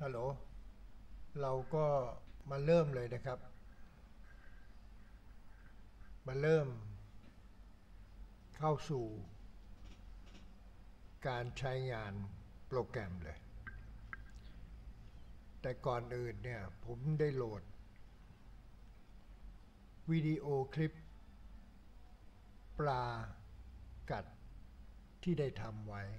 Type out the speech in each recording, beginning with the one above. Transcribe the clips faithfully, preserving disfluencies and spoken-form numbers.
ฮัลโหลเราก็มาเริ่มเลยนะครับมาเริ่มเข้าสู่การใช้งานโปรแกรมเลยแต่ก่อนอื่นเนี่ยผมได้โหลดวิดีโอคลิปปลากัดที่ได้ทำไว้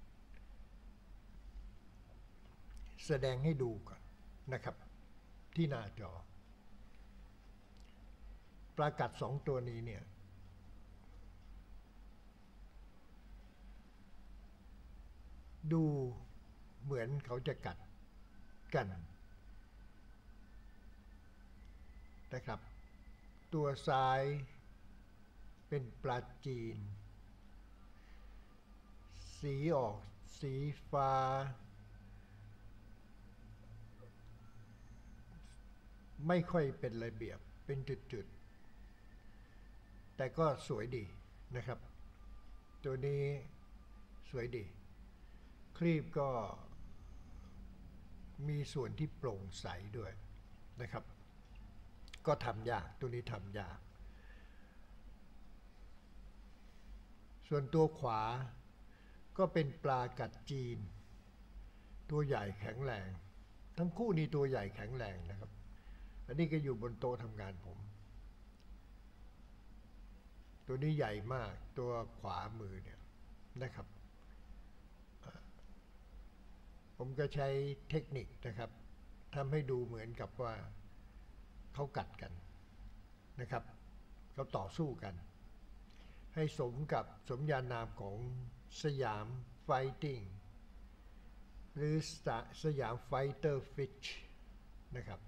แสดงให้ดูก่อนนะครับที่หน้าจอปลากัดสองตัวนี้เนี่ยดูเหมือนเขาจะกัดกันนะครับตัวซ้ายเป็นปลาจีนสีออกสีฟ้าไม่ค่อยเป็นระเบียบเป็นจุดๆแต่ก็สวยดีนะครับตัวนี้สวยดีครีบก็มีส่วนที่โปร่งใสด้วยนะครับก็ทำยากตัวนี้ทำยากส่วนตัวขวาก็เป็นปลากัดจีนตัวใหญ่แข็งแรงทั้งคู่นี้ตัวใหญ่แข็งแรงนะครับอันนี้ก็อยู่บนโต๊ะทำงานผมตัวนี้ใหญ่มากตัวขวามือเนี่ยนะครับผมก็ใช้เทคนิคนะครับทำให้ดูเหมือนกับว่าเขากัดกันนะครับเขาต่อสู้กันให้สมกับสมญานามของสยามไฟติ้งหรือสยามไฟเตอร์ฟิชนะครับ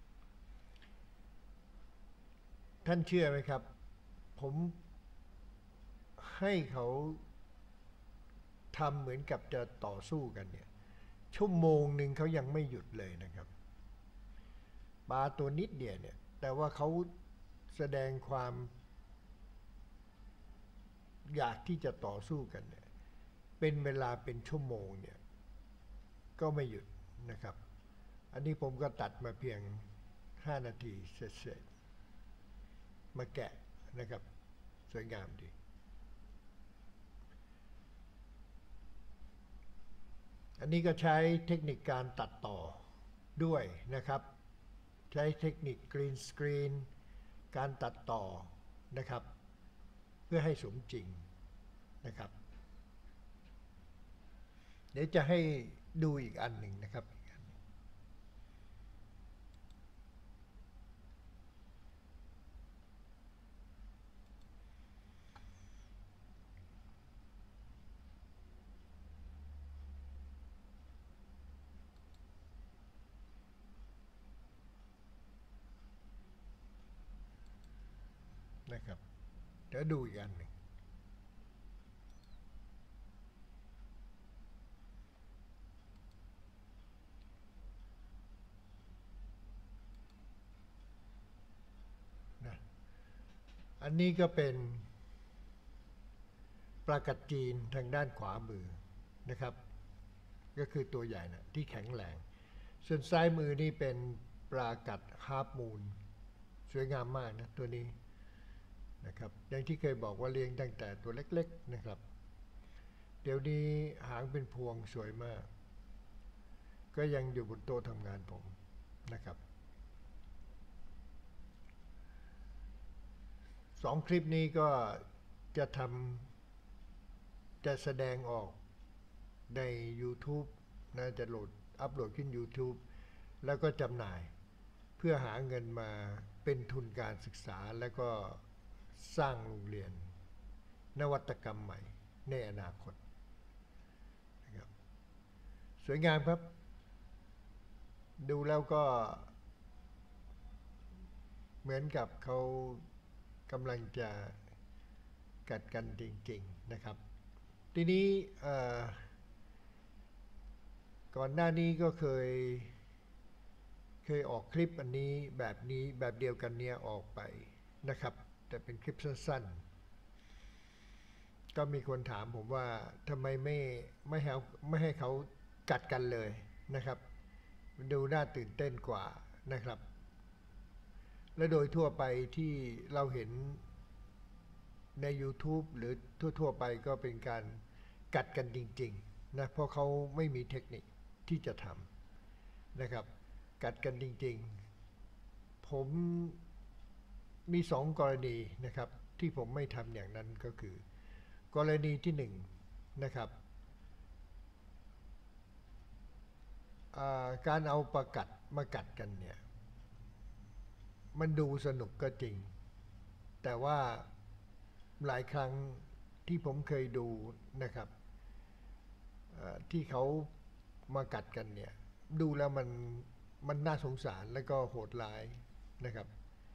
ท่านเชื่อไหมครับผมให้เขาทำเหมือนกับจะต่อสู้กันเนี่ยชั่วโมงหนึ่งเขายังไม่หยุดเลยนะครับปลาตัวนิดเดียวเนี่ยแต่ว่าเขาแสดงความอยากที่จะต่อสู้กันเนี่ยเป็นเวลาเป็นชั่วโมงเนี่ยก็ไม่หยุดนะครับอันนี้ผมก็ตัดมาเพียงห้านาทีเสร็จๆมาแกะนะครับสวยงามดีอันนี้ก็ใช้เทคนิคการตัดต่อด้วยนะครับใช้เทคนิคกรีนสกรีนการตัดต่อนะครับเพื่อให้สมจริงนะครับเดี๋ยวจะให้ดูอีกอันหนึ่งนะครับนะครับเดี๋ยวดูอีกอันหนึ่งนะอันนี้ก็เป็นปลากัดจีนทางด้านขวามือนะครับก็คือตัวใหญ่นะที่แข็งแรงส่วนซ้ายมือนี่เป็นปลากัดฮาร์ปมูนสวยงามมากนะตัวนี้นะครับอย่างที่เคยบอกว่าเลี้ยงตั้งแต่ตัวเล็กๆนะครับเดี๋ยวนี้หางเป็นพวงสวยมากก็ยังอยู่บนโต๊ะทำงานผมนะครับสองคลิปนี้ก็จะทำจะแสดงออกใน YouTube นะจะโหลดอัปโหลดขึ้น YouTube แล้วก็จำหน่ายเพื่อหาเงินมาเป็นทุนการศึกษาแล้วก็สร้างโรงเรียนนวัตกรรมใหม่ในอนาคตนะครับสวยงามครับดูแล้วก็เหมือนกับเขากำลังจะกัดกันจริงๆนะครับทีนี้ก่อนหน้านี้ก็เคยเคยออกคลิปอันนี้แบบนี้แบบเดียวกันเนี้ยออกไปนะครับแต่เป็นคลิปสั้นๆก็มีคนถามผมว่าทำไมไม่ไม่ให้ไม่ให้เขากัดกันเลยนะครับมันดูน่าตื่นเต้นกว่านะครับและโดยทั่วไปที่เราเห็นใน YouTube หรือทั่วๆไปก็เป็นการกัดกันจริงๆนะเพราะเขาไม่มีเทคนิคที่จะทำนะครับกัดกันจริงๆผมมีสองกรณีนะครับที่ผมไม่ทำอย่างนั้นก็คือกรณีที่หนึ่งนะครับการเอาปลากัดมากัดกันเนี่ยมันดูสนุกก็จริงแต่ว่าหลายครั้งที่ผมเคยดูนะครับที่เขามากัดกันเนี่ยดูแล้วมันมันน่าสงสารและก็โหดร้ายนะครับ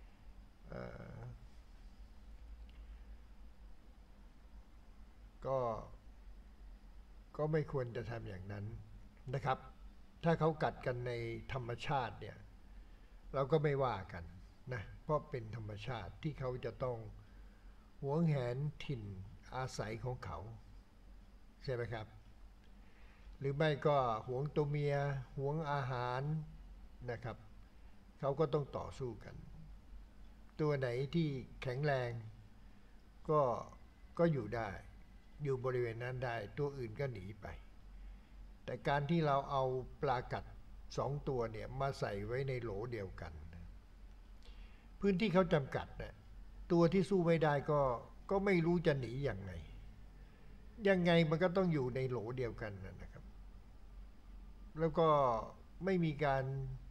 ก็ก็ไม่ควรจะทำอย่างนั้นนะครับถ้าเขากัดกันในธรรมชาติเนี่ยเราก็ไม่ว่ากันนะเพราะเป็นธรรมชาติที่เขาจะต้องหวงแหนถิ่นอาศัยของเขาใช่ไหมครับหรือไม่ก็หวงตัวเมียหวงอาหารนะครับเขาก็ต้องต่อสู้กันตัวไหนที่แข็งแรงก็ก็อยู่ได้อยู่บริเวณนั้นได้ตัวอื่นก็หนีไปแต่การที่เราเอาปลากัดสองตัวเนี่ยมาใส่ไว้ในโหลเดียวกันพื้นที่เขาจำกัดเนี่ยตัวที่สู้ไม่ได้ก็ก็ไม่รู้จะหนียังไงยังไงมันก็ต้องอยู่ในโหลเดียวกันนะครับแล้วก็ไม่มีการ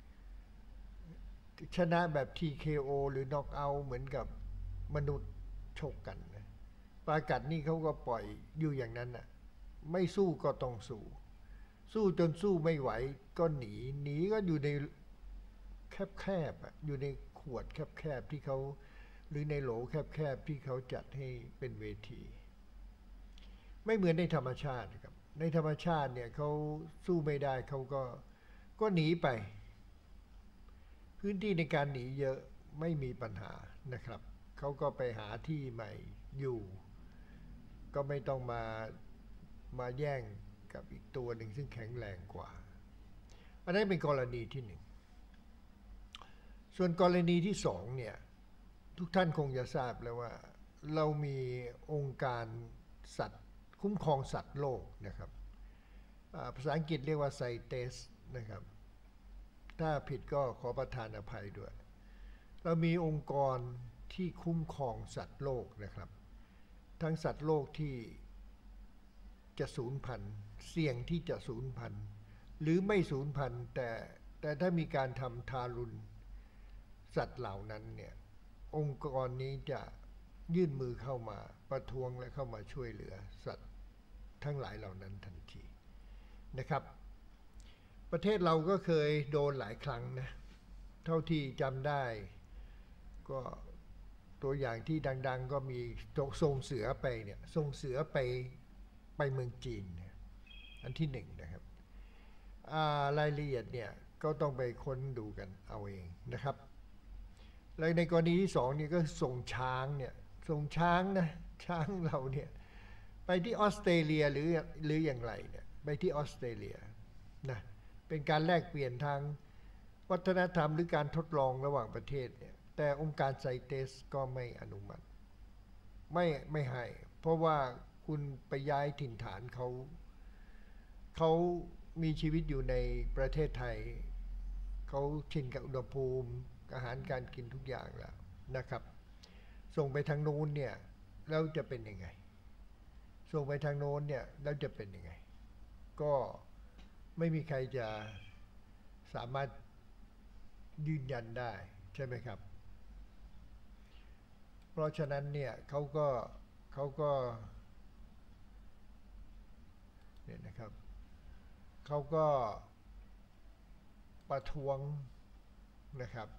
ชนะแบบ ที เค โอ หรือ น็อกเอาท์ เหมือนกับมนุษย์ชกกันนะปลากัดนี่เขาก็ปล่อยอยู่อย่างนั้นน่ะไม่สู้ก็ต้องสู้สู้จนสู้ไม่ไหวก็หนีหนีก็อยู่ในแคบๆอยู่ในขวดแคบๆที่เขาหรือในโหลแคบๆที่เขาจัดให้เป็นเวทีไม่เหมือนในธรรมชาติครับในธรรมชาติเนี่ยเขาสู้ไม่ได้เขาก็ก็หนีไปพื้นที่ในการหนีเยอะไม่มีปัญหานะครับเขาก็ไปหาที่ใหม่อยู่ก็ไม่ต้องมามาแย่งกับอีกตัวหนึ่งซึ่งแข็งแรงกว่าอันนั้นเป็นกรณีที่หนึ่งส่วนกรณีที่สองเนี่ยทุกท่านคงจะทราบแล้วว่าเรามีองค์การสัตว์คุ้มครองสัตว์โลกนะครับภาษาอังกฤษเรียกว่าไซเตสนะครับถ้าผิดก็ขอประทานอภัยด้วยเรามีองค์กรที่คุ้มครองสัตว์โลกนะครับทั้งสัตว์โลกที่จะสูญพันธุ์เสี่ยงที่จะสูญพันธุ์หรือไม่สูญพันธุ์แต่แต่ถ้ามีการทำทารุณสัตว์เหล่านั้นเนี่ยองค์กรนี้จะยื่นมือเข้ามาประท้วงและเข้ามาช่วยเหลือสัตว์ทั้งหลายเหล่านั้นทันทีนะครับประเทศเราก็เคยโดนหลายครั้งนะเท่าที่จำได้ก็ตัวอย่างที่ดังๆก็มีส่งเสือไปเนี่ยส่งเสือไปไปเมืองจีนอันที่หนึ่งนะครับรายละเอียดเนี่ยก็ต้องไปค้นดูกันเอาเองนะครับแล้วในกรณีที่สองนี่ก็ส่งช้างเนี่ยส่งช้างนะช้างเราเนี่ยไปที่ออสเตรเลียหรือหรืออย่างไรเนี่ยไปที่ออสเตรเลียนะเป็นการแลกเปลี่ยนทางวัฒนธรรมหรือการทดลองระหว่างประเทศเนี่ยแต่องค์การไซเตสก็ไม่อนุมัติไม่ไม่ให้เพราะว่าคุณไปย้ายถิ่นฐานเขาเขามีชีวิตอยู่ในประเทศไทยเขาชินกับอุณหภูมิอาหารการกินทุกอย่างแล้วนะครับส่งไปทางโน้นเนี่ยแล้วจะเป็นยังไงส่งไปทางโน้นเนี่ยแล้วจะเป็นยังไงก็ไม่มีใครจะสามารถยืนยันได้ใช่ไหมครับเพราะฉะนั้นเนี่ยเขาก็เขาก็เนี่ยนะครับเขาก็ประท้วงนะครับ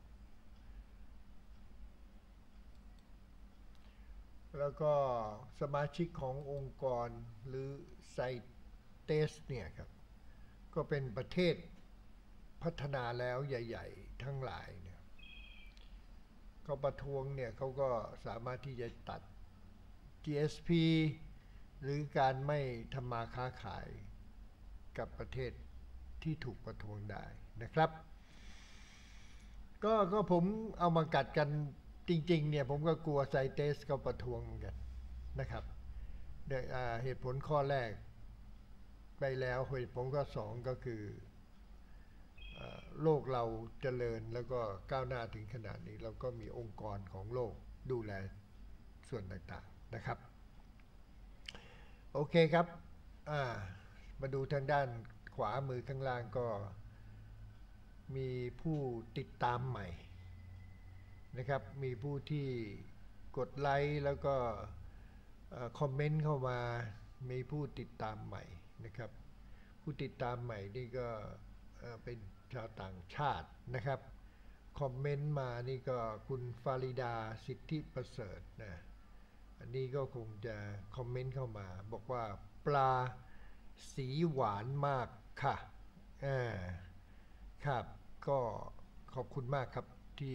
แล้วก็สมาชิกขององค์กรหรือไซเตสเนี่ยครับก็เป็นประเทศพัฒนาแล้วใหญ่ๆทั้งหลายเนี่ยเขาประท้วงเนี่ยเขาก็สามารถที่จะตัด จี เอส พี หรือการไม่ทำมาค้าขายกับประเทศที่ถูกประท้วงได้นะครับก็ก็ผมเอามากัดกันจริงๆเนี่ยผมก็กลัวไซเตสก็ประท้วงเหมือนกันนะครับเหตุผลข้อแรกไปแล้วเหตุผลข้อสองก็คือโลกเราเจริญแล้วก็ก้าวหน้าถึงขนาดนี้เราก็มีองค์กรของโลกดูแลส่วนต่างๆนะครับโอเคครับมาดูทางด้านขวามือข้างล่างก็มีผู้ติดตามใหม่นะครับมีผู้ที่กดไลค์แล้วก็คอมเมนต์เข้ามามีผู้ติดตามใหม่นะครับผู้ติดตามใหม่นี่ก็เป็นชาวต่างชาตินะครับคอมเมนต์มานี่ก็คุณฟาริดาสิทธิประเสริฐนะอันนี้ก็คงจะคอมเมนต์เข้ามาบอกว่าปลาสีหวานมากค่ะอ่าครับก็ขอบคุณมากครับที่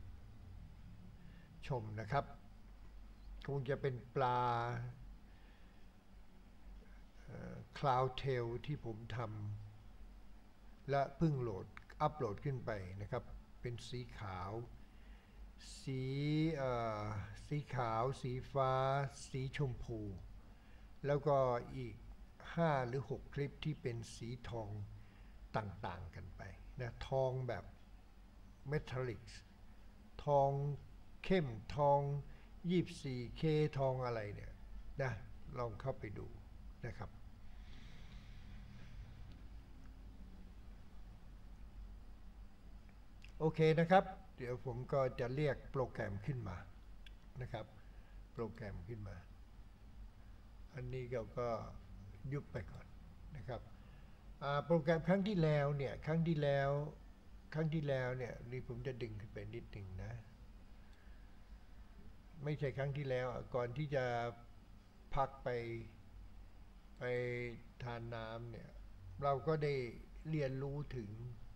ชมนะครับคงจะเป็นปลาคลาวเทลที่ผมทำและเพิ่งโหลดอัปโหลดขึ้นไปนะครับเป็นสีขาวสีสีขาวสีฟ้าสีชมพูแล้วก็อีกห้าหรือหกคลิปที่เป็นสีทองต่างๆกันไปนะทองแบบเมทัลลิกทองเข้มทอง ยี่สิบสี่เค ทองอะไรเนี่ยนะลองเข้าไปดูนะครับโอเคนะครับเดี๋ยวผมก็จะเรียกโปรแกรมขึ้นมานะครับโปรแกรมขึ้นมาอันนี้เราก็ยุบไปก่อนนะครับโปรแกรมครั้งที่แล้วเนี่ยครั้งที่แล้วครั้งที่แล้วเนี่ยนี่ผมจะดึงขึ้นไปนิดหนึ่งนะไม่ใช่ครั้งที่แล้วก่อนที่จะพักไปไปทานน้ำเนี่ยเราก็ได้เรียนรู้ถึง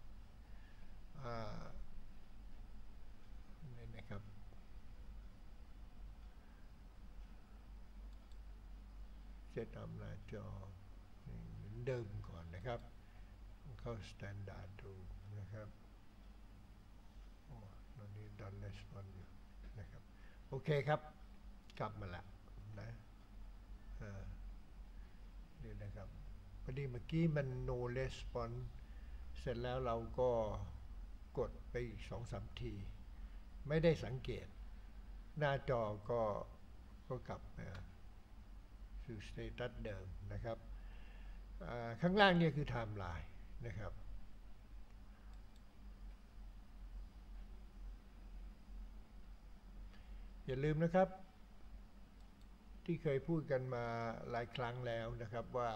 นี่นะครับเซตอัพหน้าจอเหมือนเดิมก่อนนะครับเข้าสแตนดาร์ดดูนะครับโอ้ตอนนี้ดันเลสปอนอยู่นะครับโอเคครับกลับมาแล้วนะนี่นะครับพอดีเมื่อกี้มัน no response เสร็จแล้วเราก็กดไปอีกสองสามทีไม่ได้สังเกตหน้าจอก็ก็กลับมาสู่สเตตัสเดิมนะครับข้างล่างนี่คือไทม์ไลน์นะครับอย่าลืมนะครับที่เคยพูดกันมาหลายครั้งแล้วนะครับว่า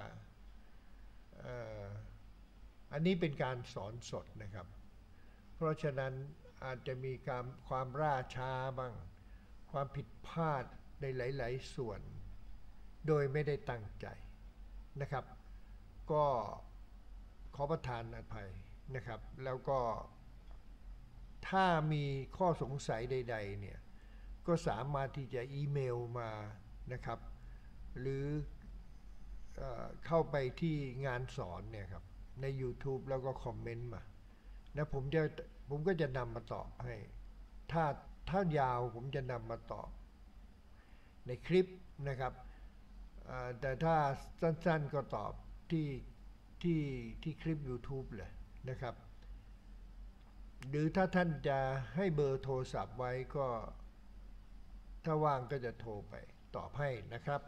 อันนี้เป็นการสอนสดนะครับเพราะฉะนั้นอาจจะมีการความล่าช้าบ้างความผิดพลาดในหลายๆส่วนโดยไม่ได้ตั้งใจนะครับก็ขอประทานอภัยนะครับแล้วก็ถ้ามีข้อสงสัยใดๆเนี่ยก็สามารถที่จะอีเมลมานะครับหรือเข้าไปที่งานสอนเนี่ยครับใน YouTube แล้วก็คอมเมนต์มานะผมจะผมก็จะนำมาตอบให้ถ้าถ้ายาวผมจะนำมาตอบในคลิปนะครับแต่ถ้าสั้นๆก็ตอบที่ที่ที่คลิป YouTube เลยนะครับหรือถ้าท่านจะให้เบอร์โทรศัพท์ไว้ก็ถ้าว่างก็จะโทรไปตอบให้นะครับ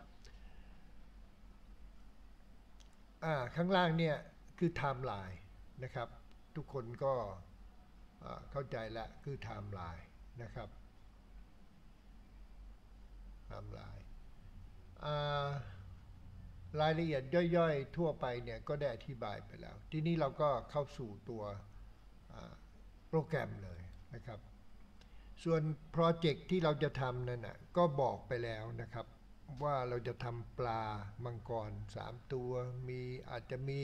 ข้างล่างเนี่ยคือไทม์ไลน์นะครับทุกคนก็เข้าใจแล้วคือไทม์ไลน์นะครับไทม์ไลน์รายละเอียดย่อยๆทั่วไปเนี่ยก็ได้อธิบายไปแล้วทีนี้เราก็เข้าสู่ตัวโปรแกรมเลยนะครับส่วนโปรเจกต์ที่เราจะทำนั่นนะก็บอกไปแล้วนะครับว่าเราจะทำปลามังกรสามตัวมีอาจจะมี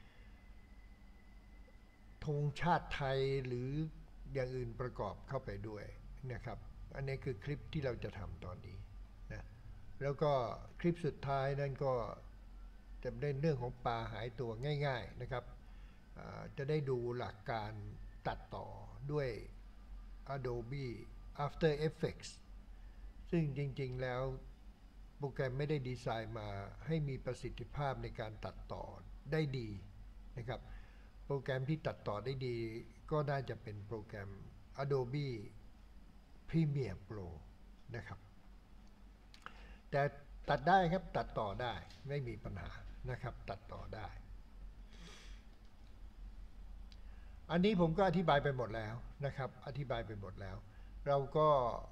ธงชาติไทยหรืออย่างอื่นประกอบเข้าไปด้วยนะครับอันนี้คือคลิปที่เราจะทำตอนนี้นะแล้วก็คลิปสุดท้ายนั่นก็จะเป็นเรื่องของปลาหายตัวง่ายๆนะครับจะได้ดูหลักการตัดต่อด้วย Adobe After Effects ซึ่งจริงๆแล้วโปรแกรมไม่ได้ดีไซน์มาให้มีประสิทธิภาพในการตัดต่อได้ดีนะครับโปรแกรมที่ตัดต่อได้ดีก็น่าจะเป็นโปรแกรม Adobe Premiere Pro นะครับแต่ตัดได้ครับตัดต่อได้ไม่มีปัญหานะครับตัดต่อได้อันนี้ผมก็อธิบายไปหมดแล้วนะครับอธิบายไปหมดแล้วเราก็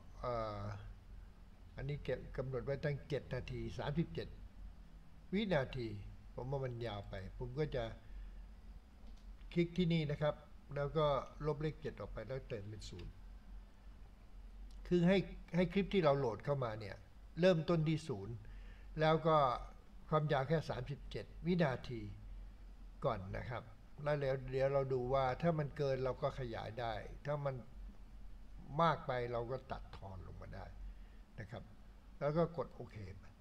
อันนี้เก็บกำหนดไว้ตั้งเจ็ดนาทีสามสิบเจ็ดวินาทีผมว่ามันยาวไปผมก็จะคลิกที่นี่นะครับแล้วก็ลบเลขเจ็ดออกไปแล้วเติมเป็นศูนย์คือให้ให้คลิปที่เราโหลดเข้ามาเนี่ยเริ่มต้นที่ศูนย์แล้วก็ความยาวแค่สามสิบเจ็ดวินาทีก่อนนะครับแล้วเดี๋ยวเราดูว่าถ้ามันเกินเราก็ขยายได้ถ้ามันมากไปเราก็ตัดทอนลงมาได้นะครับแล้วก็กดโอเค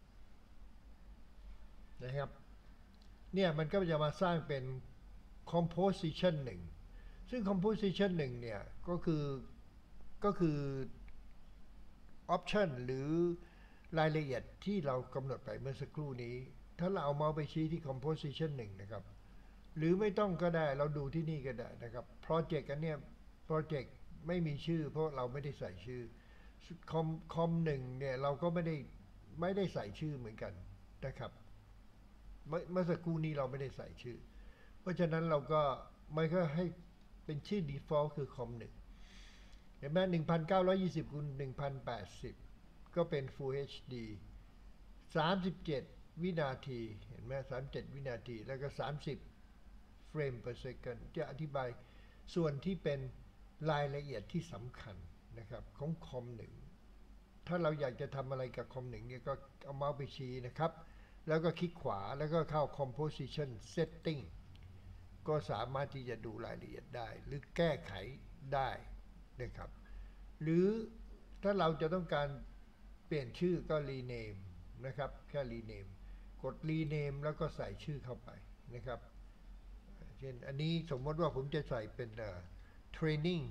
นะครับเนี่ยมันก็จะมาสร้างเป็น composition หนึ่งซึ่ง composition หนึ่งเนี่ยก็คือก็คือ option หรือรายละเอียดที่เรากำหนดไปเมื่อสักครู่นี้ถ้าเราเอาเมาส์ไปชี้ที่ composition หนึ่งนะครับหรือไม่ต้องก็ได้เราดูที่นี่ก็ได้นะครับ project อันเนี้ย project ไม่มีชื่อเพราะเราไม่ได้ใส่ชื่อคอมคอมหนึ่งเนี่ยเราก็ไม่ได้ไม่ได้ใส่ชื่อเหมือนกันนะครับเมื่อสักครู่นี้เราไม่ได้ใส่ชื่อเพราะฉะนั้นเราก็ไม่ก็ให้เป็นชื่อ default คือคอมหนึ่งเห็นไหมหนึ่งพันเก้าร้อยยี่สิบคูณหนึ่งพันแปดสิบก็เป็น Full เอช ดี สามสิบเจ็ดวินาทีเห็นไหมสามสิบเจ็ดวินาทีแล้วก็สามสิบเฟรม per second จะอธิบายส่วนที่เป็นรายละเอียดที่สำคัญนะครับของคอมหนึ่งถ้าเราอยากจะทำอะไรกับคอมหนึ่งเนี่ยก็เอาเมาส์ไปชี้นะครับแล้วก็คลิกขวาแล้วก็เข้า composition setting ก็สามารถที่จะดูรายละเอียดได้หรือแก้ไขได้นะครับหรือถ้าเราจะต้องการเปลี่ยนชื่อก็ rename นะครับแค่ rename กด rename แล้วก็ใส่ชื่อเข้าไปนะครับเช่นอันนี้สมมติว่าผมจะใส่เป็น training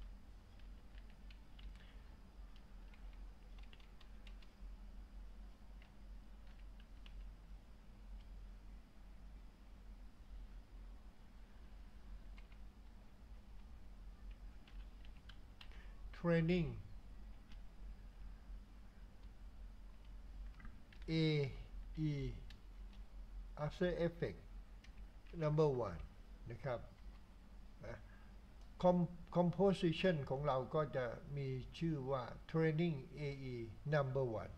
training A E After Effects number one นะครับ composition ของเราก็จะมีชื่อว่า training เอ อี number one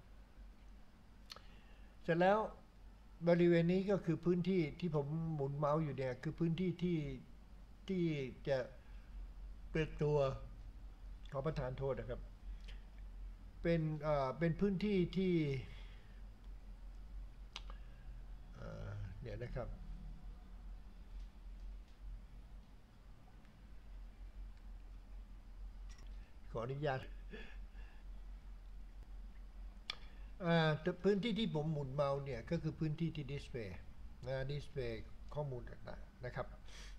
เสร็จแล้วบริเวณนี้ก็คือพื้นที่ที่ผมหมุนเมาส์อยู่เนี่ยคือพื้นที่ที่ที่จะเป็นตัวขอประทานโทษนะครับเป็นเอ่อเป็นพื้นที่ที่เดี๋ยวนะครับขออนุญาตพื้นที่ที่ผมหมุนเมาส์เนี่ยก็คือพื้นที่ที่ดิสเพย์นะดิสเพย์ข้อมูลต่างๆนะครับ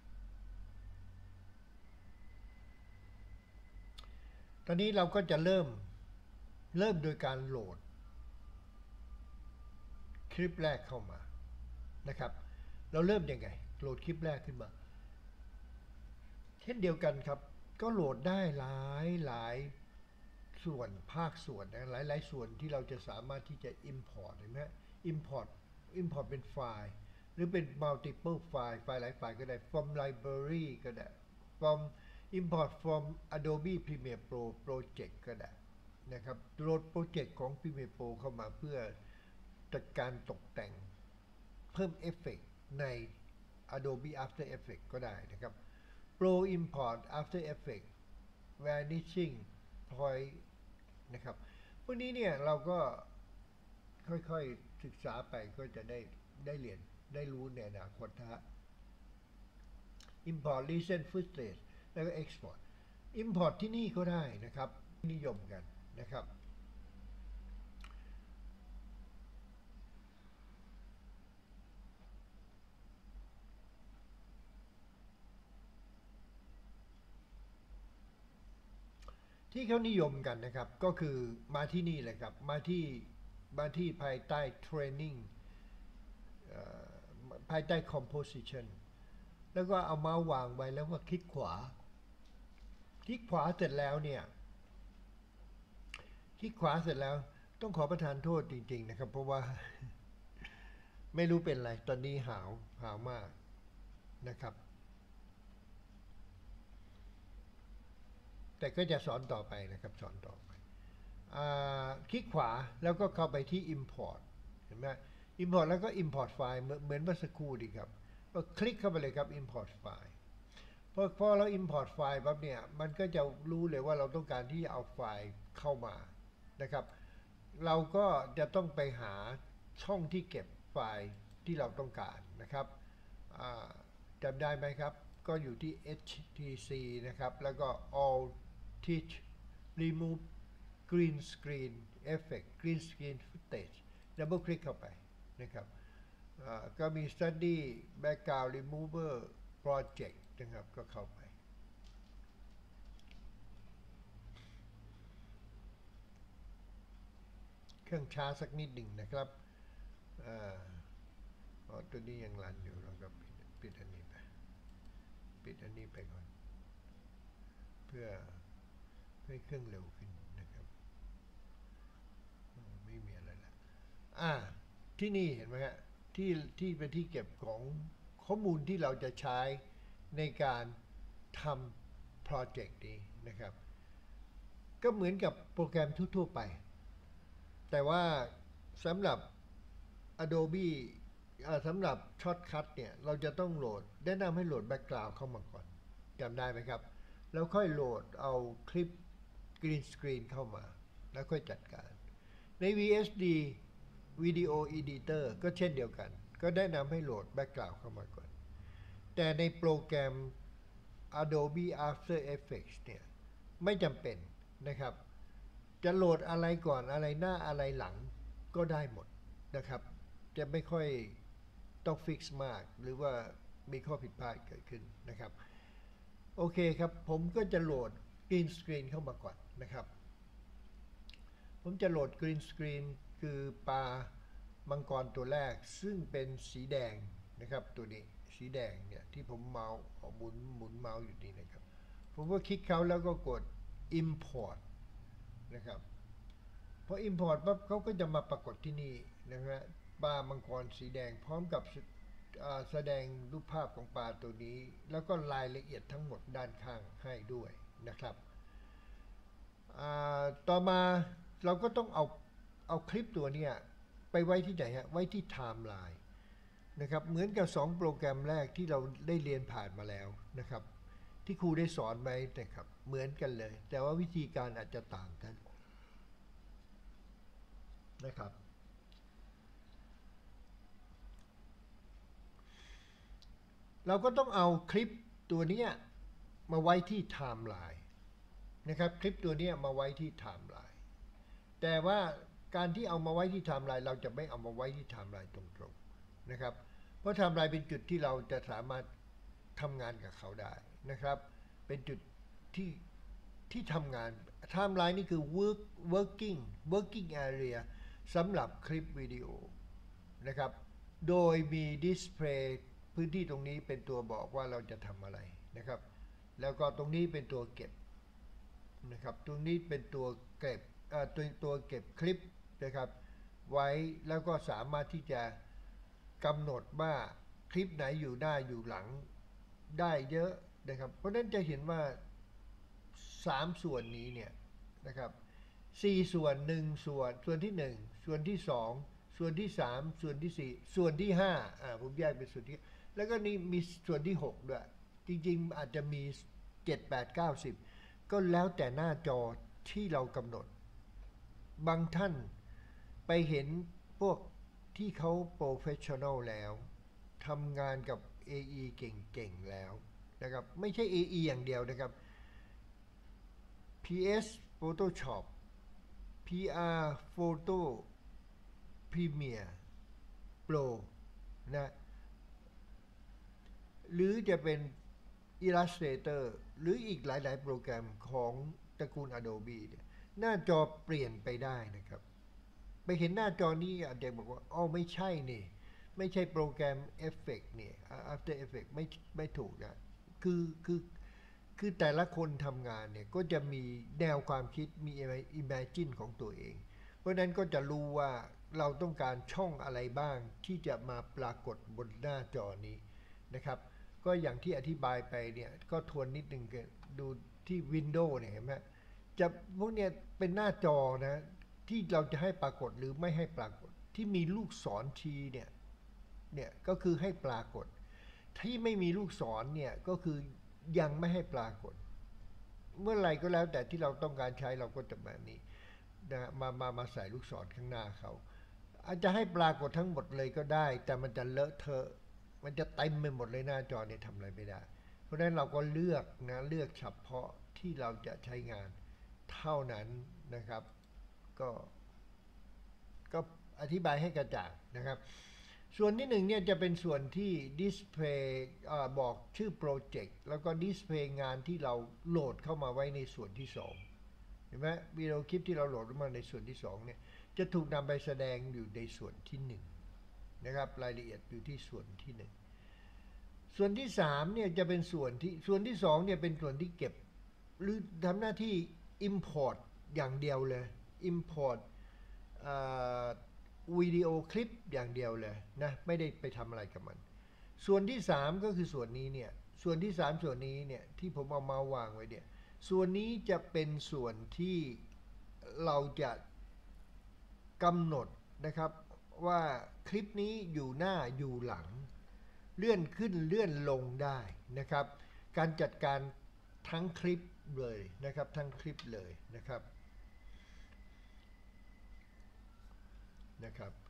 ตอนนี้เราก็จะเริ่มเริ่มโดยการโหลดคลิปแรกเข้ามานะครับเราเริ่มยังไงโหลดคลิปแรกขึ้นมาเช่นเดียวกันครับก็โหลดได้หลายหลายส่วนภาคส่วนนะหลายหลายส่วนที่เราจะสามารถที่จะ import เห็นไหม import import เป็นไฟล์หรือเป็น multiple ไฟล์ไฟล์หลายไฟล์ก็ได้ from library ก็ได้ from import from Adobe Premiere Pro project ก็ได้นะครับโหลดโปรเจกต์ของ Premiere Pro เข้ามาเพื่อจัดการตกแต่งเพิ่มเอฟเฟกต์ใน Adobe After Effects ก็ได้นะครับ Pro Import After Effects Vanishing Point นะครับพวกนี้เนี่ยเราก็ค่อยๆศึกษาไปก็จะได้ได้เรียนได้รู้ในอนาคตนะ Import Recent Footage แล้วก็ Export Import ที่นี่ก็ได้นะครับนิยมกันนะครับที่เขานิยมกันนะครับก็คือมาที่นี่เลยครับมาที่มาที่ภายใต้เทรนนิ่งภายใต้ composition แล้วก็เอาเมาส์วางไว้แล้วก็คลิกขวาคลิกขวาเสร็จแล้วเนี่ยคลิกขวาเสร็จแล้วต้องขอประทานโทษจริงๆนะครับเพราะว่าไม่รู้เป็นไรตอนนี้หาวหาวมากนะครับแต่ก็จะสอนต่อไปนะครับสอนต่อไปคลิกขวาแล้วก็เข้าไปที่ import เห็นไหม import แล้วก็ import ไฟล์เหมือนเมื่อสักครู่ดีครับก็คลิกเข้าไปเลยครับ import ไฟล์พอพอเรา import ไฟล์ปั๊บเนี่ยมันก็จะรู้เลยว่าเราต้องการที่จะเอาไฟล์เข้ามานะครับเราก็จะต้องไปหาช่องที่เก็บไฟล์ที่เราต้องการนะครับจำได้ไหมครับก็อยู่ที่ เอช ที ซี นะครับแล้วก็ all teach remove green screen effect green screen footage double click เข้าไปนะครับก็มี study background remover project นะครับก็เข้าไปเครื่องช้าสักนิดหนึ่งนะครับอ๋อตัวนี้ยังรันอยู่เราก็ปิดปิดอันนี้ไปปิดอันนี้ไปก่อนเพื่อให้เครื่องเร็วขึ้นนะครับไม่มีอะไรละอ่าที่นี่เห็นไหมฮะที่ที่เป็นที่เก็บของข้อมูลที่เราจะใช้ในการทำโปรเจกต์นี้นะครับก็เหมือนกับโปรแกรมทั่วๆไปแต่ว่าสำหรับ Adobe สำหรับ Shortcut เนี่ยเราจะต้องโหลดแนะนำให้โหลดแบ็กกราวด์เข้ามาก่อนจำได้ไหมครับแล้วค่อยโหลดเอาคลิป Green Screen เข้ามาแล้วค่อยจัดการใน วี เอส ดี Video Editor ก็เช่นเดียวกันก็แนะนำให้โหลดแบ็กกราวด์เข้ามาก่อนแต่ในโปรแกรม Adobe After Effects เนี่ยไม่จำเป็นนะครับจะโหลดอะไรก่อนอะไรหน้าอะไรหลังก็ได้หมดนะครับจะไม่ค่อยต้องฟิกซ์มากหรือว่ามีข้อผิดพลาดเกิดขึ้นนะครับโอเคครับผมก็จะโหลด Green Screen เข้ามาก่อนนะครับผมจะโหลด Green Screen คือปลามังกรตัวแรกซึ่งเป็นสีแดงนะครับตัวนี้สีแดงเนี่ยที่ผมเมาส์หมุนหมุนเมาส์อยู่นี่นะครับผมก็คลิกเขาแล้วก็กด import นะครับพอ import ปั๊บเขาก็จะมาปรากฏที่นี่นะฮะปลามังกรสีแดงพร้อมกับแสดงรูปภาพของปลาตัวนี้แล้วก็รายละเอียดทั้งหมดด้านข้างให้ด้วยนะครับต่อมาเราก็ต้องเอาเอาคลิปตัวนี้ไปไว้ที่ไหนฮะไว้ที่ไทม์ไลน์นะครับเหมือนกับสองโปรแกรมแรกที่เราได้เรียนผ่านมาแล้วนะครับที่ครูได้สอนไว้นะครับเหมือนกันเลยแต่ว่าวิธีการอาจจะต่างกันนะครับเราก็ต้องเอาคลิปตัวนี้มาไว้ที่ไทม์ไลน์นะครับคลิปตัวนี้มาไว้ที่ไทม์ไลน์แต่ว่าการที่เอามาไว้ที่ไทม์ไลน์เราจะไม่เอามาไว้ที่ไทม์ไลน์ตรงๆนะครับเพราะไทม์ไลน์เป็นจุดที่เราจะสามารถทำงานกับเขาได้นะครับเป็นจุดที่ที่ทำงานไทม์ไลน์นี่คือ work working working area สำหรับคลิปวิดีโอนะครับโดยมีดิสเพลย์พื้นที่ตรงนี้เป็นตัวบอกว่าเราจะทำอะไรนะครับแล้วก็ตรงนี้เป็นตัวเก็บนะครับตรงนี้เป็นตัวเก็บตัวตัวเก็บคลิปนะครับไว้แล้วก็สามารถที่จะกำหนดว่าคลิปไหนอยู่หน้าอยู่หลังได้เยอะนะครับเพราะนั้นจะเห็นว่าสามส่วนนี้เนี่ยนะครับสี่ส่วนหนึ่งส่วนส่วนที่หนึ่งส่วนที่สองส่วนที่สามส่วนที่สี่ส่วนที่ห้าอ่าผมแยกเป็นส่วนที่แล้วก็นี่มีส่วนที่หกด้วยจริงๆอาจจะมีเจ็ด แปด เก้า สิบก็แล้วแต่หน้าจอที่เรากำหนดบางท่านไปเห็นพวกที่เขาโปรเฟชชั่นอลแล้วทำงานกับ เอ อี เก่งๆแล้วนะครับไม่ใช่ เอ อี อย่างเดียวนะครับ พี เอส Photoshop พี อาร์ Photo Premiere Pro นะหรือจะเป็น Illustrator หรืออีกหลายๆโปรแกรมของตระกูล Adobe เนี่ยหน้าจอเปลี่ยนไปได้นะครับไปเห็นหน้าจอนี้อาจจะบอกว่าอ๋อไม่ใช่นี่ไม่ใช่โปรแกรมเอฟเฟกต์เนี่ย After Effects ไม่ไม่ถูกนะคือคือคือแต่ละคนทำงานเนี่ยก็จะมีแนวความคิดมี imagine ของตัวเองเพราะนั้นก็จะรู้ว่าเราต้องการช่องอะไรบ้างที่จะมาปรากฏบนหน้าจอนี้นะครับก็อย่างที่อธิบายไปเนี่ยก็ทวนนิดนึงดูที่ Windows เนี่ยเห็นไหมจะพวกเนี้ยเป็นหน้าจอนะที่เราจะให้ปรากฏหรือไม่ให้ปรากฏที่มีลูกศรชี้เนี่ยเนี่ยก็คือให้ปรากฏที่ไม่มีลูกศรเนี่ยก็คือยังไม่ให้ปรากฏเมื่อไหร่ก็แล้วแต่ที่เราต้องการใช้เราก็จะแบบนี้นะมามามาใส่ลูกศรข้างหน้าเขาอาจจะให้ปรากฏทั้งหมดเลยก็ได้แต่มันจะเลอะเทอะมันจะเต็มไปหมดเลยหน้าจอเนี่ยทำอะไรไม่ได้เพราะฉะนั้นเราก็เลือกนะเลือกเฉพาะที่เราจะใช้งานเท่านั้นนะครับก็ก็อธิบายให้กระจ่างนะครับส่วนที่หนึ่งเนี่ยจะเป็นส่วนที่ดิสเพลย์บอกชื่อโปรเจกต์แล้วก็ดิสเพลย์งานที่เราโหลดเข้ามาไว้ในส่วนที่สองเห็นไหมวิดีโอคลิปที่เราโหลดมาในส่วนที่สองเนี่ยจะถูกนำไปแสดงอยู่ในส่วนที่หนึ่งนะครับรายละเอียดอยู่ที่ส่วนที่หนึ่งส่วนที่สามเนี่ยจะเป็นส่วนที่ส่วนที่สองเนี่ยเป็นส่วนที่เก็บหรือทำหน้าที่ Import อย่างเดียวเลย Import วิดีโอคลิปอย่างเดียวเลยนะไม่ได้ไปทำอะไรกับมันส่วนที่สามก็คือส่วนนี้เนี่ยส่วนที่สามส่วนนี้เนี่ยที่ผมเอามาวางไว้เนี่ยส่วนนี้จะเป็นส่วนที่เราจะกำหนดนะครับว่าคลิปนี้อยู่หน้าอยู่หลังเลื่อนขึ้นเลื่อนลงได้นะครับการจัดการทั้งคลิปเลยนะครับทั้งคลิปเลยนะครับนะครับ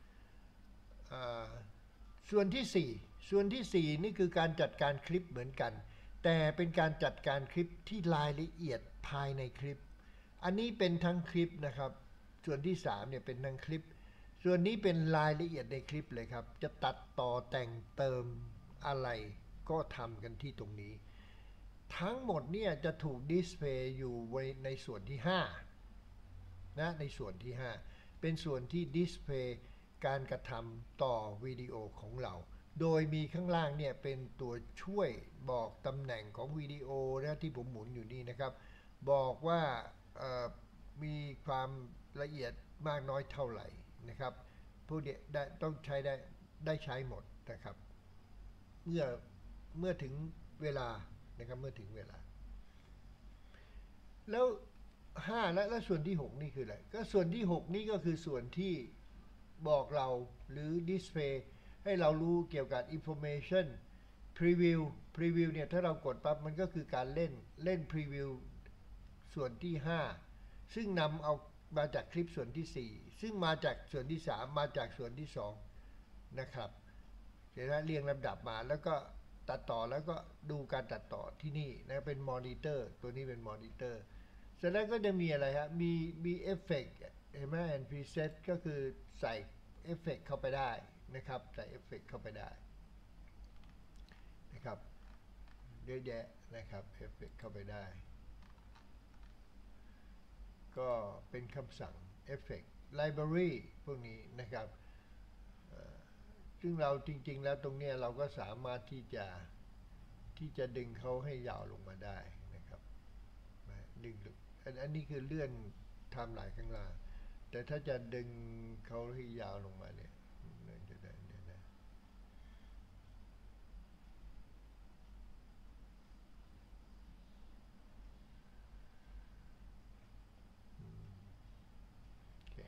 ส่วนที่สี่ส่วนที่สี่นี่คือการจัดการคลิปเหมือนกันแต่เป็นการจัดการคลิปที่รายละเอียดภายในคลิปอันนี้เป็นทั้งคลิปนะครับส่วนที่สามเนี่ยเป็นทั้งคลิปส่วนนี้เป็นรายละเอียดในคลิปเลยครับจะตัดต่อแต่งเติมอะไรก็ทำกันที่ตรงนี้ทั้งหมดเนี่ยจะถูกดิสเพลย์อยู่ในส่วนที่ห้านะในส่วนที่ห้าเป็นส่วนที่ดิสเพลย์การกระทำต่อวิดีโอของเราโดยมีข้างล่างเนี่ยเป็นตัวช่วยบอกตำแหน่งของวิดีโอนะที่ผมหมุนอยู่นี่นะครับบอกว่ามีความละเอียดมากน้อยเท่าไหร่นะครับผู้เดียได้ต้องใช้ได้ได้ใช้หมดนะครับเมื่อเมื่อถึงเวลานะครับเมื่อถึงเวลาแล้วห้าและและส่วนที่หกนี่คืออะไรก็ส่วนที่หกนี่ก็คือส่วนที่บอกเราหรือดิสเพลย์ให้เรารู้เกี่ยวกับ information preview preview เนี่ยถ้าเรากดปั๊บมันก็คือการเล่นเล่น preview ส่วนที่ห้าซึ่งนำเอามาจากคลิปส่วนที่สี่ซึ่งมาจากส่วนที่สามมาจากส่วนที่สองนะครับเดี๋ยวนะเรียงลำดับมาแล้วก็ตัดต่อแล้วก็ดูการตัดต่อที่นี่นะเป็นมอนิเตอร์ตัวนี้เป็นมอนิเตอร์เสร็จแล้วก็จะมีอะไรฮะมีมีเอฟเฟกต์เห็นไหม and preset ก็คือใส่เอฟเฟกต์เข้าไปได้นะครับใส่เอฟเฟกต์เข้าไปได้นะครับเยอะแยะนะครับเอฟเฟกต์เข้าไปได้ก็เป็นคำสั่งเอฟเฟกต์ library พวกนี้นะครับซึ่งเราจริงๆแล้วตรงนี้เราก็สามารถที่จะที่จะดึงเขาให้ยาวลงมาได้นะครับดึงอันนี้คือเลื่อนไทม์ไลน์ข้างล่างแต่ถ้าจะดึงเขาให้ยาวลงมาเนี่ยจะได้ได้โอเค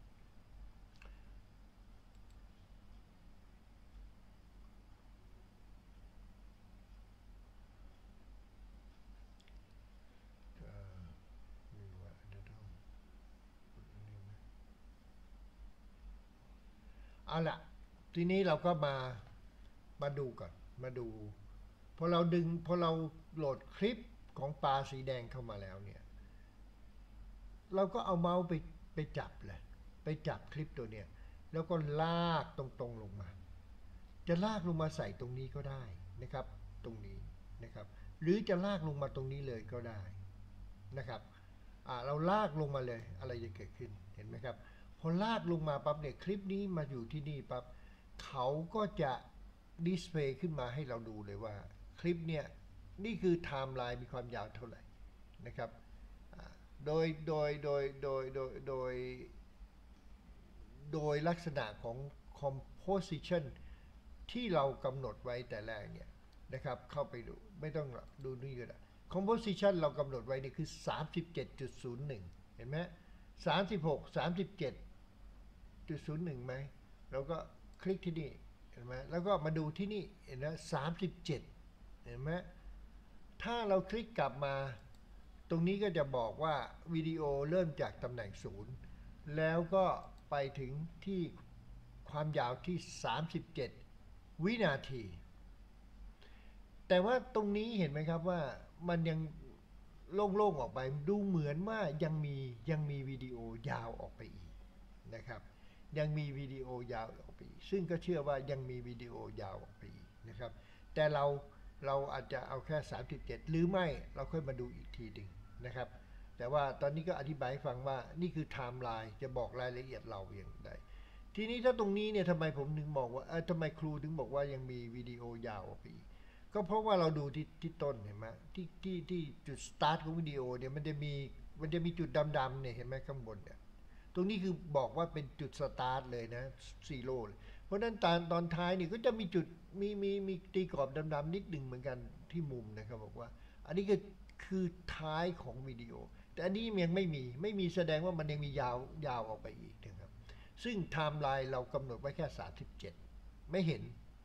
เอาละทีนี้เราก็มามาดูก่อนมาดูพอเราดึงพอเราโหลดคลิปของปลาสีแดงเข้ามาแล้วเนี่ยเราก็เอาเมาส์ไปไปจับเลยไปจับคลิปตัวเนี้ยแล้วก็ลากตรงๆลงมาจะลากลงมาใส่ตรงนี้ก็ได้นะครับตรงนี้นะครับหรือจะลากลงมาตรงนี้เลยก็ได้นะครับอ่าเราลากลงมาเลยอะไรจะเกิดขึ้นเห็นไหมครับพอลากลงมาปั๊บเนี่ยคลิปนี้มาอยู่ที่นี่ปั๊บเขาก็จะดิสเพลย์ขึ้นมาให้เราดูเลยว่าคลิปเนี่ยนี่คือไทม์ไลน์มีความยาวเท่าไหร่นะครับโดยโดยโดยโดยโดยโดยโดยลักษณะของ composition ที่เรากำหนดไว้แต่แรกเนี่ยนะครับเข้าไปดูไม่ต้องดูนี่ก็ได้ composition เรากำหนดไว้นี่คือ สามสิบเจ็ดจุดศูนย์หนึ่ง เห็นไหมสามสิบหก สามสิบเจ็ดจุดศูนย์หนึ่งไหมเราก็คลิกที่นี่เห็นไหมแล้วก็มาดูที่นี่เห็นไหมสามสิบเจ็ดเห็นไหมถ้าเราคลิกกลับมาตรงนี้ก็จะบอกว่าวิดีโอเริ่มจากตำแหน่งศูนย์แล้วก็ไปถึงที่ความยาวที่สามสิบเจ็ดวินาทีแต่ว่าตรงนี้เห็นไหมครับว่ามันยังโล่งๆออกไปดูเหมือนว่ายังมียังมีวิดีโอยาวออกไปอีกนะครับยังมีวิดีโอยาวออกไปอีกซึ่งก็เชื่อว่ายังมีวิดีโอยาวออกไปอีกนะครับแต่เราเราอาจจะเอาแค่สามสิบเจ็ดหรือไม่เราค่อยมาดูอีกทีหนึ่งนะครับแต่ว่าตอนนี้ก็อธิบายให้ฟังว่านี่คือไทม์ไลน์จะบอกรายละเอียดเราอย่างไรทีนี้ถ้าตรงนี้เนี่ยทำไมผมถึงบอกว่าเออทำไมครูถึงบอกว่ายังมีวิดีโอยาวออกไปอีกก็เพราะว่าเราดูที่ที่ต้นเห็นไหมที่ที่ที่จุดสตาร์ทของวิดีโอเนี่ยมันจะมีมันจะมีจุดดำๆเนี่ยเห็นไหมข้างบนเนี่ยตรงนี้คือบอกว่าเป็นจุดสตาร์ทเลยนะซีโร่เพราะฉะนั้นตอนตอนท้ายนี่ก็จะมีจุดมีมีมีตีกรอบดำๆนิดหนึ่งเหมือนกันที่มุมนะครับบอกว่าอันนี้ก็คือท้ายของวิดีโอแต่อันนี้ยังไม่มีไม่มีแสดงว่ามันยังมียาวยาวออกไปอีกนะครับซึ่งไทม์ไลน์เรากำหนดไว้แค่สามสิบเจ็ดไม่เห็น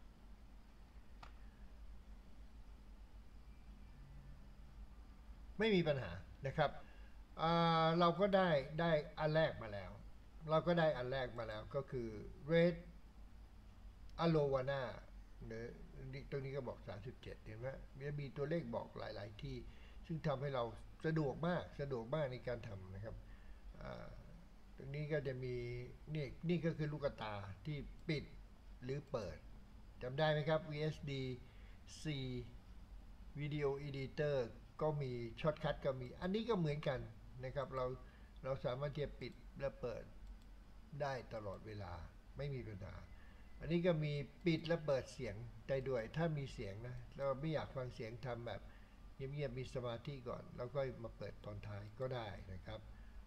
ไม่มีปัญหานะครับเราก็ได้ได้อันแรกมาแล้วเราก็ได้อันแรกมาแล้วก็คือ Red Arowana หรือตรงนี้ก็บอกสามสิบเจ็ดเห็นไหมมีตัวเลขบอกหลายๆที่ซึ่งทำให้เราสะดวกมากสะดวกมากในการทำนะครับตรงนี้ก็จะมีนี่นี่ก็คือลูกตาที่ปิดหรือเปิดจำได้ไหมครับ วี เอส ดี ซี Video Editor ก็มีช็อตคัทก็มีอันนี้ก็เหมือนกันนะครับเราเราสามารถที่จะปิดและเปิดได้ตลอดเวลาไม่มีปัญหาอันนี้ก็มีปิดและเปิดเสียงได้ด้วยถ้ามีเสียงนะเราไม่อยากฟังเสียงทำแบบเงียบๆมีสมาธิก่อนแล้วก็มาเปิดตอนท้ายก็ได้นะครับ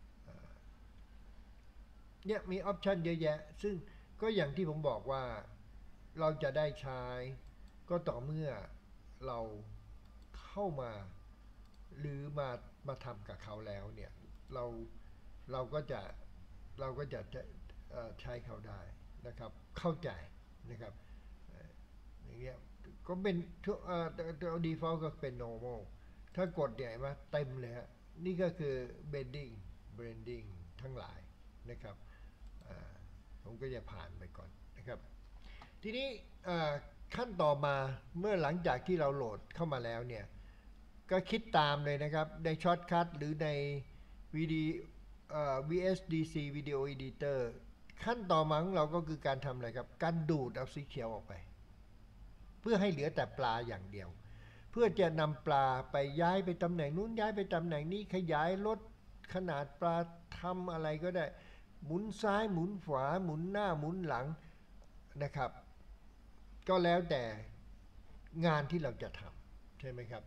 เนี่ยมีออปชันเยอะแยะซึ่งก็อย่างที่ผมบอกว่าเราจะได้ใช้ก็ต่อเมื่อเราเข้ามาหรือมามาทำกับเขาแล้วเนี่ยเราเราก็จะเราก็จะใช้เขาได้นะครับเข้าใจนะครับอย่างเงี้ยก็เป็นตัว default ก็เป็น normal ถ้ากดเนี่ยมาเต็มเลยฮะนี่ก็คือ bending blending ทั้งหลายนะครับผมก็จะผ่านไปก่อนนะครับทีนี้ขั้นต่อมาเมื่อหลังจากที่เราโหลดเข้ามาแล้วเนี่ยก็คิดตามเลยนะครับในช็อตคัทหรือใน วี เอส ดี ซี Video Editor ขั้นต่อมาของเราก็คือการทำอะไรครับการดูดเอาสีเขียวออกไปเพื่อให้เหลือแต่ปลาอย่างเดียวเพื่อจะนำปลาไปย้ายไปตำแหน่งนู้นย้ายไปตำแหน่งนี้ขยายลดขนาดปลาทำอะไรก็ได้หมุนซ้ายหมุนขวาหมุนหน้าหมุนหลังนะครับก็แล้วแต่งานที่เราจะทำใช่ไหมครับ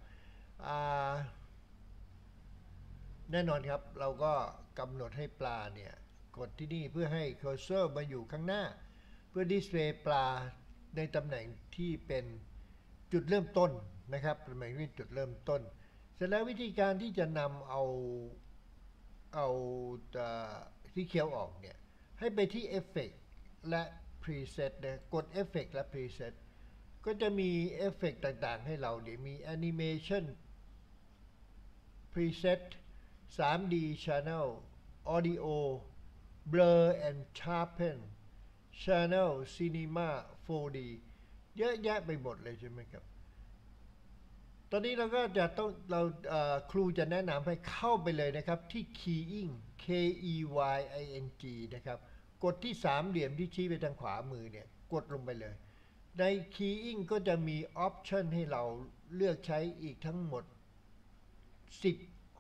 แน่นอนครับเราก็กำหนดให้ปลาเนี่ยกดที่นี่เพื่อให้เคอร์เซอร์มาอยู่ข้างหน้าเพื่อดิสเพลย์ปลาในตำแหน่งที่เป็นจุดเริ่มต้นนะครับตำแหน่งที่จุดเริ่มต้นเสร็จแล้ววิธีการที่จะนำเอาเอาสีเขียวออกเนี่ยให้ไปที่เอฟเฟกต์และพรีเซตนะกดเอฟเฟกต์และพรีเซตก็จะมีเอฟเฟกต์ต่างๆให้เราเดี๋ยวมีแอนิเมชันพรีเซต ทรีดี Channel Audio Blur and Sharpen Channel Cinema โฟร์ ดี เยอะแยะไปหมดเลยใช่ไหมครับตอนนี้เราก็จะต้องเราครูจะแนะนำให้เข้าไปเลยนะครับที่ Keying K E Y I N G นะครับกดที่สามเหลี่ยมที่ชี้ไปทางขวามือเนี่ยกดลงไปเลยใน Keying ก็จะมีออปชันให้เราเลือกใช้อีกทั้งหมดสิบ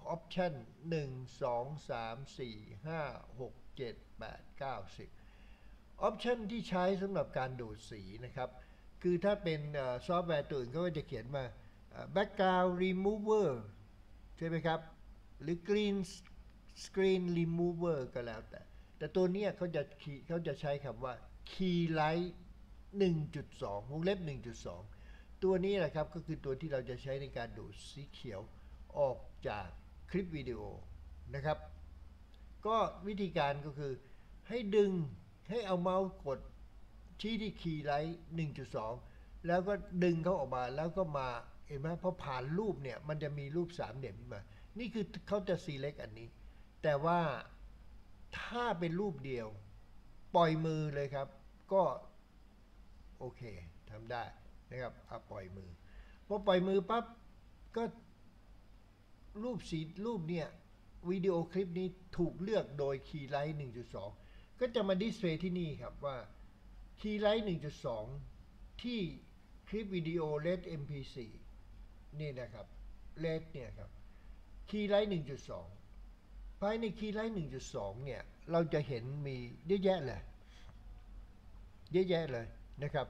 ออปชันหนึ่ง สอง สาม สี่ ห้า หก เจ็ด แปด เก้า สิบออปชันที่ใช้สำหรับการดูดสีนะครับคือถ้าเป็นซอฟต์แวร์ตัวอื่นก็จะเขียนมา background remover ใช่ไหมครับหรือ green screen remover ก็แล้วแต่แต่ตัวนี้เขาจะเขาจะใช้คำว่า key light หนึ่งจุดสอง วงเล็บ หนึ่งจุดสอง ตัวนี้แหละครับก็คือตัวที่เราจะใช้ในการดูดสีเขียวออกจากคลิปวิดีโอนะครับก็วิธีการก็คือให้ดึงให้เอาเมาส์กดชี้ที่คีย์ไลท์ หนึ่งจุดสอง แล้วก็ดึงเขาออกมาแล้วก็มาเห็นไหมพอผ่านรูปเนี่ยมันจะมีรูปสามเหลี่ยมขึ้นมานี่คือเขาจะ select อันนี้แต่ว่าถ้าเป็นรูปเดียวปล่อยมือเลยครับก็โอเคทำได้นะครับเอาปล่อยมือพอปล่อยมือปั๊บก็รูปสีรูปเนี่ยวิดีโอคลิปนี้ถูกเลือกโดยคีย์ไลท์ หนึ่งจุดสอง ก็จะมาดิสเพลย์ที่นี่ครับว่าคีย์ไลท์ หนึ่งจุดสอง ที่คลิปวิดีโอ เรท เอ็ม พี โฟร์ นี่นะครับ เรท เนี่ยครับคีย์ไลท์ หนึ่งจุดสอง ภายในคีย์ไลท์ หนึ่งจุดสอง เนี่ยเราจะเห็นมีเยอะแยะเลยเยอะแยะเลยนะครับ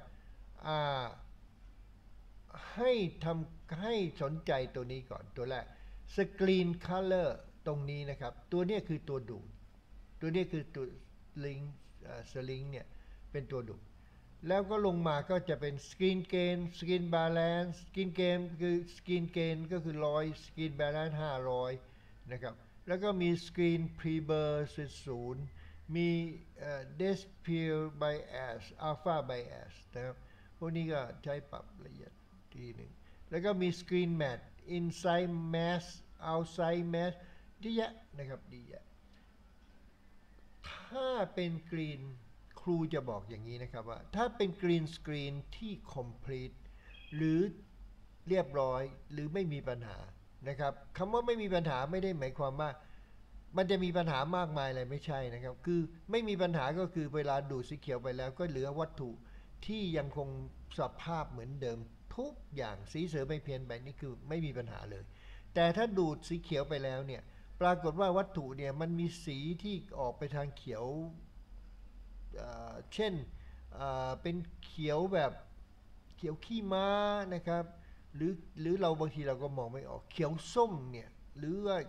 ให้ทำให้สนใจตัวนี้ก่อนตัวแรก Screen Color ตรงนี้นะครับตัวนี้คือตัวดูดตัวนี้คือตัวลิงก์สลิงเนี่ยเป็นตัวดูดแล้วก็ลงมาก็จะเป็น Screen Gain Screen Balance Screen Gain คือ Screen Gain ก็คือหนึ่งร้อย Screen Balance ห้าร้อยนะครับแล้วก็มี Screen Preblur ศูนย์มี Display Bias Alpha Bias นะครับพวกนี้ก็ใช้ปรับละเอียดทีหนึ่งแล้วก็มี Screen Matte Inside Mask Outside Mask ดีเยอะนะครับดีเยอะถ้าเป็นกรีนครูจะบอกอย่างนี้นะครับว่าถ้าเป็นกรีนสกรีนที่ complete หรือเรียบร้อยหรือไม่มีปัญหานะครับคำว่าไม่มีปัญหาไม่ได้หมายความว่ามันจะมีปัญหามากมายอะไรไม่ใช่นะครับคือไม่มีปัญหาก็คือเวลาดูดสีเขียวไปแล้วก็เหลือวัตถุที่ยังคงสภาพเหมือนเดิมทุกอย่างสีเสือไม่เพี้ยนไปนี่คือไม่มีปัญหาเลยแต่ถ้าดูดสีเขียวไปแล้วเนี่ยปรากฏว่าวัตถุเนี่ยมันมีสีที่ออกไปทางเขียวเช่นเป็นเขียวแบบเขียวขี้ม้านะครับหรือหรือเราบางทีเราก็มองไม่ออกเขียวส้มเนี่ยหรือว่า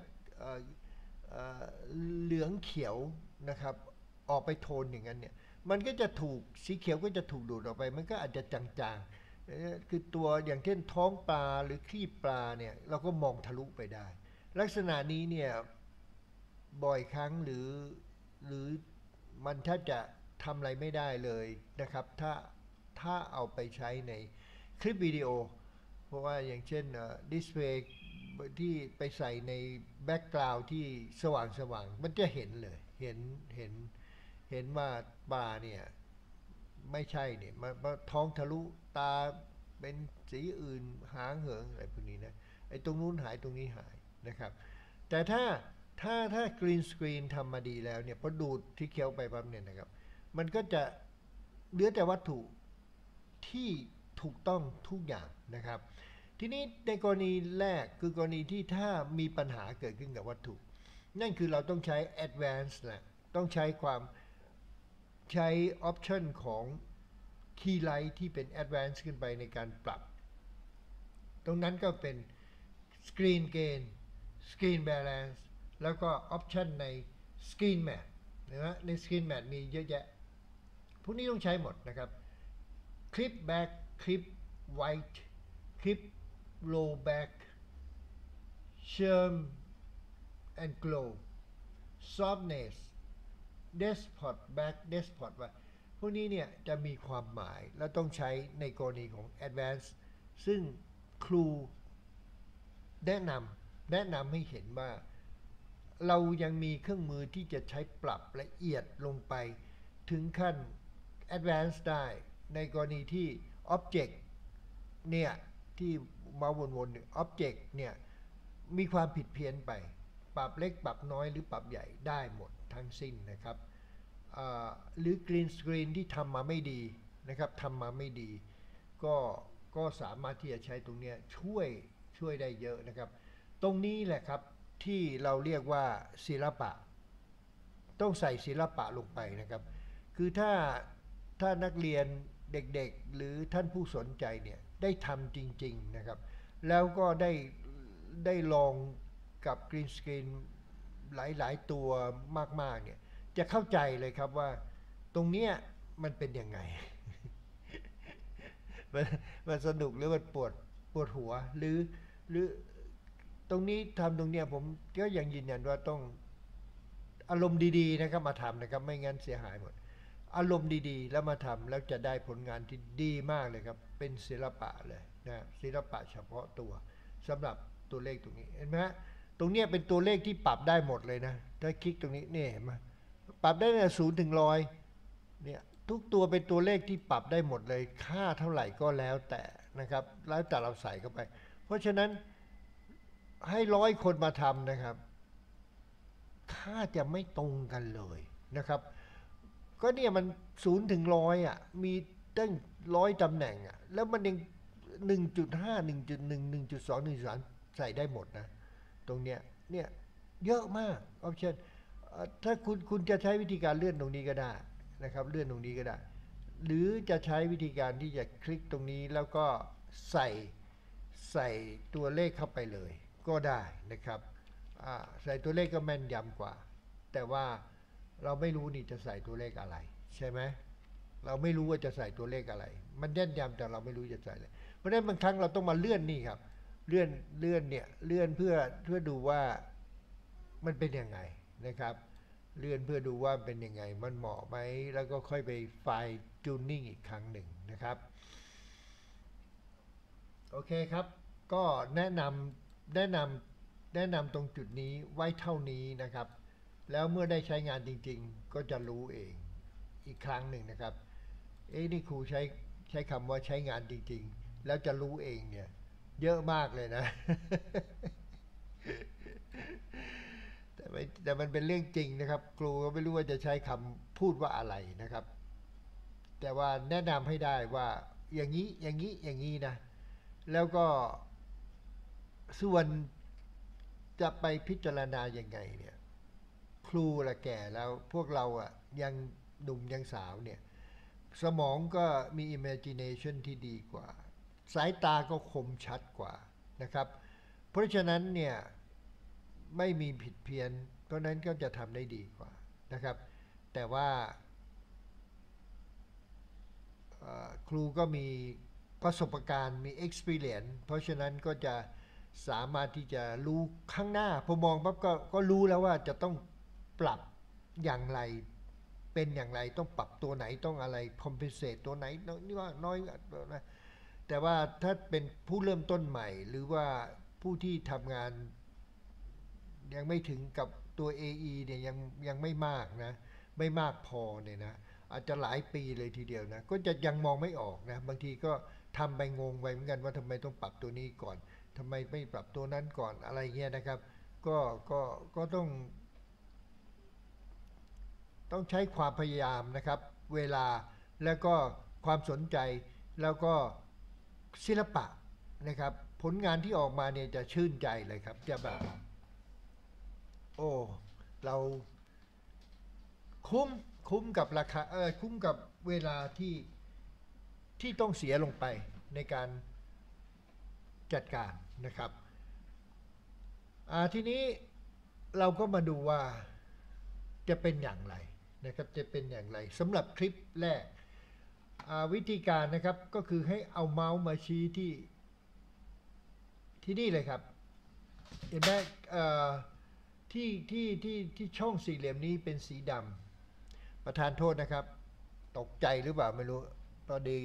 เหลืองเขียวนะครับออกไปโทนอย่างนั้นเนี่ยมันก็จะถูกสีเขียวก็จะถูกดูดออกไปมันก็อาจจะจางๆคือตัวอย่างเช่นท้องปลาหรือครีบปลาเนี่ยเราก็มองทะลุไปได้ลักษณะนี้เนี่ยบ่อยครั้งหรือหรือมันถ้าจะทำอะไรไม่ได้เลยนะครับถ้าถ้าเอาไปใช้ในคลิปวิดีโอเพราะว่าอย่างเช่นดิสเพลย์ที่ไปใส่ในแบ็กกราวด์ที่สว่างสว่างมันจะเห็นเลยเห็นเห็นเห็นว่าปลาเนี่ยไม่ใช่เนี่ยมาท้องทะลุตาเป็นสีอื่นหางเหิงอะไรพวกนี้นะไอ้ตรงนู้นหายตรงนี้หายนะครับแต่ถ้าถ้าถ้ากรีนสกรีนทำมาดีแล้วเนี่ยพอดูดที่เคี้ยวไปปั๊บเนี่ยนะครับมันก็จะเหลือแต่วัตถุที่ถูกต้องทุกอย่างนะครับทีนี้ในกรณีแรกคือกรณีที่ถ้ามีปัญหาเกิดขึ้นกับวัตถุนั่นคือเราต้องใช้ advance แหละต้องใช้ความใช้ออปชันของ key light ที่เป็น advance ขึ้นไปในการปรับตรงนั้นก็เป็น screen gain screen balance แล้วก็ออปชันใน screen matte นะใน screen matte มีเยอะแยะพวกนี้ต้องใช้หมดนะครับ clip back clip white clip roll back sharp and glow softness despot back despot ว่าพวกนี้เนี่ยจะมีความหมายและต้องใช้ในกรณีของ advance ซึ่งครูแนะนำแนะนำให้เห็นว่าเรายังมีเครื่องมือที่จะใช้ปรับละเอียดลงไปถึงขั้น advance ได้ในกรณีที่ object เนี่ยที่มาวนๆเนี่ย object เนี่ยมีความผิดเพี้ยนไปปรับเล็กปรับน้อยหรือปรับใหญ่ได้หมดทั้งสิ้นนะครับหรือ green screen ที่ทำมาไม่ดีนะครับทำมาไม่ดีก็ก็สามารถที่จะใช้ตรงนี้ช่วยช่วยได้เยอะนะครับตรงนี้แหละครับที่เราเรียกว่าศิลปะต้องใส่ศิลปะลงไปนะครับคือถ้าถ้านักเรียนเด็กๆหรือท่านผู้สนใจเนี่ยได้ทำจริงๆนะครับแล้วก็ได้ได้ลองกับกรีนสกรีนหลายๆตัวมากๆเนี่ยจะเข้าใจเลยครับว่าตรงเนี้ยมันเป็นยังไง มันมันสนุกหรือมันปวดปวดหัวหรือหรือตรงนี้ทำตรงเนี้ยผมก็ยังยืนยันว่าต้องอารมณ์ดีๆนะครับมาทำนะครับไม่งั้นเสียหายหมดอารมณ์ดีๆแล้วมาทำแล้วจะได้ผลงานที่ดีมากเลยครับเป็นศิลปะเลยนะศิลปะเฉพาะตัวสำหรับตัวเลขตรงนี้เห็นไหมฮะตรงเนี้ยเป็นตัวเลขที่ปรับได้หมดเลยนะถ้าคลิกตรงนี้เนี่ยเห็นไหมปรับได้เนี่ยศูนย์ถึงร้อยเนี่ยทุกตัวเป็นตัวเลขที่ปรับได้หมดเลยค่าเท่าไหร่ก็แล้วแต่นะครับแล้วแต่เราใส่เข้าไปเพราะฉะนั้นให้ร้อยคนมาทำนะครับค่าจะไม่ตรงกันเลยนะครับก็เนี่ยมันศูนย์ถึงร้อยอ่ะมีตั้งร้อยตำแหน่งอ่ะแล้วมันยังหนึ่งจุดห้าหนึ่งจุดหนึ่งหนึ่งจุดสองหนึ่งจุดสามใส่ได้หมดนะตรงเนี้ยเนี่ยเยอะมากออปชั่นถ้าคุณคุณจะใช้วิธีการเลื่อนตรงนี้ก็ได้นะครับเลื่อนตรงนี้ก็ได้หรือจะใช้วิธีการที่จะคลิกตรงนี้แล้วก็ใส่ใส่ตัวเลขเข้าไปเลยก็ได้นะครับใส่ตัวเลขก็แม่นยำกว่าแต่ว่าเราไม่รู้นี่จะใส่ตัวเลขอะไรใช่ไหมเราไม่รู้ว่าจะใส่ตัวเลขอะไรมันแน่นยำแต่เราไม่รู้จะใส่อะไรเพราะฉะนั้นบางครั้งเราต้องมาเลื่อนนี่ครับเลื่อนเลื่อนเนี่ยเลื่อนเพื่อเพื่อดูว่ามันเป็นยังไงนะครับเลื่อนเพื่อดูว่าเป็นยังไงมันเหมาะไหมแล้วก็ค่อยไปไฟล์จูนนิ่งอีกครั้งหนึ่งนะครับโอเคครับก็แนะนำแนะนำแนะนำตรงจุดนี้ไว้เท่านี้นะครับแล้วเมื่อได้ใช้งานจริงๆก็จะรู้เองอีกครั้งหนึ่งนะครับเอ้นี่ครูใช้ใช้คำว่าใช้งานจริงๆแล้วจะรู้เองเนี่ยเยอะมากเลยนะ แต่ไม่แต่มันเป็นเรื่องจริงนะครับครูก็ไม่รู้ว่าจะใช้คำพูดว่าอะไรนะครับแต่ว่าแนะนำให้ได้ว่าอย่างนี้อย่างนี้อย่างนี้นะแล้วก็ส่วนจะไปพิจารณาอย่างไงเนี่ยครูละแก่แล้วพวกเราอ่ะยังหนุ่มยังสาวเนี่ยสมองก็มี imagination ที่ดีกว่าสายตาก็คมชัดกว่านะครับเพราะฉะนั้นเนี่ยไม่มีผิดเพี้ยนเพราะนั้นก็จะทำได้ดีกว่านะครับแต่ว่าครูก็มีประสบการณ์มี experience เพราะฉะนั้นก็จะสามารถที่จะรู้ข้างหน้าพอมองปั๊บก็ก็รู้แล้วว่าจะต้องปรับอย่างไรเป็นอย่างไรต้องปรับตัวไหนต้องอะไร compensate ตัวไหนนี่ว่าน้อยนะแต่ว่าถ้าเป็นผู้เริ่มต้นใหม่หรือว่าผู้ที่ทำงานยังไม่ถึงกับตัว เอ อี เนี่ยยังยังไม่มากนะไม่มากพอเนี่ยนะอาจจะหลายปีเลยทีเดียวนะก็จะยังมองไม่ออกนะบางทีก็ทำไปงงไปเหมือนกันว่าทำไมต้องปรับตัวนี้ก่อนทำไมไม่ปรับตัวนั้นก่อนอะไรเงี้ยนะครับก็ก็ก็ต้องต้องใช้ความพยายามนะครับเวลาแล้วก็ความสนใจแล้วก็ศิลปะนะครับผลงานที่ออกมาเนี่ยจะชื่นใจเลยครับจะแบบโอ้เราคุ้มคุ้มกับราคาเออคุ้มกับเวลาที่ที่ต้องเสียลงไปในการจัดการนะครับทีนี้เราก็มาดูว่าจะเป็นอย่างไรนะครับจะเป็นอย่างไรสำหรับคลิปแรกวิธีการนะครับก็คือให้เอาเมาส์มาชี้ที่ที่นี่เลยครับเห็นไหมที่ที่ที่ที่ช่องสี่เหลี่ยมนี้เป็นสีดำประธานโทษนะครับตกใจหรือเปล่าไม่รู้พอดี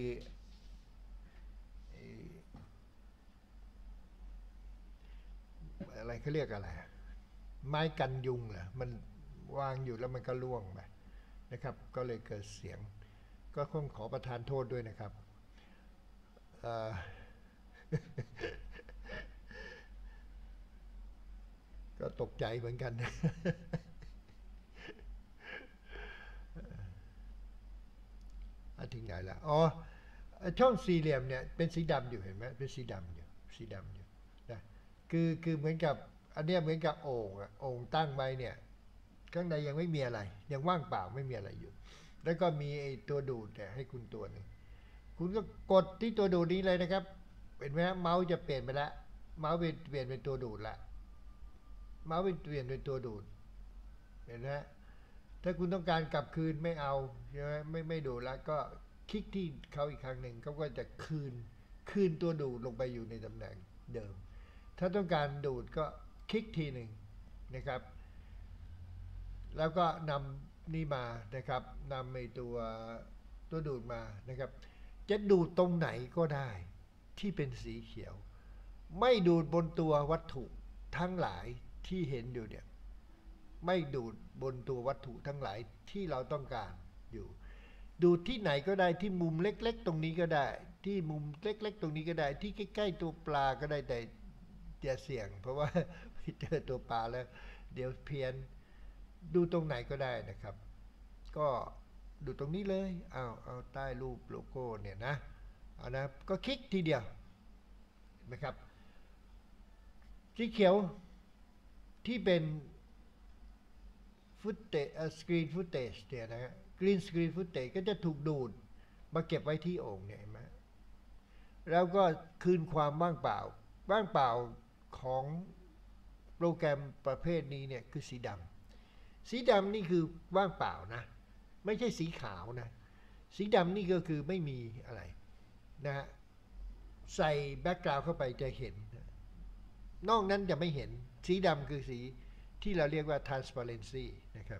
อะไรเขาเรียกอะไรไม้กันยุงเหรอมันวางอยู่แล้วมันก็ล่วงไปนะครับก็เลยเกิดเสียงก็คงขอประทานโทษด้วยนะครับก็ตกใจเหมือนกันถึงไหนแล้วอ๋อช่องสี่เหลี่ยมเนี่ยเป็นสีดำอยู่เห็นไหมเป็นสีดำอยู่สีดำอยู่นะคือคือเหมือนกับอันเนี้ยเหมือนกับโอ่งอะโอ่งตั้งไว้เนี่ยข้างในยังไม่มีอะไรยังว่างเปล่าไม่มีอะไรอยู่แล้วก็มีไอ้ตัวดูดเนี่ยให้คุณตัวหนึ่งคุณก็กดที่ตัวดูดนี้เลยนะครับเห็นไหมเมาส์จะเปลี่ยนไปแล้วเมาส์เปลี่ยนเป็นตัวดูดละเมาส์เปลี่ยนเป็นตัวดูดเห็นไหมถ้าคุณต้องการกลับคืนไม่เอาใช่ไหมไม่ไม่ดูดแล้วก็คลิกที่เขาอีกครั้งหนึ่งเขาก็จะคืนคืนตัวดูดลงไปอยู่ในตำแหน่งเดิมถ้าต้องการดูดก็คลิกทีหนึ่งนะครับแล้วก็นำนี่มานะครับนำไอตัวตัวดูดมานะครับจะดูดตรงไหนก็ได้ที่เป็นสีเขียวไม่ดูดบนตัววัตถุทั้งหลายที่เห็นอยู่เนี่ยไม่ดูดบนตัววัตถุทั้งหลายที่เราต้องการอยู่ดูดที่ไหนก็ได้ที่มุมเล็กๆตรงนี้ก็ได้ที่มุมเล็กๆตรงนี้ก็ได้ที่ใกล้ๆตัวปลาก็ได้แต่อย่าเสี่ยงเพราะว่าไปเจอตัวปลาแล้วเดี๋ยวเพี้ยนดูตรงไหนก็ได้นะครับก็ดูตรงนี้เลยเอาเอาใต้รูปโลโก้เนี่ยนะเอานะก็คลิกทีเดียวนะครับสีเขียวที่เป็นฟุตเตจสกรีนฟุตเตจเนี่ยนะฮะกรีนสกรีนฟุตเตจก็จะถูกดูดมาเก็บไว้ที่โอ่งเนี่ยเห็นไหมแล้วก็คืนความว่างเปล่าว่างเปล่าของโปรแกรมประเภทนี้เนี่ยคือสีดำสีดำนี่คือว่างเปล่านะไม่ใช่สีขาวนะสีดำนี่ก็คือไม่มีอะไรนะฮะใส่แบ็กกราวด์เข้าไปจะเห็นนอกนั้นจะไม่เห็นสีดำคือสีที่เราเรียกว่า transparency นะครับ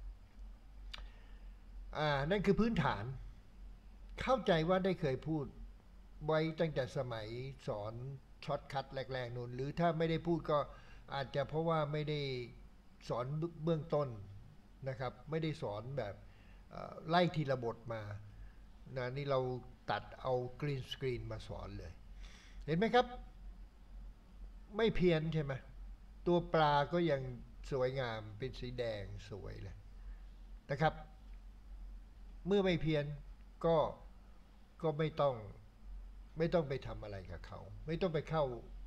อ่านั่นคือพื้นฐานเข้าใจว่าได้เคยพูดไว้ตั้งแต่สมัยสอนช็อตคัทแรกๆนู่นหรือถ้าไม่ได้พูดก็อาจจะเพราะว่าไม่ได้สอนเบื้องต้นนะครับไม่ได้สอนแบบไล่ทีละบทมานะนี่เราตัดเอากรีนสกรีนมาสอนเลยเห็นไหมครับไม่เพี้ยนใช่ไหมตัวปลาก็ยังสวยงามเป็นสีแดงสวยเลยนะครับเมื่อไม่เพี้ยนก็ก็ไม่ต้องไม่ต้องไปทำอะไรกับเขาไม่ต้องไปเข้า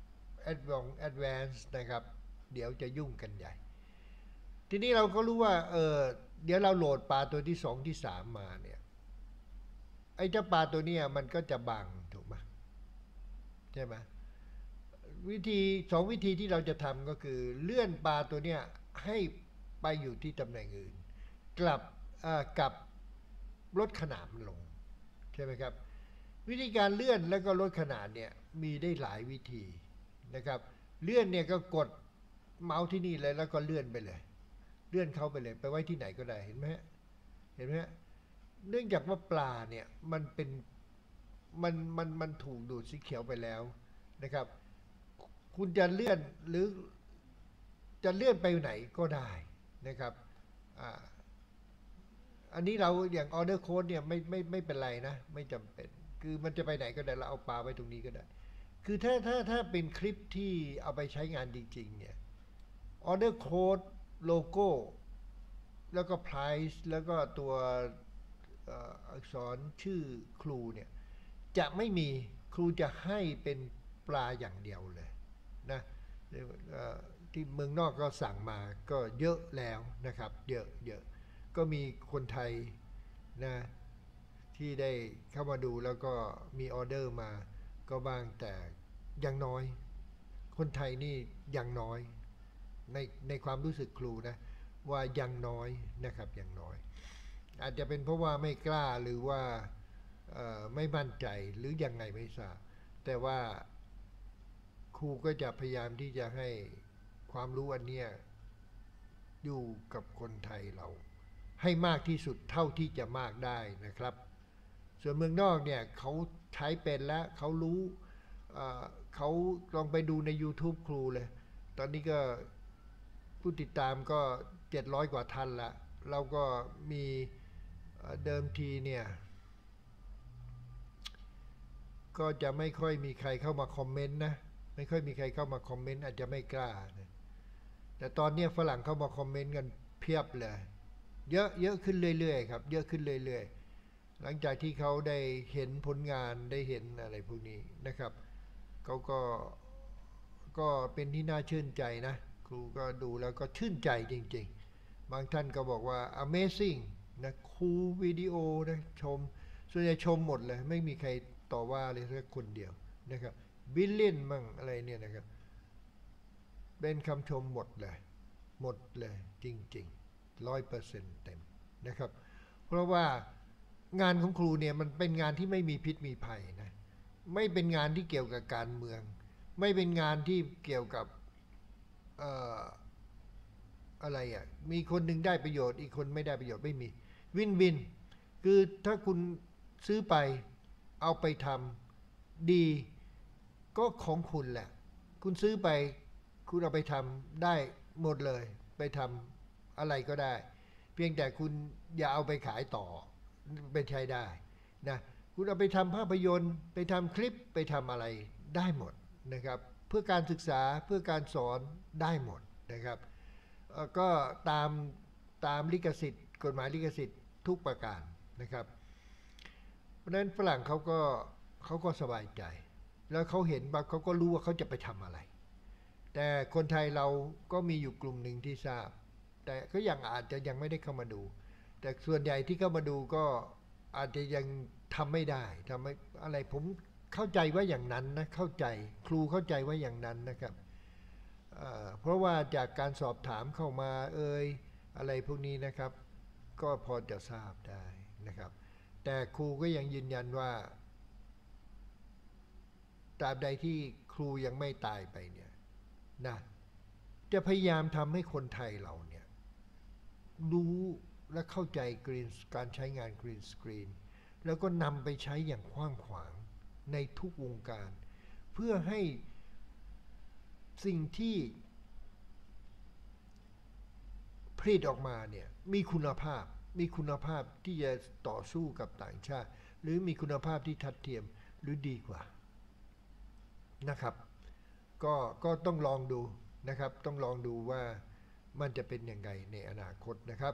Advanced นะครับเดี๋ยวจะยุ่งกันใหญ่ทีนี้เราก็รู้ว่าเออเดี๋ยวเราโหลดปลาตัวที่สองที่สามมาเนี่ยไอ้เจ้าปลาตัวนี้มันก็จะบังถูกไหมใช่ไหมวิธีสองวิธีที่เราจะทำก็คือเลื่อนปลาตัวเนี้ยให้ไปอยู่ที่ตำแหน่งอื่นกลับกับลดขนาดมันลงใช่ไหมครับวิธีการเลื่อนแล้วก็ลดขนาดเนี่ยมีได้หลายวิธีนะครับเลื่อนเนี่ยก็กดเมาส์ที่นี่เลยแล้วก็เลื่อนไปเลยเลื่อนเข้าไปเลยไปไว้ที่ไหนก็ได้เห็นไหมเห็นไหมเนื่องจากว่าปลาเนี่ยมันเป็นมันมันมันถูกดูดสีเขียวไปแล้วนะครับคุณจะเลื่อนหรือจะเลื่อนไปไหนก็ได้นะครับอ่าอันนี้เราอย่างออเดอร์โค้ดเนี่ยไม่ไม่ไม่เป็นไรนะไม่จำเป็นคือมันจะไปไหนก็ได้เราเอาปลาไว้ตรงนี้ก็ได้คือถ้าถ้าถ้าเป็นคลิปที่เอาไปใช้งานจริงๆเนี่ยออเดอร์โค้ดโลโก้แล้วก็ price แล้วก็ตัวอักษรชื่อครูเนี่ยจะไม่มีครูจะให้เป็นปลาอย่างเดียวเลยนะที่เมืองนอกก็สั่งมาก็เยอะแล้วนะครับเยอะเยอะก็มีคนไทยนะที่ได้เข้ามาดูแล้วก็มีออเดอร์มาก็บ้างแต่ยังน้อยคนไทยนี่ยังน้อยในในความรู้สึกครูนะว่ายังน้อยนะครับยังน้อยอาจจะเป็นเพราะว่าไม่กล้าหรือว่าไม่มั่นใจหรือยังไงไม่ทราบแต่ว่าครูก็จะพยายามที่จะให้ความรู้อันเนี้ยอยู่กับคนไทยเราให้มากที่สุดเท่าที่จะมากได้นะครับส่วนเมืองนอกเนี่ยเขาใช้เป็นแล้วเขารู้เขาลองไปดูใน YouTube ครูเลยตอนนี้ก็ผู้ติดตามก็เจ็ดร้อยกว่าท่านละเราก็มีเดิมทีเนี่ยก็จะไม่ค่อยมีใครเข้ามาคอมเมนต์นะไม่ค่อยมีใครเข้ามาคอมเมนต์อาจจะไม่กล้านะแต่ตอนนี้ฝรั่งเข้ามาคอมเมนต์กันเพียบเลยเยอะเยอะขึ้นเรื่อยๆครับเยอะขึ้นเรื่อยๆหลังจากที่เขาได้เห็นผลงานได้เห็นอะไรพวกนี้นะครับเขาก็ก็เป็นที่น่าชื่นใจนะครูก็ดูแล้วก็ชื่นใจจริงๆบางท่านก็บอกว่า Amazing นะครูวิดีโอนะชมส่วนใหญ่ชมหมดเลยไม่มีใครต่อว่าเลยสักคนเดียวนะครับบิลเลียนมั่งอะไรเนี่ยนะครับเป็นคำชมหมดเลยหมดเลยจริงๆร้อยเปอร์เซ็นต์เต็มนะครับเพราะว่างานของครูเนี่ยมันเป็นงานที่ไม่มีพิษมีภัยนะไม่เป็นงานที่เกี่ยวกับการเมืองไม่เป็นงานที่เกี่ยวกับเอ่ออะไรอ่ะมีคนหนึ่งได้ประโยชน์อีกคนไม่ได้ประโยชน์ไม่มีวินวินคือถ้าคุณซื้อไปเอาไปทำดีก็ของคุณแหละคุณซื้อไปคุณเอาไปทำได้หมดเลยไปทำอะไรก็ได้เพียงแต่คุณอย่าเอาไปขายต่อไปใช้ได้นะคุณเอาไปทำภาพยนตร์ไปทำคลิปไปทำอะไรได้หมดนะครับเพื่อการศึกษาเพื่อการสอนได้หมดนะครับก็ตามตามลิขสิทธิ์กฎหมายลิขสิทธิ์ทุกประการนะครับเพราะฉะนั้นฝรั่งเขาก็เขาก็สบายใจแล้วเขาเห็นว่าเขาก็รู้ว่าเขาจะไปทำอะไรแต่คนไทยเราก็มีอยู่กลุ่มหนึ่งที่ทราบแต่ก็ยังอาจจะยังไม่ได้เข้ามาดูแต่ส่วนใหญ่ที่เข้ามาดูก็อาจจะยังทำไม่ได้ทำไม่อะไรผมเข้าใจว่าอย่างนั้นนะเข้าใจครูเข้าใจว่าอย่างนั้นนะครับเพราะว่าจากการสอบถามเข้ามาเอ่ยอะไรพวกนี้นะครับก็พอจะทราบได้นะครับแต่ครูก็ยังยืนยันว่าตราบใดที่ครูยังไม่ตายไปเนี่ยนะจะพยายามทำให้คนไทยเราเนี่ยรู้และเข้าใจกรีนการใช้งานกรีนสกรีนแล้วก็นำไปใช้อย่างกว้างขวางในทุกวงการเพื่อให้สิ่งที่ผลิตออกมาเนี่ยมีคุณภาพมีคุณภาพที่จะต่อสู้กับต่างชาติหรือมีคุณภาพที่ทัดเทียมหรือดีกว่านะครับก็ก็ต้องลองดูนะครับต้องลองดูว่ามันจะเป็นยังไงในอนาคตนะครับ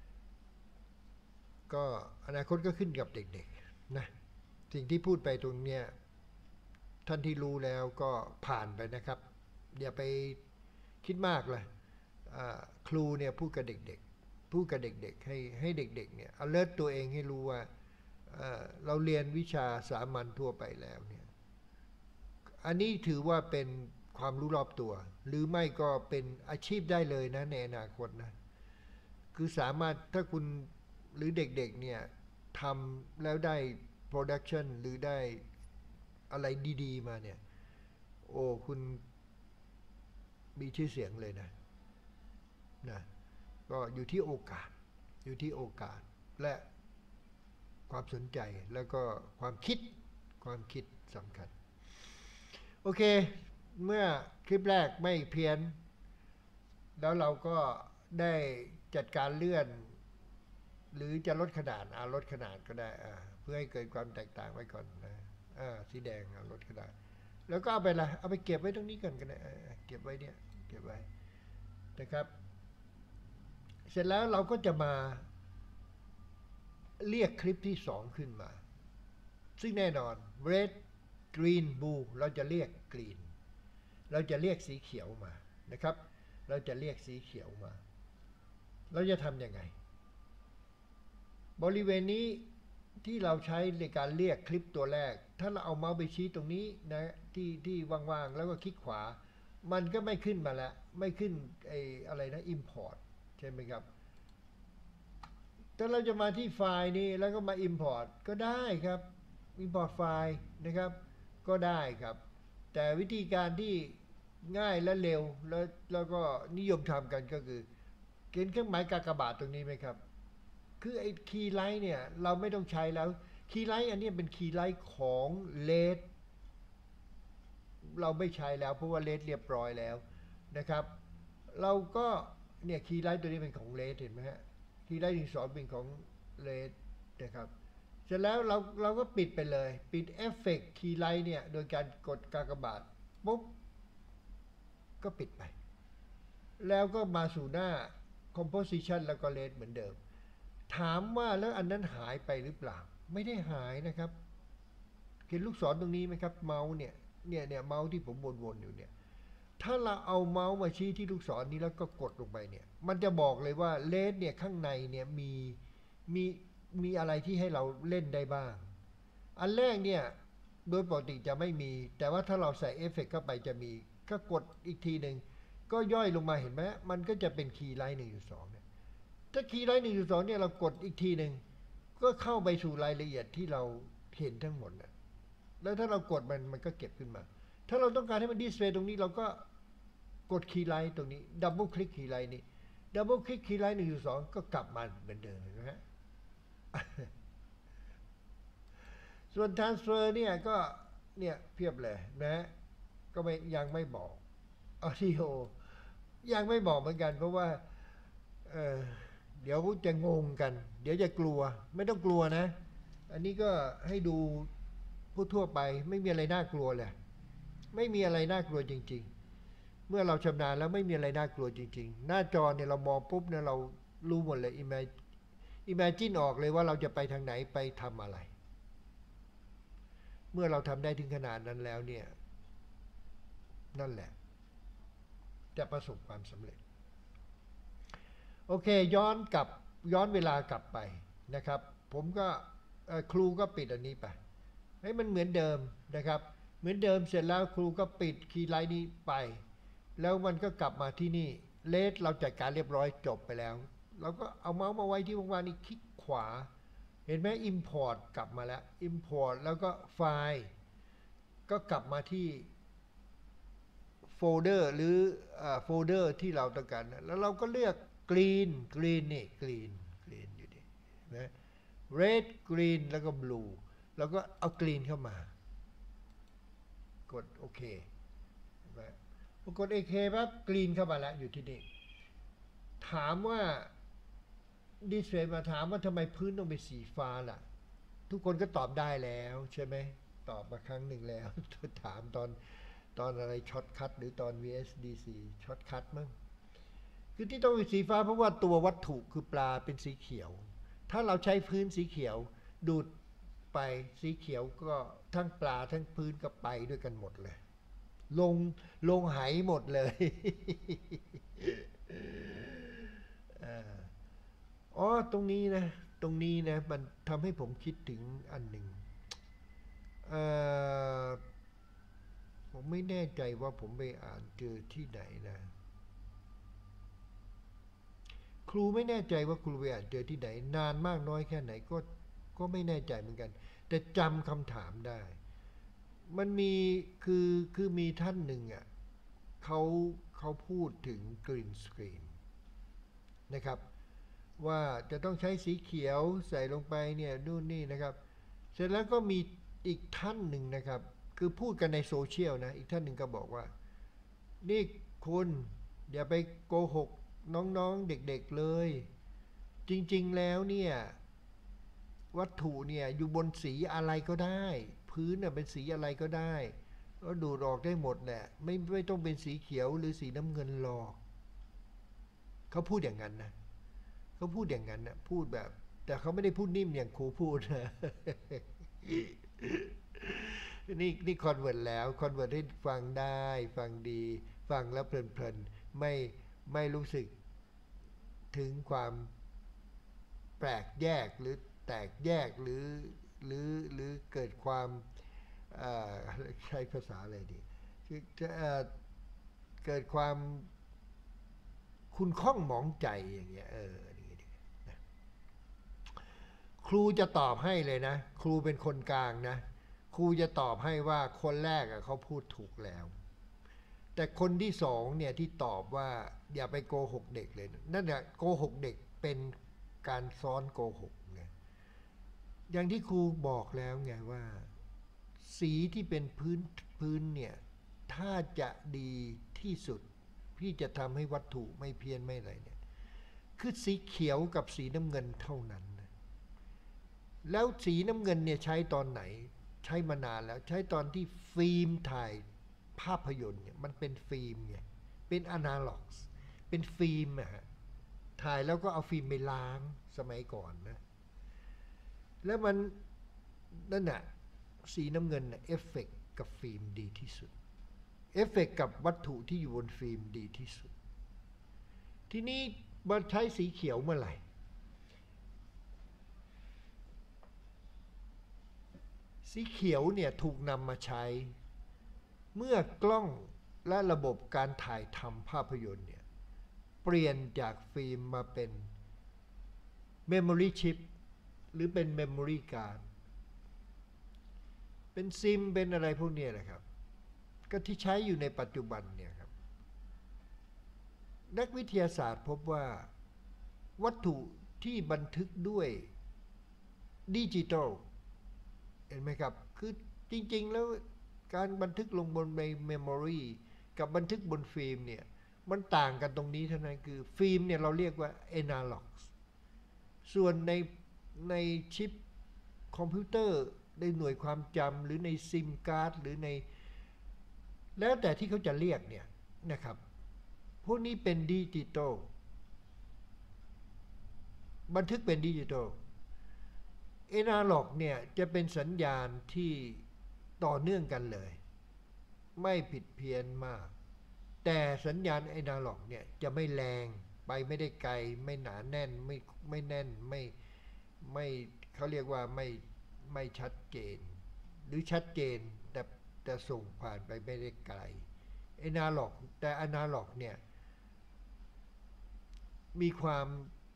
ก็อนาคตก็ขึ้นกับเด็กๆนะสิ่งที่พูดไปตรงเนี้ยท่านที่รู้แล้วก็ผ่านไปนะครับอย่าไปคิดมากเลยครูเนี่ยพูดกับเด็กๆพูดกับเด็กๆให้ให้เด็กๆเนี่ย alert ตัวเองให้รู้ว่าเราเรียนวิชาสามัญทั่วไปแล้วเนี่ยอันนี้ถือว่าเป็นความรู้รอบตัวหรือไม่ก็เป็นอาชีพได้เลยนะในอนาคตนะคือสามารถถ้าคุณหรือเด็กๆเนี่ยทำแล้วได้ production หรือได้อะไรดีๆมาเนี่ยโอ้คุณมีชื่อเสียงเลยนะนะก็อยู่ที่โอกาสอยู่ที่โอกาสและความสนใจแล้วก็ความคิดความคิดสำคัญโอเคเมื่อคลิปแรกไม่เพี้ยนแล้วเราก็ได้จัดการเลื่อนหรือจะลดขนาดอ่าลดขนาดก็ได้อ่าเพื่อให้เกิดความแตกต่างไว้ก่อนนะอ่าสีแดงอ่าลดขนาดแล้วก็เอาไปละเอาไปเก็บไว้ตรงนี้ก่อนก็ได้เก็บไว้เนี่ยเก็บไว้นะครับเสร็จแล้วเราก็จะมาเรียกคลิปที่สองขึ้นมาซึ่งแน่นอน red green blue เราจะเรียก green เราจะเรียกสีเขียวมานะครับเราจะเรียกสีเขียวมาเราจะทำยังไงบริเวณนี้ที่เราใช้ในการเรียกคลิปตัวแรกถ้าเราเอาเมาส์ไปชี้ตรงนี้นะที่ที่ว่างๆแล้วก็คลิกขวามันก็ไม่ขึ้นมาแล้วไม่ขึ้นไอ้อะไรนะ import ใช่ไหมครับถ้าเราจะมาที่ไฟล์นี้แล้วก็มา import ก็ได้ครับ import ไฟล์นะครับก็ได้ครับแต่วิธีการที่ง่ายและเร็วแล้วแล้วก็นิยมทำกันก็คือเขียนเครื่องหมายกากบาทตรงนี้ไหมครับคือไอ้คีย์ไลท์เนี่ยเราไม่ต้องใช้แล้วคีย์ไลท์อันนี้เป็นคีย์ไลท์ของเลดเราไม่ใช้แล้วเพราะว่าเลดเรียบร้อยแล้วนะครับเราก็เนี่ยคีย์ไลท์ตัวนี้เป็นของเลดเห็นไหมฮะคีย์ไลท์ที่สองเป็นของเลดนะครับเสร็จแล้วเราเราก็ปิดไปเลยปิดเอฟเฟกต์คีย์ไลท์เนี่ยโดยการกดกากบาทปุ๊บก็ปิดไปแล้วก็มาสู่หน้า composition แล้วก็เลดเหมือนเดิมถามว่าแล้วอันนั้นหายไปหรือเปล่าไม่ได้หายนะครับเห็นลูกศรตรงนี้ไหมครับเมาส์เนี่ยเนี่ยเนี่ยเมาส์ที่ผมวนๆอยู่เนี่ยถ้าเราเอาเมาส์มาชี้ที่ลูกศรนี้แล้วก็กดลงไปเนี่ยมันจะบอกเลยว่าเลสเนี่ยข้างในเนี่ยมีมีมีอะไรที่ให้เราเล่นได้บ้างอันแรกเนี่ยโดยปกติจะไม่มีแต่ว่าถ้าเราใส่เอฟเฟกต์เข้าไปจะมีก็กดอีกทีหนึ่งก็ย่อยลงมาเห็นไหมมันก็จะเป็นคีย์ไลท์หนึ่งจุดสองเนี่ยถ้าคีย์ไลท์หนึ่งจุดสองเนี่ยเรากดอีกทีหนึ่งก็เข้าไปสู่รายละเอียดที่เราเห็นทั้งหมดนะแล้วถ้าเรากดมันมันก็เก็บขึ้นมาถ้าเราต้องการให้มันดิสเพลย์ตรงนี้เราก็กดคีย์ไลท์ตรงนี้ดับเบิลคลิกคีย์ไลท์นี้ดับเบิลคลิกคีย์ไลท์หนึ่งจุดสองก็กลับมาเหมือนเดิมนะฮะส่วน transfer เนี่ยก็เนี่ยเพียบเลยนะก็ไม่ยังไม่บอก audio ยังไม่บอกเหมือนกันเพราะว่าเออเดี๋ยวจะงงกันเดี๋ยวจะกลัวไม่ต้องกลัวนะอันนี้ก็ให้ดูผู้ทั่วไปไม่มีอะไรน่ากลัวเลยไม่มีอะไรน่ากลัวจริงๆเมื่อเราชำนาญแล้วไม่มีอะไรน่ากลัวจริงๆหน้าจอเนี่ยเรามองปุ๊บเนี่ยเรารู้หมดเลย imagine imagine ออกเลยว่าเราจะไปทางไหนไปทำอะไรเมื่อเราทำได้ถึงขนาดนั้นแล้วเนี่ยนั่นแหละจะประสบความสำเร็จโอเคย้อนกลับย้อนเวลากลับไปนะครับผมก็ครูก็ปิดอันนี้ไปให้มันเหมือนเดิมนะครับเหมือนเดิมเสร็จแล้วครูก็ปิดคีย์ไลท์นี้ไปแล้วมันก็กลับมาที่นี่เลสเราจัดการเรียบร้อยจบไปแล้วเราก็เอาเมาส์มาไว้ที่ว่างๆนี้คลิกขวาเห็นไหม import กลับมาแล้ว import แล้วก็ไฟล์ก็กลับมาที่โฟลเดอร์หรือโฟลเดอร์ที่เราต้องการแล้วเราก็เลือก green green นี่ green green อยู่ดินะ red green แล้วก็ blue แล้วก็เอา green เข้ามากดโอเคพอกดโอเคปั๊บ green เข้ามาแล้วอยู่ที่นี่ถามว่าดิสเพลย์มาถามว่าทำไมพื้นต้องเป็นสีฟ้าล่ะทุกคนก็ตอบได้แล้วใช่ไหมตอบมาครั้งหนึ่งแล้วถามตอนตอนอะไรช็อตคัทหรือตอน วี เอส ดี ซี ช็อตคัทมั้งคือที่ต้องเป็นสีฟ้าเพราะว่าตัววัตถุคือปลาเป็นสีเขียวถ้าเราใช้พื้นสีเขียวดูดไปสีเขียวก็ทั้งปลาทั้งพื้นก็ไปด้วยกันหมดเลยลงลงไหหมดเลยอ๋อตรงนี้นะตรงนี้นะมันทำให้ผมคิดถึงอันหนึ่งผมไม่แน่ใจว่าผมไปอ่านเจอที่ไหนนะครูไม่แน่ใจว่าครูไปอ่านเจอที่ไหนนานมากน้อยแค่ไหนก็ก็ไม่แน่ใจเหมือนกันแต่จำคำถามได้มันมีคือคือมีท่านหนึ่งอ่ะเขาเขาพูดถึง green screen นะครับว่าจะต้องใช้สีเขียวใส่ลงไปเนี่ยนู่นนี่นะครับเสร็จแล้วก็มีอีกท่านหนึ่งนะครับคือพูดกันในโซเชียลนะอีกท่านหนึ่งก็บอกว่านี่คุณอย่าไปโกหกน้องๆเด็กๆเลยจริงๆแล้วเนี่ยวัตถุเนี่ยอยู่บนสีอะไรก็ได้พื้นเป็นสีอะไรก็ได้ก็ดูดออกได้หมดแหละไม่ไม่ต้องเป็นสีเขียวหรือสีน้ำเงินหรอกเขาพูดอย่างนั้นนะเขาพูดอย่างนั้นนะพูดแบบแต่เขาไม่ได้พูดนิ่มอย่างครูพูดนะนี่นี่คอนเวิร์ตแล้วคอนเวิร์ตให้ฟังได้ฟังดีฟังแล้วเพลินๆไม่ไม่รู้สึกถึงความแปลกแยกหรือแตกแยกหรือหรือหรือเกิดความใช้ภาษาอะไรดีคือจะเกิดความคุณข้องหมองใจอย่างเงี้ยเออครูจะตอบให้เลยนะครูเป็นคนกลางนะครูจะตอบให้ว่าคนแรกเขาพูดถูกแล้วแต่คนที่สองเนี่ยที่ตอบว่าอย่าไปโกหกเด็กเลยนั่นแหละโกหกเด็กเป็นการซ้อนโกหกไงอย่างที่ครูบอกแล้วไงว่าสีที่เป็นพื้นพื้นเนี่ยถ้าจะดีที่สุดพี่จะทำให้วัตถุไม่เพี้ยนไม่อะไรเนี่ยคือสีเขียวกับสีน้ำเงินเท่านั้นนะแล้วสีน้ำเงินเนี่ยใช้ตอนไหนใช้มานานแล้วใช้ตอนที่ฟิล์มถ่ายภาพยนตร์เนี่ยมันเป็นฟิล์มไงเป็นอนาล็อกเป็นฟิล์มอะฮะถ่ายแล้วก็เอาฟิล์มไปล้างสมัยก่อนนะแล้วมันนั่นน่ะสีน้ำเงินน่ะเอฟเฟกต์กับฟิล์มดีที่สุดเอฟเฟกต์กับวัตถุที่อยู่บนฟิล์มดีที่สุดทีนี้มาใช้สีเขียวเมื่อไหร่สีเขียวเนี่ยถูกนำมาใช้เมื่อกล้องและระบบการถ่ายทำภาพยนตร์เนี่ยเปลี่ยนจากฟิล์มมาเป็นเมมโมรี่ชิปหรือเป็นเมมโมรี่การ์ดเป็นซิมเป็นอะไรพวกนี้แหละครับก็ที่ใช้อยู่ในปัจจุบันเนี่ยครับนักวิทยาศาสตร์พบว่าวัตถุที่บันทึกด้วยดิจิทัลเห็นไหมครับคือจริงๆแล้วการบันทึกลงบนในเมมโมรีกับบันทึกบนฟิล์มเนี่ยมันต่างกันตรงนี้เท่านั้นคือฟิล์มเนี่ยเราเรียกว่า analog ส่วนในในชิปคอมพิวเตอร์ในหน่วยความจำหรือในซิมการ์ดหรือในแล้วแต่ที่เขาจะเรียกเนี่ยนะครับพวกนี้เป็นดิจิตอลบันทึกเป็นดิจิตอลเอนาล็อกเนี่ยจะเป็นสัญญาณที่ต่อเนื่องกันเลยไม่ผิดเพี้ยนมากแต่สัญญาณเอนาล็อกเนี่ยจะไม่แรงไปไม่ได้ไกลไม่หนาแน่นไม่ไม่แน่นไม่ไม่เขาเรียกว่าไม่ไม่ชัดเจนหรือชัดเจนแต่แต่ส่งผ่านไปไม่ได้ไกลเอนาล็อกแต่อนาล็อกเนี่ยมีความ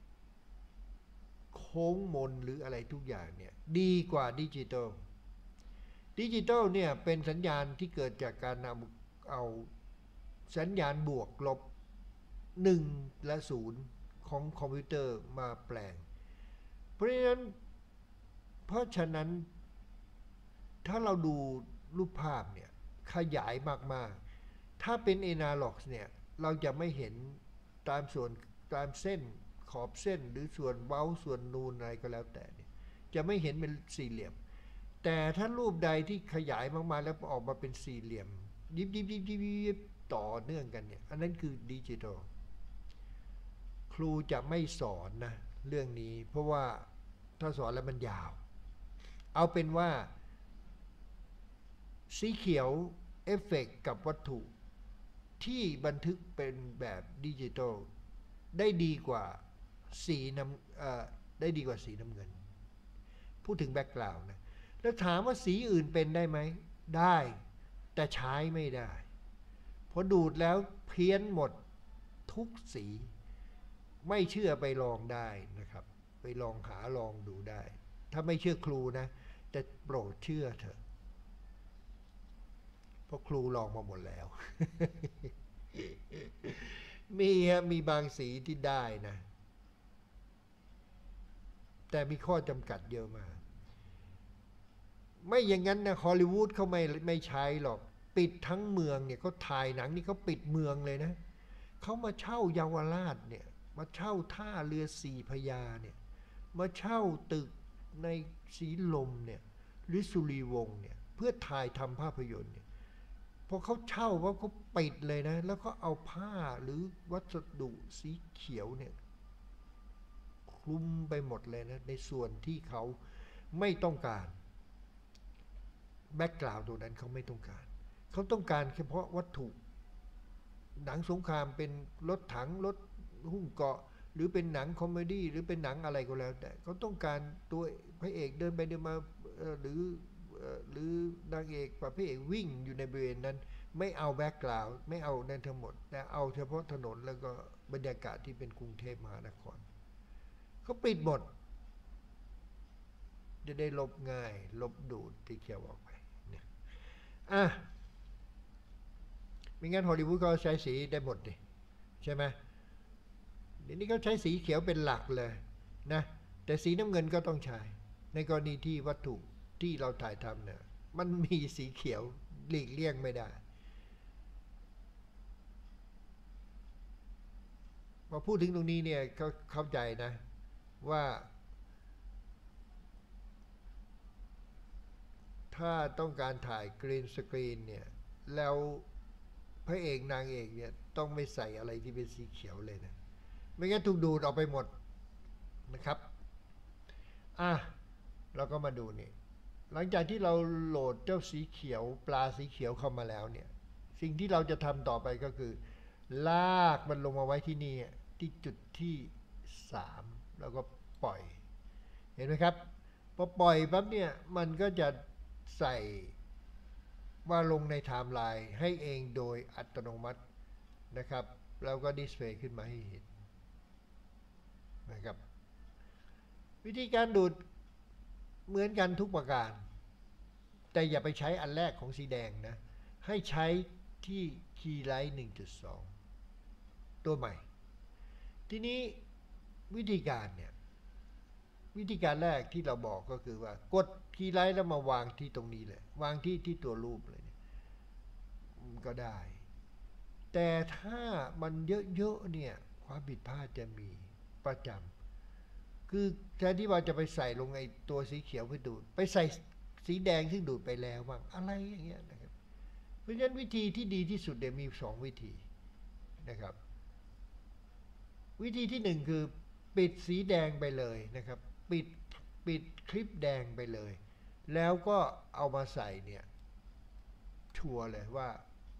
โค้งมนหรืออะไรทุกอย่างเนี่ยดีกว่าดิจิตอลดิจิตอลเนี่ยเป็นสัญญาณที่เกิดจากการนำเอาสัญญาณบวกลบหนึ่งและศูนย์ของคอมพิวเตอร์มาแปลงเพราะฉะนั้นเพราะฉะนั้นถ้าเราดูรูปภาพเนี่ยขยายมากๆถ้าเป็น Analog เนี่ยเราจะไม่เห็นตามส่วนตามเส้นขอบเส้นหรือส่วนเว้าส่วนนูนอะไรก็แล้วแต่เนี่ยจะไม่เห็นเป็นสี่เหลี่ยมแต่ถ้ารูปใดที่ขยายมากๆแล้วออกมาเป็นสี่เหลี่ยมยิบยิบยิบยิบยิบต่อเนื่องกันเนี่ยอันนั้นคือดิจิทัลครูจะไม่สอนนะเรื่องนี้เพราะว่าถ้าสอนแล้วมันยาวเอาเป็นว่าสีเขียวเอฟเฟกต์กับวัตถุที่บันทึกเป็นแบบดิจิทัลได้ดีกว่าสีน้ำได้ดีกว่าสีน้ำเงินพูดถึงแบ็กกราวด์นะแล้วถามว่าสีอื่นเป็นได้ไหมได้แต่ใช้ไม่ได้พอดูดแล้วเพี้ยนหมดทุกสีไม่เชื่อไปลองได้นะครับไปลองหาลองดูได้ถ้าไม่เชื่อครูนะแต่โปรดเชื่อเถอะเพราะครูลองมาหมดแล้ว มีมีบางสีที่ได้นะแต่มีข้อจำกัดเยอะมากไม่อย่างนั้นนะฮอลลีวูดเขาไม่ไม่ใช้หรอกปิดทั้งเมืองเนี่ยเขาถ่ายหนังนี่เขาปิดเมืองเลยนะเขามาเช่าเยาวราชเนี่ยมาเช่าท่าเรือสี่พญาเนี่ยมาเช่าตึกในสีลมเนี่ยหรือสุรีวงศ์เนี่ยเพื่อถ่ายทำภาพยนตร์เนี่ยพอเขาเช่าว่าเขาปิดเลยนะแล้วก็เอาผ้าหรือวัสดุสีเขียวเนี่ยคลุมไปหมดเลยนะในส่วนที่เขาไม่ต้องการแบ็กกราวด์ตัวนั้นเขาไม่ต้องการเขาต้องการเฉพาะวัตถุหนังสงครามเป็นรถถังรถหุ้มเกราะหรือเป็นหนังคอมเมดี้หรือเป็นหนังอะไรก็แล้วแต่เขาต้องการตัวพระเอกเดินไปเดินมาหรือหรือนางเอกกับพระเอกวิ่งอยู่ในบริเวณนั้นไม่เอาแบ็กกราวด์ไม่เอานั่นทั้งหมดแต่เอาเฉพาะถนนแล้วก็บรรยากาศที่เป็นกรุงเทพมหานครเขาปิดหมดจะได้ลบง่ายลบดูดที่เขียวออกไปเนี่ยอ่ะไม่งั้นฮอลลีวูดก็ใช้สีได้หมดดิใช่ไหมเดี๋ยวนี้เขาใช้สีเขียวเป็นหลักเลยนะแต่สีน้ำเงินก็ต้องใช้ในกรณีที่วัตถุที่เราถ่ายทำเนี่ยมันมีสีเขียวหลีกเลี่ยงไม่ได้พอพูดถึงตรงนี้เนี่ยก็เข้าใจนะว่าถ้าต้องการถ่ายกรีนสกรีนเนี่ยแล้วพระเอกนางเอกเนี่ยต้องไม่ใส่อะไรที่เป็นสีเขียวเลยนะไม่งั้นถูกดูดออกไปหมดนะครับอ่ะเราก็มาดูนี่หลังจากที่เราโหลดเจ้าสีเขียวปลาสีเขียวเข้ามาแล้วเนี่ยสิ่งที่เราจะทำต่อไปก็คือลากมันลงมาไว้ที่นี่ที่จุดที่สามแล้วก็ปล่อยเห็นไหมครับพอปล่อยปั๊บเนี่ยมันก็จะใส่ว่าลงในไทม์ไลน์ให้เองโดยอัตโนมัตินะครับแล้วก็ดิสเพลย์ขึ้นมาให้เห็นนะครับวิธีการดูดเหมือนกันทุกประการแต่อย่าไปใช้อันแรกของสีแดงนะให้ใช้ที่ Keylight หนึ่งจุดสอง ตัวใหม่ทีนี้วิธีการเนี่ยวิธีการแรกที่เราบอกก็คือว่ากด Keylight แล้วมาวางที่ตรงนี้เลยวางที่ที่ตัวรูปเลยเนี่ยก็ได้แต่ถ้ามันเยอะๆเนี่ยความผิดพลาดจะมีประจำคือแทนที่ว่าจะไปใส่ลงไอ้ตัวสีเขียวเพื่อดูดไปใส่สีแดงซึ่งดูดไปแล้วบ้างอะไรอย่างเงี้ยนะครับเพราะฉะนั้นวิธีที่ดีที่สุดเดี๋ยวมีสองวิธีนะครับวิธีที่หนึ่งคือปิดสีแดงไปเลยนะครับปิดปิดคลิปแดงไปเลยแล้วก็เอามาใส่เนี่ยชัวร์เลยว่า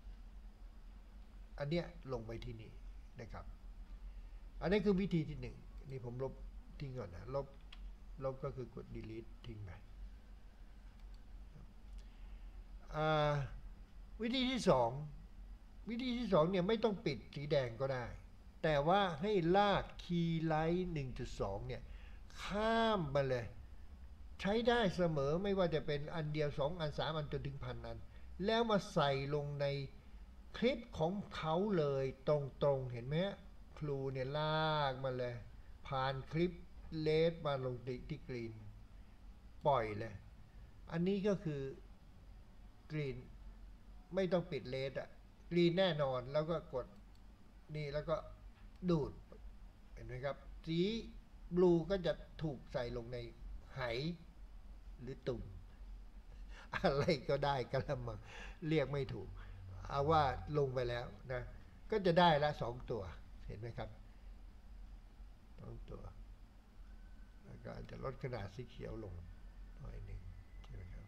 อันเนี้ยลงไปที่นี่นะครับอันนี้คือวิธีที่หนึ่งนี่ผมลบทิ้งก่อนนะลบลบก็คือกด delete ทิ้งไปวิธีที่สองวิธีที่สองเนี่ยไม่ต้องปิดสีแดงก็ได้แต่ว่าให้ลาก Keylight หนึ่งจุดสอง เนี่ยข้ามมาเลยใช้ได้เสมอไม่ว่าจะเป็นอันเดียวสองอันสามอันจนถึงพันอันแล้วมาใส่ลงในคลิปของเขาเลยตรงๆเห็นไหมครูเนี่ยลากมาเลยผ่านคลิปเลสมาลงที่กรีนปล่อยเลยอันนี้ก็คือกรีนไม่ต้องปิดเลสอะกรีนแน่นอนแล้วก็กดนี่แล้วก็ดูดเห็นไหมครับสีบลูก็จะถูกใส่ลงในไหหรือตุ่มอะไรก็ได้กระมังเรียกไม่ถูกเอาว่าลงไปแล้วนะก็จะได้ละสองตัวเห็นไหมครับสองตัวแล้วก็จะลดขนาดสีเขียวลงหน่อยหนึ่งใช่ไหมครับ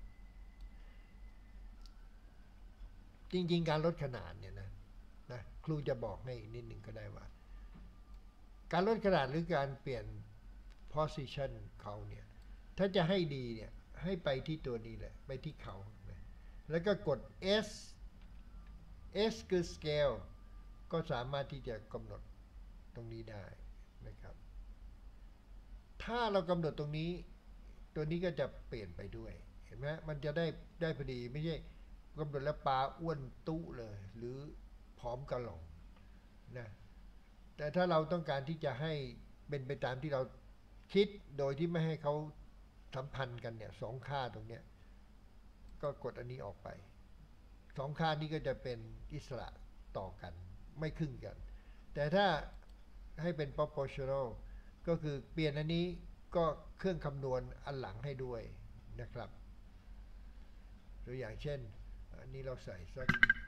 จริงๆการลดขนาดเนี่ยนะนะครูจะบอกให้นิดหนึ่งก็ได้ว่าการลดขนาดหรือการเปลี่ยน position เขาเนี่ยถ้าจะให้ดีเนี่ยให้ไปที่ตัวนี้แหละไปที่เขาแล้วก็กด S S คือ scale ก็สามารถที่จะกำหนดตรงนี้ได้นะครับถ้าเรากำหนดตรงนี้ตัวนี้ก็จะเปลี่ยนไปด้วยเห็นไหมมันจะได้ได้พอดีไม่ใช่กำหนดแล้วปลาอ้วนตู้เลยหรือผอมกระหล่องนะแต่ถ้าเราต้องการที่จะให้เป็นไปตามที่เราคิดโดยที่ไม่ให้เขาสัมพันธ์กันเนี่ยสองค่าตรงเนี้ยก็กดอันนี้ออกไปสองค่านี้ก็จะเป็นอิสระต่อกันไม่ครึ่งกันแต่ถ้าให้เป็น proportional ก็คือเปลี่ยนอันนี้ก็เครื่องคำนวณอันหลังให้ด้วยนะครับตัวอย่างเช่นอันนี้เราใส่สัก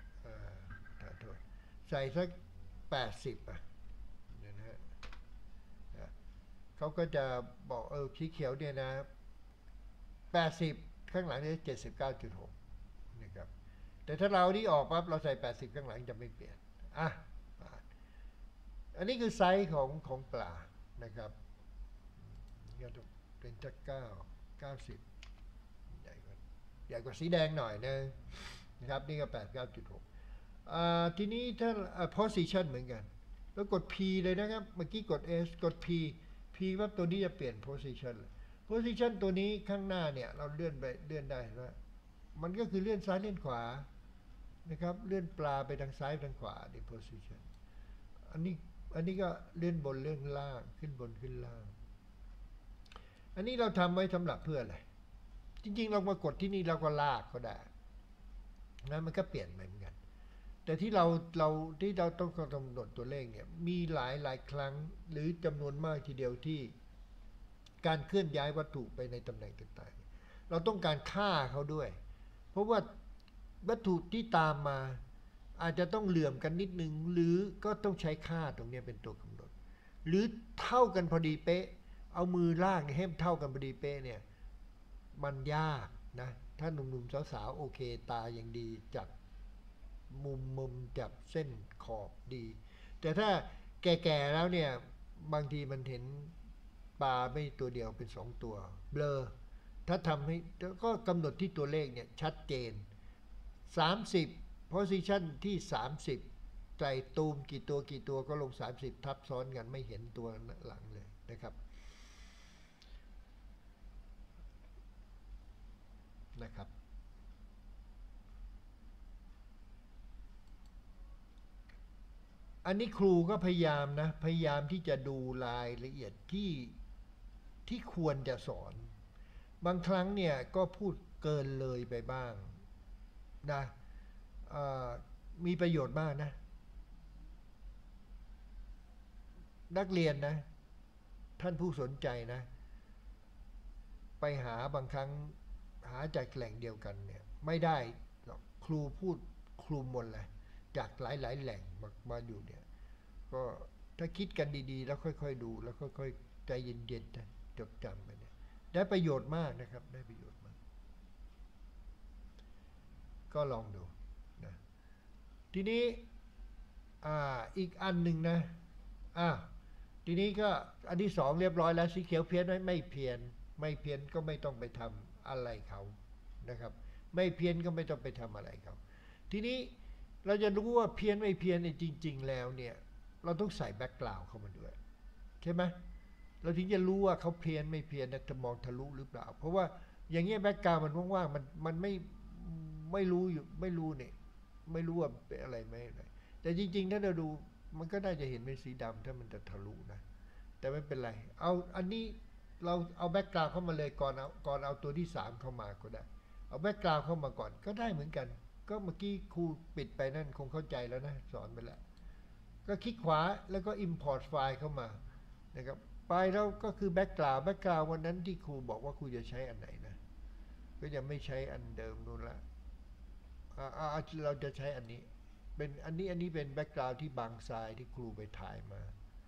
ใส่สักแปดสิบอ่ะเนี่ยนะฮะเขาก็จะบอกเออสีเขียวเนี่ยนะแปดสิบข้างหลังเนี่ย เจ็ดสิบเก้าจุดหก นะครับแต่ถ้าเรานี่ออกปั๊บเราใส่แปดสิบข้างหลังจะไม่เปลี่ยนอ่ะอันนี้คือไซส์ของของปลานะครับก็จะเป็นจะเก้า เก้าสิบใหญ่กว่าใหญ่กว่าสีแดงหน่อยนึงนะครับนี่ก็แปดสิบเก้าจุดหกอ่าทีนี้ถ้า position เหมือนกันแล้วกด P เลยนะครับเมื่อกี้กด S กด P P ปั๊บตัวนี้จะเปลี่ยน position position ตัวนี้ข้างหน้าเนี่ยเราเลื่อนไปเลื่อนได้ว่ามันก็คือเลื่อนซ้ายเลื่อนขวานะครับเลื่อนปลาไปทางซ้ายทางขวาใน position อันนี้อันนี้ก็เลื่อนบนเลื่อนล่างขึ้นบนขึ้นล่างอันนี้เราทำไว้สำหรับเพื่ออะไรจริงๆเรามากดที่นี่เราก็ลากก็ได้นะมันก็เปลี่ยนไปเหมือนกันแต่ที่เราเราที่เราต้องกำหนดตัวเลขเนี่ยมีหลายหลายครั้งหรือจำนวนมากทีเดียวที่การเคลื่อนย้ายวัตถุไปในตำแหน่งต่างๆเราต้องการค่าเขาด้วยเพราะว่าวัตถุที่ตามมาอาจจะต้องเหลื่อมกันนิดนึงหรือก็ต้องใช้ค่าตรงนี้เป็นตัวกำหนดหรือเท่ากันพอดีเป๊ะเอามือลากให้เท่ากันพอดีเป๊ะเนี่ยมันยากนะถ้าหนุ่มๆสาวๆโอเคตาอย่างดีจัดมุมมุมจับเส้นขอบดี แต่ถ้าแก่ๆแล้วเนี่ยบางทีมันเห็นปลาไม่ตัวเดียวเป็นสองตัวเบลอถ้าทำให้ก็กำหนดที่ตัวเลขเนี่ยชัดเจนสามสิบ position ที่สามสิบใจตูมกี่ตัวกี่ตัวก็ลงสามสิบทับซ้อนกันไม่เห็นตัวหลังเลยนะครับนะครับอันนี้ครูก็พยายามนะพยายามที่จะดูรายละเอียดที่ที่ควรจะสอนบางครั้งเนี่ยก็พูดเกินเลยไปบ้างนะมีประโยชน์มากนะนักเรียนนะท่านผู้สนใจนะไปหาบางครั้งหาจากแหล่งเดียวกันเนี่ยไม่ได้หรอกครูพูดคลุมหมดเลยจากหลายๆแหล่งมามาอยู่เนี่ยก็ถ้าคิดกันดีๆแล้วค่อยๆดูแล้วค่อยๆใจเย็นๆนะจดจำไปเนี่ยได้ประโยชน์มากนะครับได้ประโยชน์มากก็ลองดูนะทีนี้อ่าอีกอันหนึ่งนะอ่าทีนี้ก็อันที่สองเรียบร้อยแล้วสีเขียวเพี้ยนไหมไม่เพี้ยนไม่เพี้ยนก็ไม่ต้องไปทำอะไรเขานะครับไม่เพี้ยนก็ไม่ต้องไปทำอะไรเขาทีนี้เราจะรู้ว่าเพี้ยนไม่เพี้ยนเนี่ยจริงๆแล้วเนี่ยเราต้องใส่แบ็กกราวด์เข้ามาด้วยใช่ไหมเราถึงจะรู้ว่าเขาเพี้ยนไม่เพี้ยนจะมองทะลุหรือเปล่าเพราะว่าอย่างเงี้ยแบ็กกราวด์มันว่างๆมันมันไม่ไม่รู้อยู่ไม่รู้เนี่ยไม่รู้ว่าเป็นอะไรไม่อะไรแต่จริงๆถ้าเราดูมันก็น่าจะเห็นเป็นสีดำถ้ามันจะทะลุนะแต่ไม่เป็นไรเอาอันนี้เราเอาแบ็กกราวด์เข้ามาเลยก่อนเอาก่อนเอาตัวที่สามเข้ามาก็ได้เอาแบ็กกราวด์เข้ามาก่อนก็ได้เหมือนกันก็เมื่อกี้ครูปิดไปนั่นคงเข้าใจแล้วนะสอนไปแล้วก็คลิกขวาแล้วก็ import ไฟล์เข้ามานะครับไปแล้วก็คือแบ็กกราวด์แบ็กกราวด์วันนั้นที่ครูบอกว่าครูจะใช้อันไหนนะก็ยังไม่ใช้อันเดิมนู่นละเราจะใช้อันนี้เป็นอันนี้อันนี้เป็นแบ็กกราวด์ที่บางทรายที่ครูไปถ่ายมา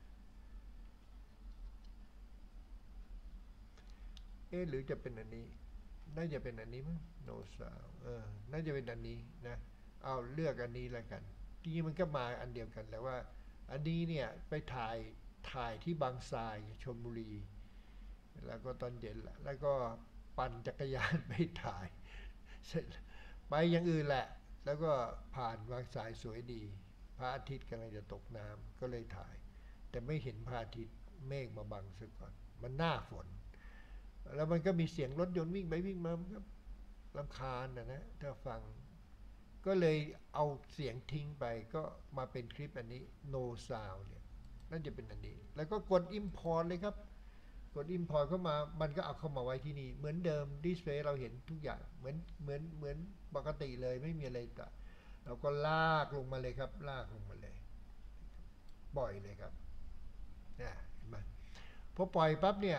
เอ๊ะหรือจะเป็นอันนี้น่าจะเป็นอันนี้มั้งโนซาวเออน่าจะเป็นอันนี้นะเอาเลือกอันนี้แล้วกันทีนี้มันก็มาอันเดียวกันแล้วว่าอันนี้เนี่ยไปถ่ายถ่ายที่บางทรายชลบุรีแล้วก็ตอนเย็นแหละแล้วก็ปั่นจักรยานไปถ่ายเสร็จไปอย่างอื่นแหละแล้วก็ผ่านบางทรายสวยดีพระอาทิตย์กำลังจะตกน้ำก็เลยถ่ายแต่ไม่เห็นพระอาทิตย์เมฆมาบังซะก่อนมันหน้าฝนแล้วมันก็มีเสียงรถยนต์วิ่งไปวิ่งมามันก็รำคาญนะนะถ้าฟังก็เลยเอาเสียงทิ้งไปก็มาเป็นคลิปอันนี้ no sound เนี่ยนั่นจะเป็นอันนี้แล้วก็กด import เลยครับกด import เข้ามามันก็เอาเข้ามาไว้ที่นี่เหมือนเดิม display เราเห็นทุกอย่างเหมือนเหมือนเหมือนปกติเลยไม่มีอะไรต่างเราก็ลากลงมาเลยครับลากลงมาเลยปล่อยเลยครับนะเห็นไหมพอปล่อยปั๊บเนี่ย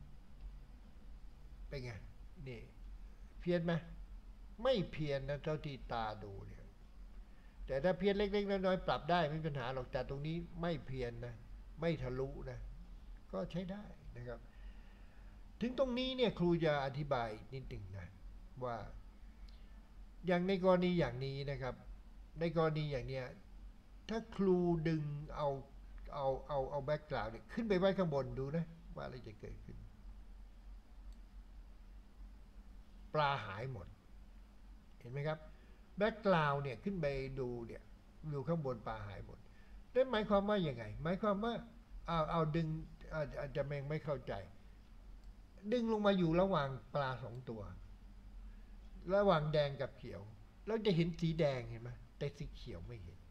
เป็นไงนี่เพี้ยนไหมไม่เพี้ยนนะเท่าที่ตาดูเนี่ยแต่ถ้าเพี้ยนเล็กๆน้อยๆปรับได้ไม่มีปัญหาหรอกแต่ตรงนี้ไม่เพี้ยนนะไม่ทะลุนะก็ใช้ได้นะครับถึงตรงนี้เนี่ยครูจะอธิบายนิดหนึ่งนะว่าอย่างในกรณีอย่างนี้นะครับในกรณีอย่างเนี้ยถ้าครูดึงเอาเอาเอาเอาแบ็กกราวด์เนี่ยขึ้นไปไว้ข้างบนดูนะว่าอะไรจะเกิดขึ้นปลาหายหมดเห็นไหมครับแบ็กกราวด์เนี่ยขึ้นไปดูเนี่ยอยู่ข้างบนปลาหายหมดนั่นหมายความว่าอย่างไงหมายความว่าเอาเอาดึงอาจจะแมงไม่เข้าใจดึงลงมาอยู่ระหว่างปลาสองตัวระหว่างแดงกับเขียวเราจะเห็นสีแดงเห็นไหมแต่สีเขียวไม่เห็น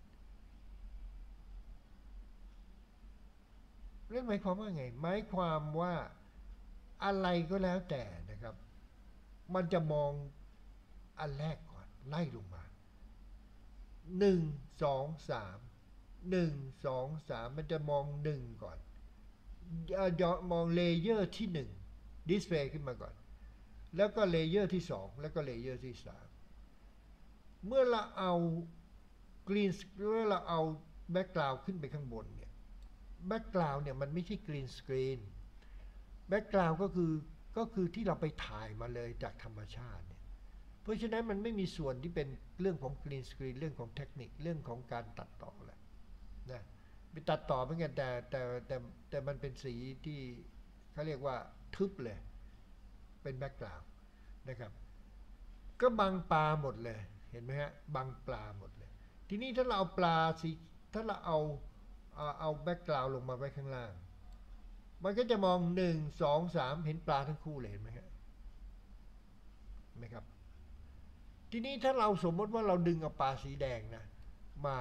นั่นหมายความว่าไงหมายความว่าอะไรก็แล้วแต่นะครับมันจะมองอันแรกก่อนไล่ลงมาหนึ่งสองสามหนึ่งสองสามมันจะมองหนึ่งก่อนย้อนมองเลเยอร์ที่หนึ่งดิสเพลย์ขึ้นมาก่อนแล้วก็เลเยอร์ที่สองแล้วก็เลเยอร์ที่สามเมื่อเราเอากรีนเมื่อเราเอาแบ็กกราวด์ขึ้นไปข้างบนเนี่ยแบ็กกราวด์เนี่ยมันไม่ใช่กรีนสกรีนแบ็กกราวด์ก็คือก็คือที่เราไปถ่ายมาเลยจากธรรมชาติเนี่ยเพราะฉะนั้นมันไม่มีส่วนที่เป็นเรื่องของกรีนสกรีนเรื่องของเทคนิคเรื่องของการตัดต่อแหละนะไปตัดต่อเหมือนกันแต่แต่แต่แต่มันเป็นสีที่เขาเรียกว่าทึบเลยเป็นแบ็กกราวด์นะครับก็บังปลาหมดเลยเห็นไหมฮะบังปลาหมดเลยทีนี้ถ้าเราเอาปลาสีถ้าเราเอาเอาเอาแบ็กกราวด์ลงมาไว้ข้างล่างมันก็จะมองหนึ่งสองสามเห็นปลาทั้งคู่เลยเห็นไหมฮะไหมครับทีนี้ถ้าเราสมมติว่าเราดึงเอาปลาสีแดงนะมา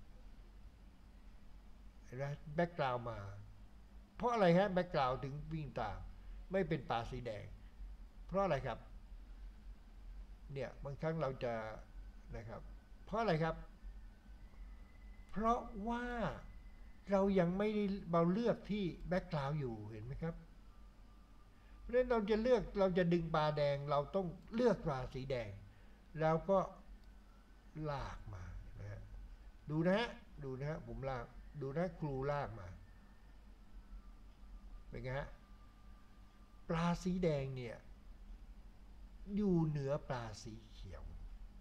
เห็นไหมแบ็กกราวด์มาเพราะอะไรฮะแบ็กกราวด์ถึงวิ่งตามไม่เป็นปลาสีแดงเพราะอะไรครับเนี่ยบางครั้งเราจะนะครับเพราะอะไรครับเพราะว่าเรายังไม่ได้เราเลือกที่แบ็กกราวด์อยู่เห็นไหมครับเพราะฉะนั้นเราจะเลือกเราจะดึงปลาแดงเราต้องเลือกปลาสีแดงแล้วก็ลากมานะฮะดูนะฮะดูนะฮะผมลากดูนะครูลากมาเป็นไงฮะปลาสีแดงเนี่ยอยู่เหนือปลาสีเขียว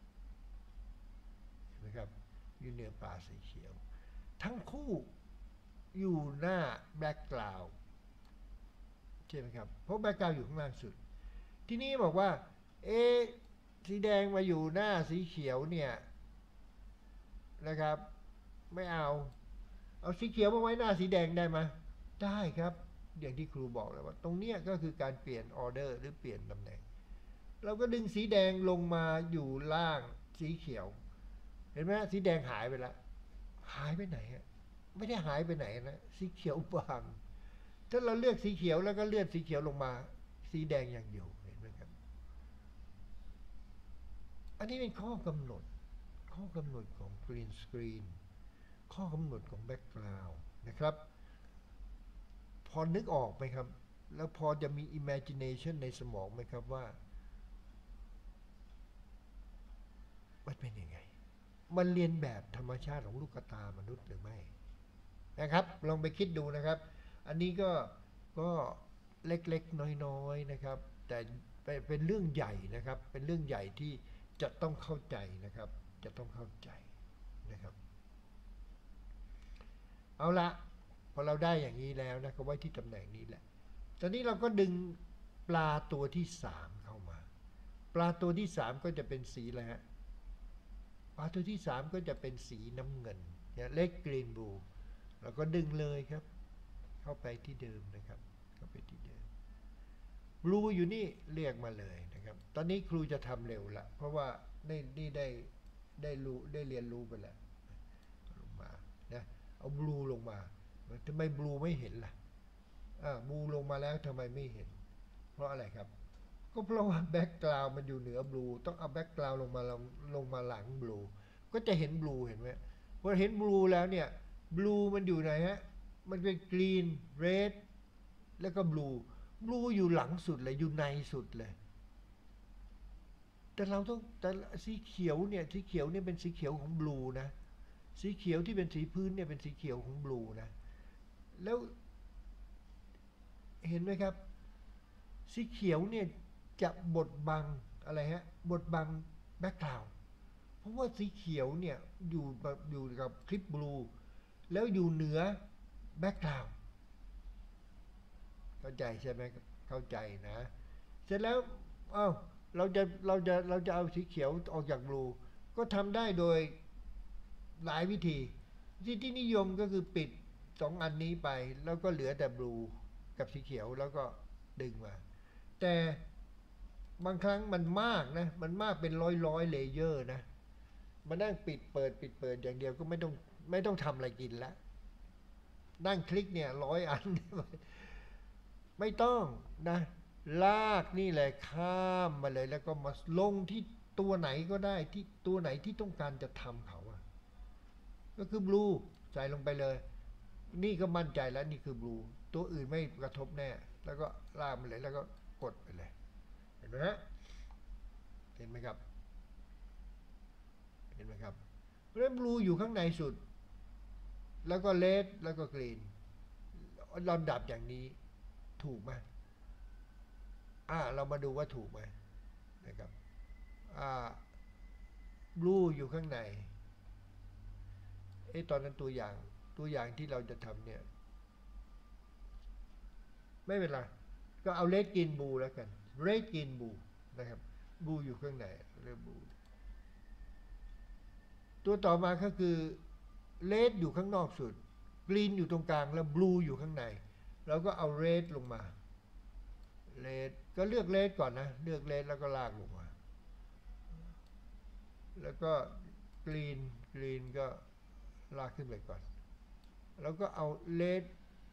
เห็นไหมครับอยู่เหนือปลาสีเขียวทั้งคู่อยู่หน้าแบ็กกราวด์ใช่ไหมครับเพราะแบ็กกราวด์อยู่ข้างล่างสุดที่นี่บอกว่าเอ๊ะสีแดงมาอยู่หน้าสีเขียวเนี่ยนะครับไม่เอาเอาสีเขียวมาไว้หน้าสีแดงได้ไหมได้ครับอย่างที่ครูบอกแล้วว่าตรงเนี้ยก็คือการเปลี่ยนออเดอร์หรือเปลี่ยนตำแหน่งเราก็ดึงสีแดงลงมาอยู่ล่างสีเขียวเห็นไหมสีแดงหายไปแล้วหายไปไหนฮะไม่ได้หายไปไหนนะสีเขียวบางถ้าเราเลือกสีเขียวแล้วก็เลื่อนสีเขียวลงมาสีแดงยังอยู่เห็นไหมครับอันนี้เป็นข้อกำหนดข้อกำหนดของ Green Screen ข้อกำหนดของ Background นะครับพอนึกออกไหมครับแล้วพอจะมี imagination ในสมองไหมครับว่ามันเป็นยังไงมันเรียนแบบธรรมชาติของลูกตามนุษย์หรือไม่นะครับลองไปคิดดูนะครับอันนี้ก็ก็เล็กๆน้อยๆนะครับแต่เป็นเรื่องใหญ่นะครับเป็นเรื่องใหญ่ที่จะต้องเข้าใจนะครับจะต้องเข้าใจนะครับเอาละพอเราได้อย่างนี้แล้วนะก็ไว้ที่ตำแหน่งนี้แหละตอนนี้เราก็ดึงปลาตัวที่สามเข้ามาปลาตัวที่สามก็จะเป็นสีอะไรฮะปลาตัวที่สามก็จะเป็นสีน้ำเงินเนี่ยเล็กกรีนบลูเราก็ดึงเลยครับเข้าไปที่เดิมนะครับเข้าไปที่เดิมบลูอยู่นี่เรียกมาเลยนะครับตอนนี้ครูจะทำเร็วละเพราะว่านี่นี่ได้ได้รู้ได้เรียนรู้ไปแล้วลงมานะเอาบลูลงมาทำไมบลูไม่เห็นล่ะอ่าบลูลงมาแล้วทำไมไม่เห็นเพราะอะไรครับก็เพราะว่าแบ็กกราวด์มันอยู่เหนือบลูต้องเอาแบ็กกราวด์ลงมาลงลงมาหลังบลูก็จะเห็นบลูเห็นไหมพอเห็นบลูแล้วเนี่ยบลูมันอยู่ไหนฮะมันเป็นกรีนเรดแล้วก็บลูบลูอยู่หลังสุดเลยอยู่ในสุดเลยแต่เราต้องแต่สีเขียวเนี่ยสีเขียวเนี่ยเป็นสีเขียวของบลูนะสีเขียวที่เป็นสีพื้นเนี่ยเป็นสีเขียวของบลูนะแล้วเห็นไหมครับสีเขียวเนี่ยจะบดบังอะไรฮะบดบังแบ็กกราวด์เพราะว่าสีเขียวเนี่ยอยู่แบบอยู่กับคลิปบลูแล้วอยู่เหนือแบ็กกราวด์เข้าใจใช่ไหมเข้าใจนะเสร็จแล้วอ้าวเราจะเราจะเราจะเอาสีเขียวออกจากบลูก็ทำได้โดยหลายวิธีที่ที่นิยมก็คือปิดสองอันนี้ไปแล้วก็เหลือแต่บลูกับสีเขียวแล้วก็ดึงมาแต่บางครั้งมันมากนะมันมากเป็นร้อยร้อยเลเยอร์นะมานั่งปิดเปิดปิดเปิดอย่างเดียวก็ไม่ต้องไม่ต้องทำอะไรกินแล้วนั่งคลิกเนี่ยร้อยอันไม่ต้องนะลากนี่แหละข้ามมาเลยแล้วก็มาลงที่ตัวไหนก็ได้ที่ตัวไหนที่ต้องการจะทำเขาอะก็คือบลูใส่ลงไปเลยนี่ก็มั่นใจแล้วนี่คือบลูตัวอื่นไม่กระทบแน่แล้วก็ลากมาเลยแล้วก็กดไปเลยเห็นไหมฮะเห็นไหมครับเห็นไหมครับเพราะฉะนั้นบลูอยู่ข้างในสุดแล้วก็เลดแล้วก็กรีนลำดับอย่างนี้ถูกไหมอ่าเรามาดูว่าถูกไหมนะครับบลูอยู่ข้างในไอ้ตอนนั้นตัวอย่างตัวอย่างที่เราจะทำเนี่ยไม่เป็นไรก็เอาเลดกินบูแล้วกันเรดกินบูนะครับบูอยู่ข้างในเรียกบูตัวต่อมาก็คือเลดอยู่ข้างนอกสุดกรีนอยู่ตรงกลางแล้วบลูอยู่ข้างในเราก็เอาเรดลงมาเรดก็เลือกเรดก่อนนะเลือกเรดแล้วก็ลากลงมาแล้วก็กรีนกรีนก็ลากขึ้นไปก่อนแล้วก็เอาเลด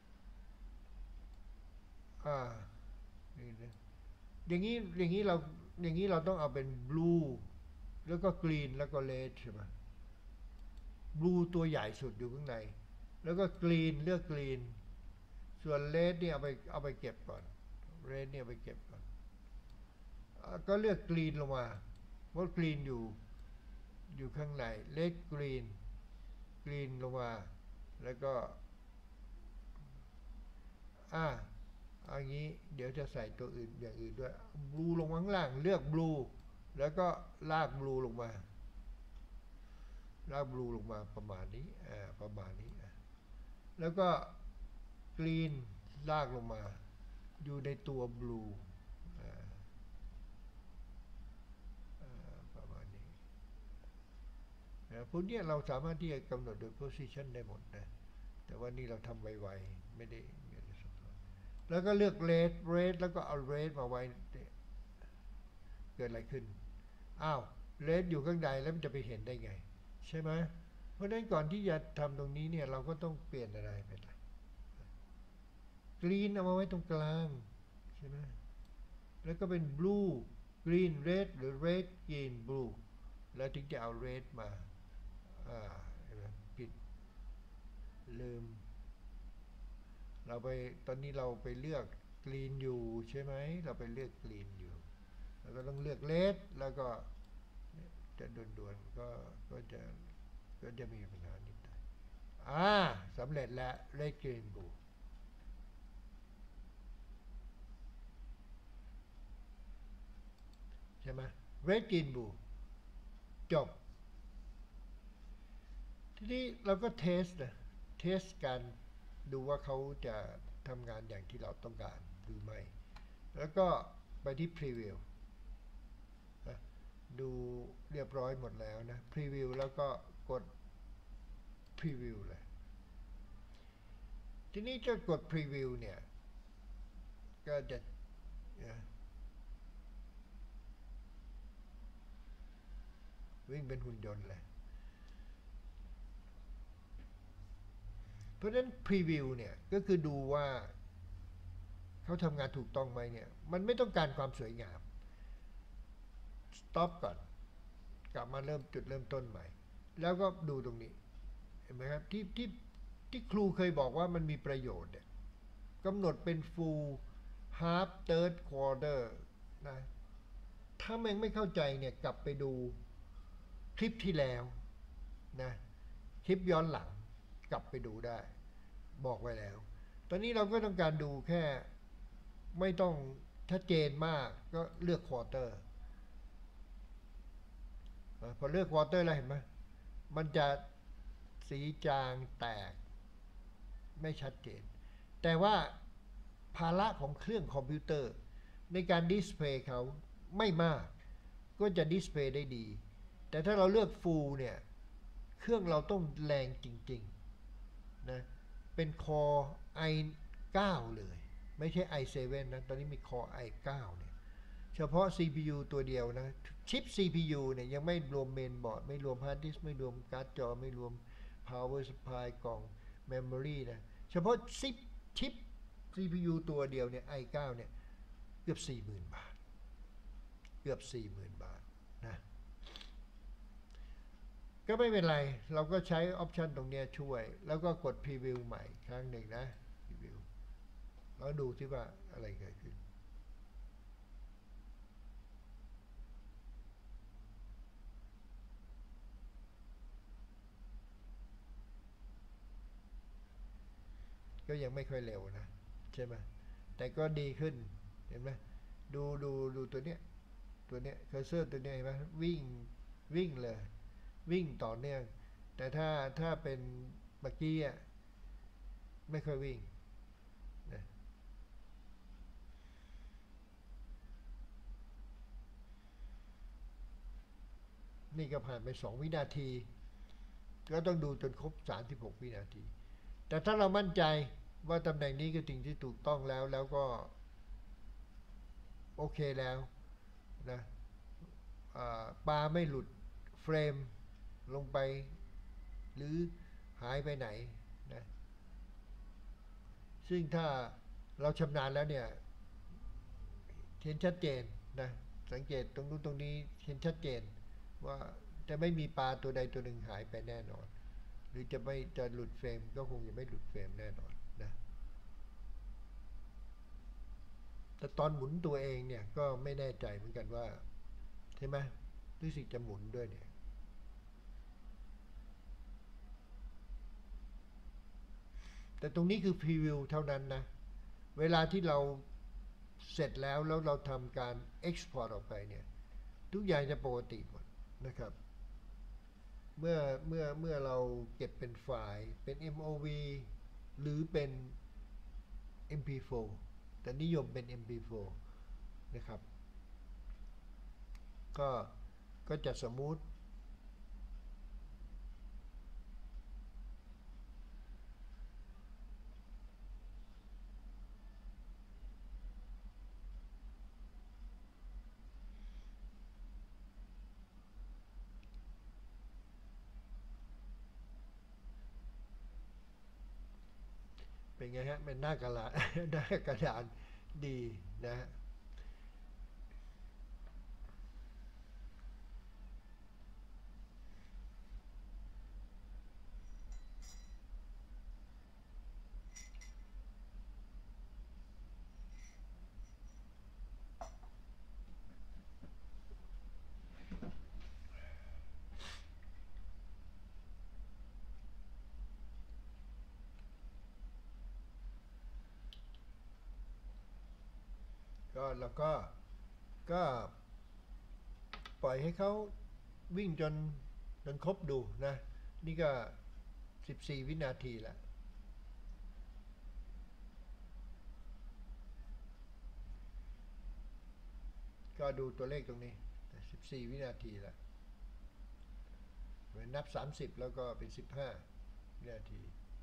อ่านี่นะอย่างนี้อย่างนี้เราอย่างนี้เราต้องเอาเป็นบลูแล้วก็กรีนแล้วก็เลดใช่ไหมบลูตัวใหญ่สุดอยู่ข้างในแล้วก็กรีนเลือกกรีนส่วนเลดเนี่ยเอาไปเอาไปเก็บก่อนเลดเนี่ยไปเก็บก่อนก็เลือกกรีนลงมาเพราะกรีนอยู่อยู่ข้างในเลดกรีนกรีนลงมาแล้วก็อ่าอันนี้เดี๋ยวจะใส่ตัวอื่นอย่างอื่นด้วยบลูลงข้างล่างเลือกบลูแล้วก็ลากบลูลงมาลากบลูลงมาประมาณนี้อ่าประมาณนี้แล้วก็กรีนลากลงมาอยู่ในตัวบลูประมาณนี้นะพวกนี้เราสามารถที่จะกำหนดโดย position ได้หมดนะแต่ว่านี่เราทำไวๆไม่ได้แล้วก็เลือกเรดเรดแล้วก็เอาเรดมาไว้เกิดอะไรขึ้นอ้าวเรดอยู่ข้างในแล้วมันจะไปเห็นได้ไงใช่ไหมเพราะฉะนั้นก่อนที่จะทำตรงนี้เนี่ยเราก็ต้องเปลี่ยนอะไรไปล่ะกรีนเอามาไว้ตรงกลางใช่ไหมแล้วก็เป็นบลูกรีนเรดหรือเรดกรีนบลูแล้วถึงจะเอาเรดมาอ่าผิดลืมเราไปตอนนี้เราไปเลือกกรีนอยู่ใช่ไหมเราไปเลือกกรีนอยู่แล้วก็ต้องเลือกเลดแล้วก็จะด่วนๆก็ก็จะก็จะมีปัญหานิดหน่อยอ่าสำเร็จแล้วเลดกรีนบูใช่ไหมเรดกรีนบูจบทีนี้เราก็เทสนะเทสกันดูว่าเขาจะทำงานอย่างที่เราต้องการหรือไม่แล้วก็ไปที่ Preview ดูเรียบร้อยหมดแล้วนะ Preview แล้วก็กด Preview เลยทีนี้จะกด Preview เนี่ยก็จะวิ่งเป็นหุ่นยนต์เลยเพราะฉะนั้น Preview เนี่ยก็คือดูว่าเขาทำงานถูกต้องไหมเนี่ยมันไม่ต้องการความสวยงาม Stop ก่อนกลับมาเริ่มจุดเริ่มต้นใหม่แล้วก็ดูตรงนี้เห็นไหมครับที่ที่ที่ครูเคยบอกว่ามันมีประโยชน์เนี่ยกำหนดเป็น full half third quarter นะถ้าแม่งไม่เข้าใจเนี่ยกลับไปดูคลิปที่แล้วนะคลิปย้อนหลังกลับไปดูได้บอกไว้แล้วตอนนี้เราก็ต้องการดูแค่ไม่ต้องชัดเจนมากก็เลือกควอเตอร์พอเลือกควอเตอร์แล้วเห็นไหมมันจะสีจางแตกไม่ชัดเจนแต่ว่าภาระของเครื่องคอมพิวเตอร์ในการดิสเพย์เขาไม่มากก็จะดิสเพย์ได้ดีแต่ถ้าเราเลือก Full เนี่ยเครื่องเราต้องแรงจริงๆนะเป็น Core ไอ ไนน์ เลยไม่ใช่ ไอ เซเว่น นะตอนนี้มี Core ไอ ไนน์ เนี่ยเฉพาะ ซี พี ยู ตัวเดียวนะชิป ซี พี ยู เนี่ยยังไม่รวมเมนบอร์ดไม่รวมฮาร์ดดิสก์ไม่รวมการ์ดจอไม่รวม Power Supply กล่อง Memory นะเฉพาะชิปชิป ซี พี ยู ตัวเดียวเนี่ย ไอ ไนน์ เนี่ยเกือบ สี่หมื่น บาทเกือบ สี่หมื่น บาทนะก็ไม่เป็นไรเราก็ใช้ออปชันตรงนี้ช่วยแล้วก็กด Preview ใหม่ครั้งหนึ่งนะ Preview แล้วดูที่ว่าอะไรเกิดขึ้นก็ยังไม่ค่อยเร็วนะใช่ไหมแต่ก็ดีขึ้นเห็นไหมดูดูดูตัวเนี้ยตัวเนี้ยเคอร์เซอร์ตัวเนี้ยเห็นไหมวิ่งวิ่งเลยวิ่งต่อเนื่องแต่ถ้าถ้าเป็นเมื่อกี้อ่ะไม่ค่อยวิ่งนะนี่ก็ผ่านไปสองวินาทีก็ต้องดูจนครบสามสิบหกวินาทีแต่ถ้าเรามั่นใจว่าตำแหน่งนี้คือสิ่งที่ถูกต้องแล้วแล้วก็โอเคแล้วนะปลาไม่หลุดเฟรมลงไปหรือหายไปไหนนะซึ่งถ้าเราชำนาญแล้วเนี่ยเห็นชัดเจนนะสังเกตตรงนู้นตรงนี้เห็นชัดเจนว่าจะไม่มีปลาตัวใดตัวหนึ่งหายไปแน่นอนหรือจะไม่จะหลุดเฟรมก็คงจะไม่หลุดเฟรมแน่นอนนะแต่ตอนหมุนตัวเองเนี่ยก็ไม่แน่ใจเหมือนกันว่าใช่ไหมรู้สึกจะหมุนด้วยเนี่ยแต่ตรงนี้คือพรีวิวเท่านั้นนะเวลาที่เราเสร็จแล้วแล้วเราทำการ Export ออกไปเนี่ยทุกอย่างจะปกติหมดนะครับเมื่อเมื่อเมื่อเราเก็บเป็นไฟล์เป็น เอ็ม โอ วี หรือเป็น เอ็ม พี โฟร์ แต่นิยมเป็น เอ็ม พี โฟร์ นะครับก็ก็จะสมูทเป็นไงฮะเป็นหน้ากระดาษหน้ากระดานดีนะฮะก็แล้วก็ก็ปล่อยให้เขาวิ่งจนจนครบดูนะนี่ก็สิบสี่วินาทีแล้วก็ดูตัวเลขตรงนี้สิบสี่วินาทีแล้วนับสามสิบแล้วก็เป็นสิบห้าวินาที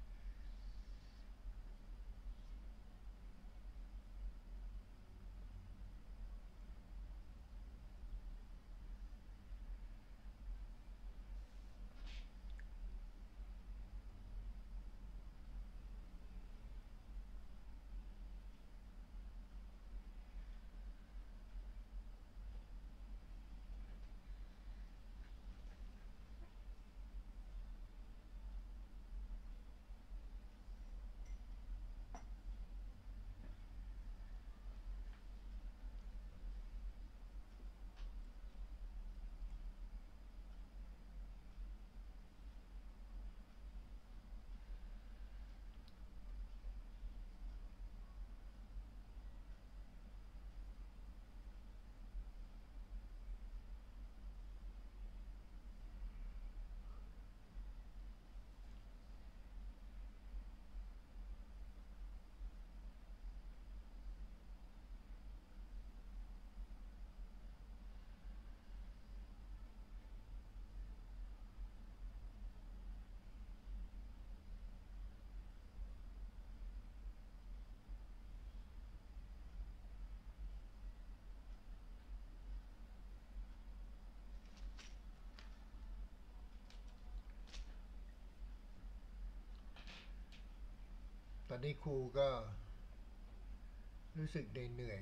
ตอนนี้ครูก็รู้สึกเหนื่อย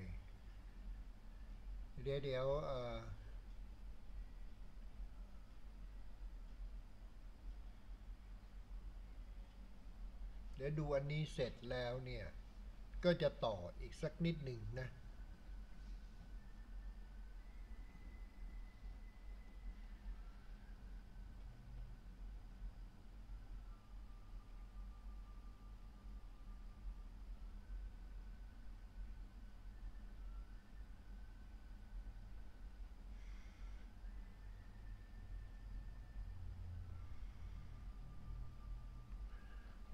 เดี๋ยวเดี๋ยวเอ่อเดี๋ยวดูอันนี้เสร็จแล้วเนี่ยก็จะต่ออีกสักนิดหนึ่งนะ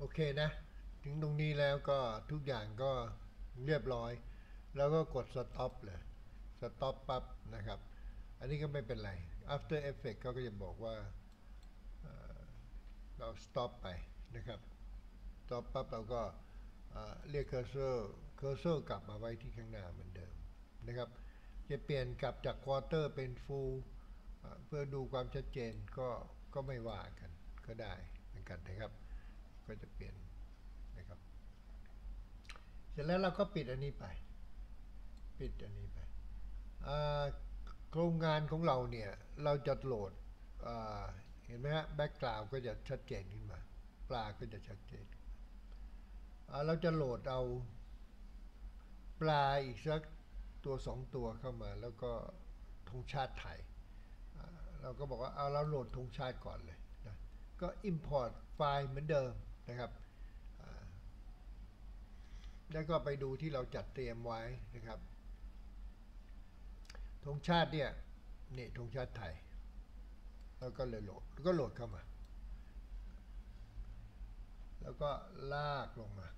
เคนะถึงตรงนี้แล้วก็ทุกอย่างก็เรียบร้อยแล้วก็กด stop เลย stop ปั๊บนะครับอันนี้ก็ไม่เป็นไร after effect เขาก็จะบอกว่าเรา stop ไปนะครับ stop ปั๊บเราก็เรียก cursor cursor กลับมาไว้ที่ข้างหน้าเหมือนเดิมนะครับจะเปลี่ยนกลับจาก quarter เป็น full เพื่อดูความชัดเจนก็ก็ไม่ว่ากันก็ได้เหมือนกันนะครับก็จะเปลี่ยนนะครับเสร็จแล้วเราก็ปิดอันนี้ไปปิดอันนี้ไปโครงงานของเราเนี่ยเราจะโหลดเห็นไหมฮะแบ็กกราวด์ก็จะชัดเจนขึ้นมาปลาก็จะชัดเจนเราจะโหลดเอาปลาอีกสักตัวสองตัวเข้ามาแล้วก็ธงชาติไทยเราก็บอกว่าเอาเราโหลดธงชาติก่อนเลยนะก็ import ไฟล์เหมือนเดิมนะครับแล้วก็ไปดูที่เราจัดเตรียมไว้นะครับธงชาติเนี่ยนี่ธงชาติไทยแล้วก็เลยโหลดก็โหลดเข้ามาแล้วก็ลากลงมา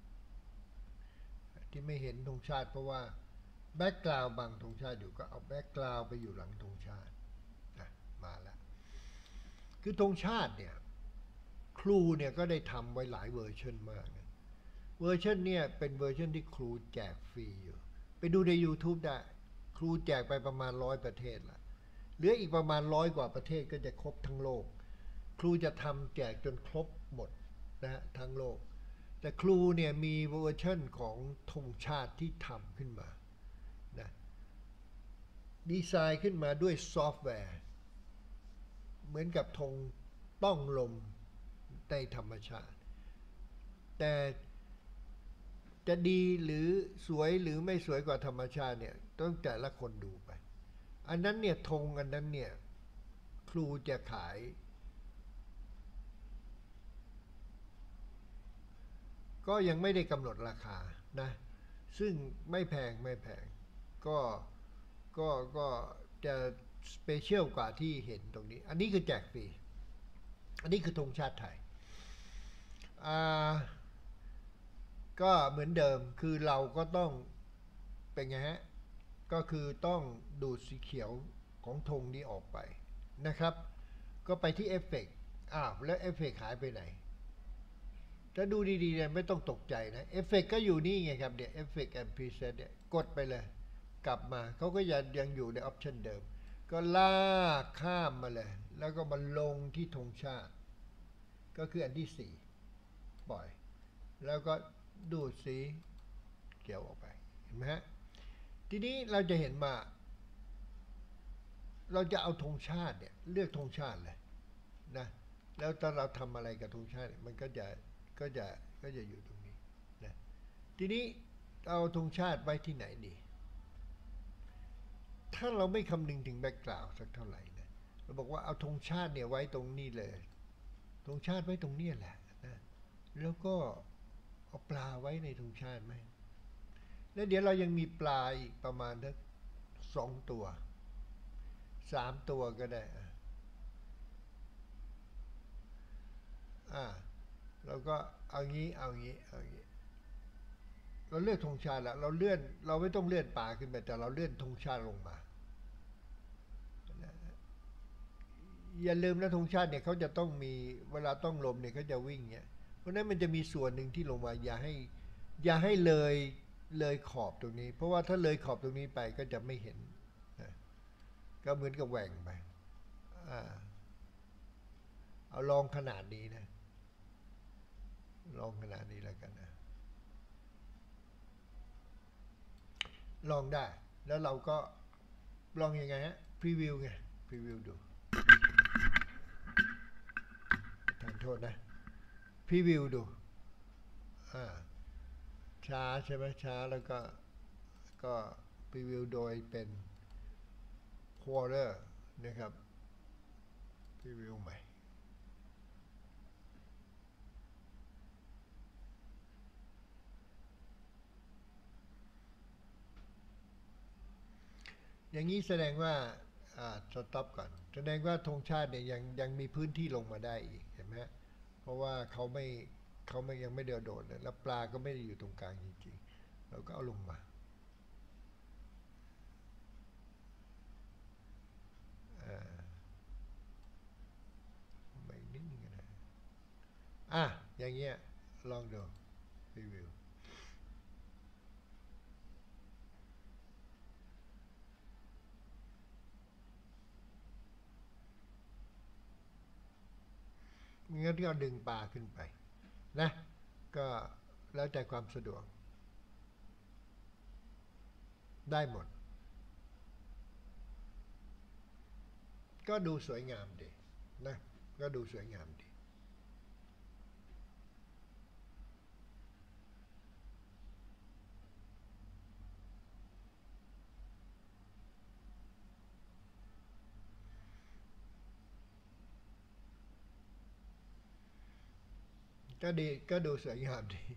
ที่ไม่เห็นธงชาติเพราะว่าแบ็กกราวด์บังธงชาติอยู่ก็เอาแบ็กกราวด์ไปอยู่หลังธงชาตินะมาแล้วคือธงชาติเนี่ยครูเนี่ยก็ได้ทำไว้หลายเวอร์ชันมากนะเวอร์ชันเนี่ยเป็นเวอร์ชันที่ครูแจกฟรีอยู่ไปดูใน YouTube ได้ครูแจกไปประมาณร้อยประเทศละเหลืออีกประมาณร้อยกว่าประเทศก็จะครบทั้งโลกครูจะทำแจกจนครบหมดนะฮะทั้งโลกแต่ครูเนี่ยมีเวอร์ชันของธงชาติที่ทำขึ้นมานะดีไซน์ขึ้นมาด้วยซอฟต์แวร์เหมือนกับธงต้องลมในธรรมชาติแต่จะดีหรือสวยหรือไม่สวยกว่าธรรมชาติเนี่ยต้องแต่ละคนดูไปอันนั้นเนี่ยธงอันนั้นเนี่ยครูจะขายก็ยังไม่ได้กำหนดราคานะซึ่งไม่แพงไม่แพงก็ก็ก็จะสเปเชียลกว่าที่เห็นตรงนี้อันนี้คือแจกฟรีอันนี้คือธงชาติไทยก็เหมือนเดิมคือเราก็ต้องเป็นไงฮะก็คือต้องดูดสีเขียวของธงนี้ออกไปนะครับก็ไปที่เอฟเฟกต์อ้าวแล้วเอฟเฟกต์หายไปไหนถ้าดูดีๆเนี่ยไม่ต้องตกใจนะเอฟเฟกต์ก็อยู่นี่ไงครับเนี่ยเอฟเฟกต์แอนด์พรีเซตเนี่ยกดไปเลยกลับมาเขาก็ยังยังอยู่ในออปชันเดิมก็ลากข้ามมาเลยแล้วก็มาลงที่ธงชาติก็คืออันที่สี่ปล่อยแล้วก็ดูดสีเขียวออกไปเห็นไหมฮะทีนี้เราจะเห็นมาเราจะเอาธงชาติเนี่ยเลือกธงชาติเลยนะแล้วถ้าเราทำอะไรกับธงชาติมันก็จะก็จะก็จะอยู่ตรงนี้นะทีนี้เอาธงชาติไว้ที่ไหนดีถ้าเราไม่คำนึงถึงแบ็กกราวด์สักเท่าไหร่นะเราบอกว่าเอาธงชาติเนี่ยไว้ตรงนี้เลยธงชาติไว้ตรงนี้แหละนะแล้วก็เอาปลาไว้ในธงชาติไหมแล้วเดี๋ยวเรายังมีปลาอีกประมาณทั้งสองตัวสามตัวก็ได้อ่าเราก็เอางี้เอางี้เอางี้เราเลื่อนธงชาติแล้วเราเลื่อนเราไม่ต้องเลื่อนปลาขึ้นไปแต่เราเลื่อนธงชาติลงมาอย่าลืมนะธงชาติเนี่ยเขาจะต้องมีเวลาต้องลมเนี่ยเขาจะวิ่งเนี่ยเพราะนั้นมันจะมีส่วนหนึ่งที่ลงมาอย่าให้อย่าให้เลยเลยขอบตรงนี้เพราะว่าถ้าเลยขอบตรงนี้ไปก็จะไม่เห็นนะก็เหมือนกับแหว่งไปอ่าเอาลองขนาดนี้นะลองขนาดนี้แล้วกันนะลองได้แล้วเราก็ลองยังไงฮะพรีวิวไงพรีวิวดูทานโทษนะพรีวิวดูอ่าช้าใช่ไหมช้าแล้วก็ก็พรีวิวโดยเป็นควอเตอร์นะครับพรีวิวใหม่อย่างนี้แสดงว่าสต็อปก่อนแสดงว่าธงชาติเนี่ยยังยังมีพื้นที่ลงมาได้อีกเห็นไหมเพราะว่าเขาไม่เขาไม่ยังไม่เดือดโดดเลยแล้วปลาก็ไม่ได้อยู่ตรงกลางจริงๆเราก็เอาลงมาไม่นิดนึงนะอ่ะอย่างเงี้ยลองดูรีวิวงั้นก็ดึงปลาขึ้นไปนะก็แล้วแต่ความสะดวกได้หมดก็ดูสวยงามดีนะก็ดูสวยงามดีก็ดีก็ดูสวยงามดี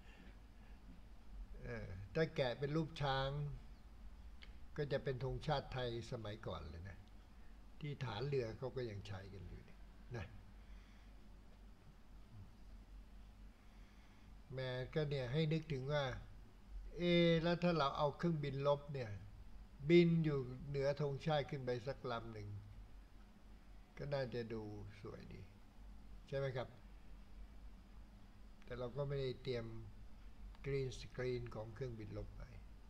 ถ้าแกะเป็นรูปช้างก็จะเป็นธงชาติไทยสมัยก่อนเลยนะที่ฐานเรือเขาก็ยังใช้กันอยู่นะแม่ก็เนี่ยให้นึกถึงว่าเอแล้วถ้าเราเอาเครื่องบินลบเนี่ยบินอยู่เหนือธงชาติขึ้นไปสักลำหนึ่งก็น่าจะดูสวยดีใช่ไหมครับแต่เราก็ไม่ได้เตรียมกรีนสกรีนของเครื่องบินลบไป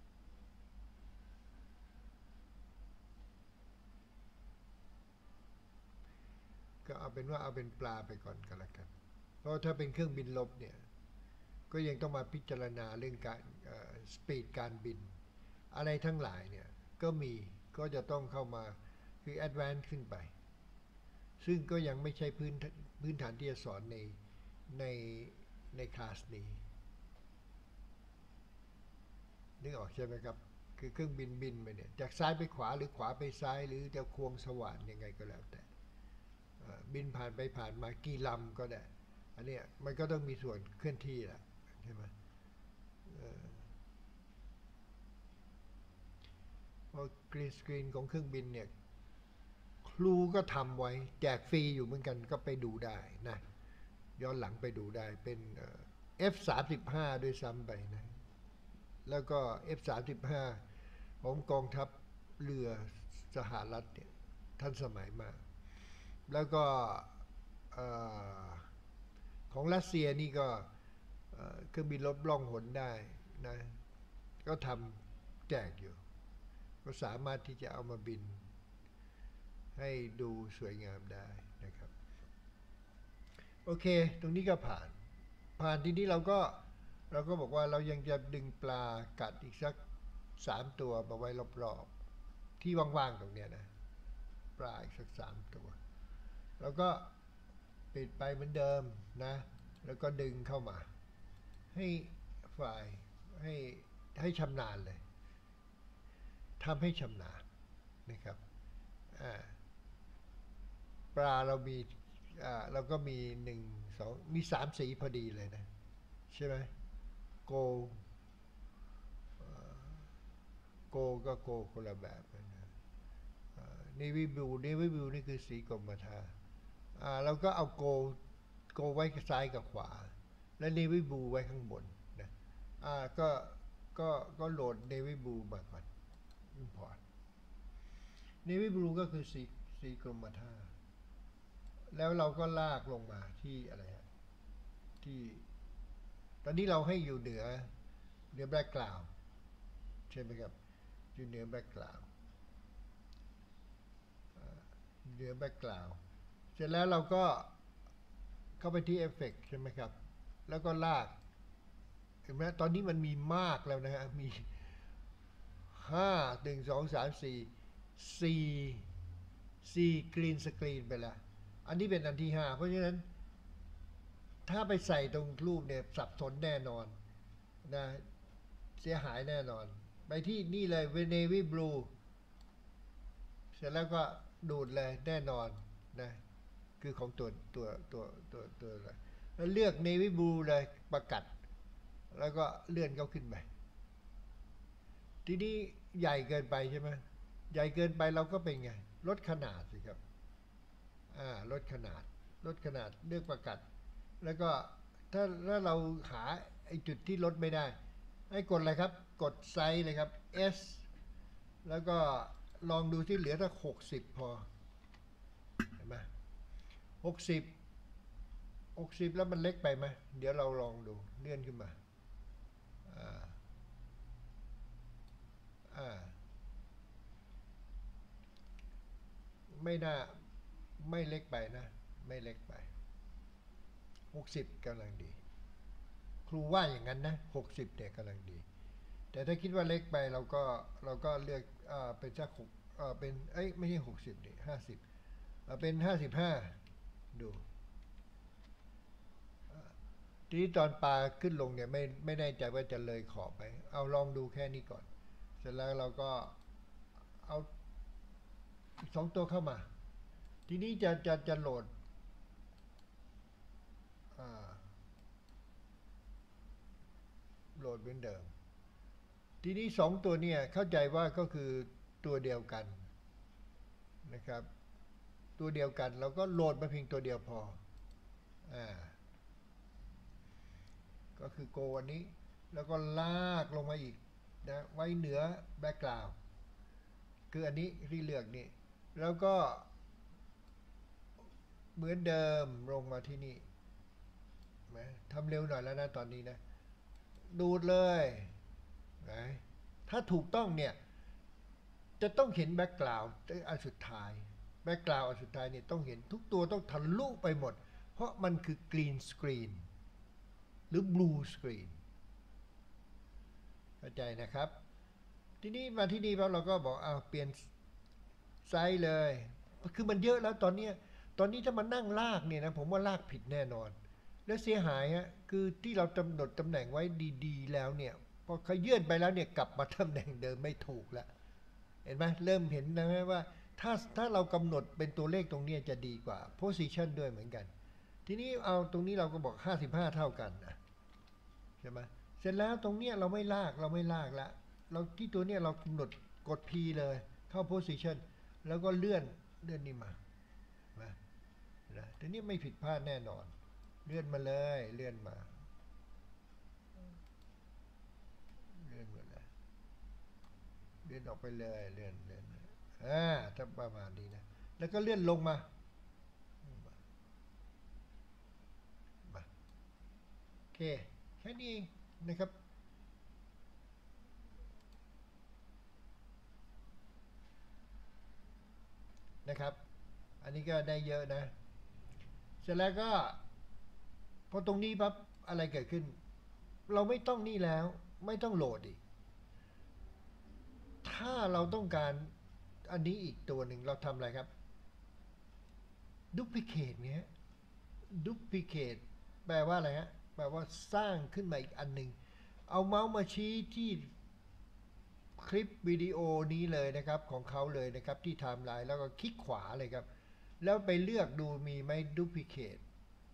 ก็เอาเป็นว่าเอาเป็นปลาไปก่อนก็แล้วกันเพราะถ้าเป็นเครื่องบินลบเนี่ยก็ยังต้องมาพิจารณาเรื่องการสปีดการบินอะไรทั้งหลายเนี่ยก็มีก็จะต้องเข้ามาคือแอดวานซ์ขึ้นไปซึ่งก็ยังไม่ใช่พื้นพื้นฐานที่จะสอนในในในคลาสนี้นึกออกใช่ไหมครับคือเครื่องบินบินไปเนี่ยจากซ้ายไปขวาหรือขวาไปซ้ายหรือจะควงสว่านยังไงก็แล้วแต่บินผ่านไปผ่านมากี่ลำก็ได้อันนี้มันก็ต้องมีส่วนเคลื่อนที่แหละใช่ไหมเพราะกรีนสกรีนของเครื่องบินเนี่ยครูก็ทำไว้แจกฟรีอยู่เหมือนกันก็ไปดูได้นะย้อนหลังไปดูได้เป็น เอฟ สามสิบห้า ด้วยซ้ำไปนะแล้วก็ เอฟ สามสิบห้า ของกองทัพเรือสหรัฐเนี่ยทันสมัยมากแล้วก็ของรัสเซียนี่ก็เครื่องบินลบล่องหนได้นะก็ทำแจกอยู่ก็สามารถที่จะเอามาบินให้ดูสวยงามได้นะครับโอเคตรงนี้ก็ผ่านผ่านทีนี้เราก็เราก็บอกว่าเรายังจะดึงปลากัดอีกสักสามตัวมาไว้รอบๆที่ว่างๆตรงเนี้ยนะปลาอีกสักสามตัวแล้วก็ปิดไปเหมือนเดิมนะแล้วก็ดึงเข้ามาให้ฝ่ายให้ให้ชำนาญเลยทำให้ชำนาญนะครับปลาเรามีเราก็มีหนึ่งสองมีสามสีพอดีเลยนะใช่ไหมโกโกก็โกคนละแบบนะเนวิบลูเนวิบลูนี่คือสีกรมท่าเราก็เอาโกโกไว้ซ้ายกับขวาและเนวิบลูไว้ข้างบนนะก็ก็ก็โหลดเนวิบลูมาก่อนอินพอร์ตเนวิบลูก็คือสีสีกรมท่าแล้วเราก็ลากลงมาที่อะไรฮะที่ตอนนี้เราให้อยู่เหนือเหนือแบ็กกราวด์ใช่ไหมครับอยู่เหนือแบ็กกราวด์เหนือแบ็กกราวด์เสร็จแล้วเราก็เข้าไปที่เอฟเฟกต์ใช่ไหมครับแล้วก็ลากเห็นไหมตอนนี้มันมีมากแล้วนะฮะมีห้าหนึ่งสองสามสี่สี่สี่กรีนสกรีนไปแล้วอันนี้เป็นอันที่ห้าเพราะฉะนั้นถ้าไปใส่ตรงรูปเนี่ยสับสนแน่นอนนะเสียหายแน่นอนไปที่นี่เลยเวเนวิบลูเสร็จแล้วก็ดูดเลยแน่นอนนะคือของตัวตัวตัวตัวตัวแล้วเลือกเนวิบลูเลยประกัดแล้วก็เลื่อนเขาขึ้นไปทีนี้ใหญ่เกินไปใช่ไหมใหญ่เกินไปเราก็เป็นไงลดขนาดสิครับอ่าลดขนาดลดขนาดเลือกประกัดแล้วก็ถ้าถ้าเราหาไอ้จุดที่ลดไม่ได้ให้กดอะไรครับกดไซส์เลยครับ S แล้วก็ลองดูที่เหลือถ้าหกสิบพอเห็นไหมหกสิบหกสิบแล้วมันเล็กไปไหมเดี๋ยวเราลองดูเลื่อนขึ้นมาอ่าอ่าไม่น่าไม่เล็กไปนะไม่เล็กไปหกสิบกำลังดีครูว่าอย่างนั้นนะหกสิบเนี่ยกำลังดีแต่ถ้าคิดว่าเล็กไปเราก็เราก็เลือกอ่าเป็นสักหกอ่าเป็นเอ้ยไม่ใช่หกสิบดิห้าสิบเอาเป็นห้าสิบห้าดูทีนี้ตอนปลาขึ้นลงเนี่ยไม่ไม่แน่ใจว่าจะเลยขอบไปเอาลองดูแค่นี้ก่อนเสร็จแล้วเราก็เอาอีกสองตัวเข้ามาทีนี้จะจะจะโหลดอ่าโหลดเหมือนเดิมทีนี้สองตัวเนี่ยเข้าใจว่าก็คือตัวเดียวกันนะครับตัวเดียวกันเราก็โหลดมาเพียงตัวเดียวพออ่าก็คือโกวันนี้แล้วก็ลากลงมาอีกนะไว้เหนือแบ็กกราวด์คืออันนี้ที่เลือกนี่แล้วก็เหมือนเดิมลงมาที่นี่นะทำเร็วหน่อยแล้วนะตอนนี้นะดูดเลยนะถ้าถูกต้องเนี่ยจะต้องเห็นแบ็กกราวด์อันสุดท้ายแบ็กกราวด์อันสุดท้ายเนี่ยต้องเห็นทุกตัวต้องทะลุไปหมดเพราะมันคือกรีนสกรีนหรือบลูสกรีนเข้าใจนะครับทีนี้มาที่นี่แล้วเราก็บอกเอาเปลี่ยนไซส์เลยคือมันเยอะแล้วตอนนี้ตอนนี้ถ้ามันนั่งลากเนี่ยนะผมว่าลากผิดแน่นอนแล้วเสียหายฮะคือที่เรากำหนดตำแหน่งไว้ดีๆแล้วเนี่ยพอเขายื่นไปแล้วเนี่ยกลับมาตำแหน่งเดิมไม่ถูกแล้วเห็นไหมเริ่มเห็นนะว่าถ้าถ้าเรากำหนดเป็นตัวเลขตรงนี้จะดีกว่า position ด้วยเหมือนกันทีนี้เอาตรงนี้เราก็บอกห้าสิบห้าเท่ากันนะใช่ไหมเสร็จแล้วตรงเนี้ยเราไม่ลากเราไม่ลากแล้วเราที่ตัวเนี้ยเรากำหนดกด P เลยเข้า position แล้วก็เลื่อนเลื่อนนี่มานะนะทีนี้ไม่ผิดพลาดแน่นอนเลื่อนมาเลยเลื่อนมาเลื่อนมาเลยเลื่อนออกไปเลยเลื่อนเลื่อนอ่าถ้าประมาณนี้นะแล้วก็เลื่อนลงมามาโอเคแค่นี้นะครับนะครับอันนี้ก็ได้เยอะนะเสร็จแล้วก็พอตรงนี้ปั๊บอะไรเกิดขึ้นเราไม่ต้องนี่แล้วไม่ต้องโหลดอีกถ้าเราต้องการอันนี้อีกตัวหนึ่งเราทำอะไรครับดูพลิเคทเนี้ยดูพลิเคทแปลว่าอะไรฮะแปลว่าสร้างขึ้นมาอีกอันหนึ่งเอาเมาส์มาชี้ที่คลิปวิดีโอนี้เลยนะครับของเขาเลยนะครับที่ไทม์ไลน์แล้วก็คลิกขวาเลยครับแล้วไปเลือกดูมีไหมดูพลิเคท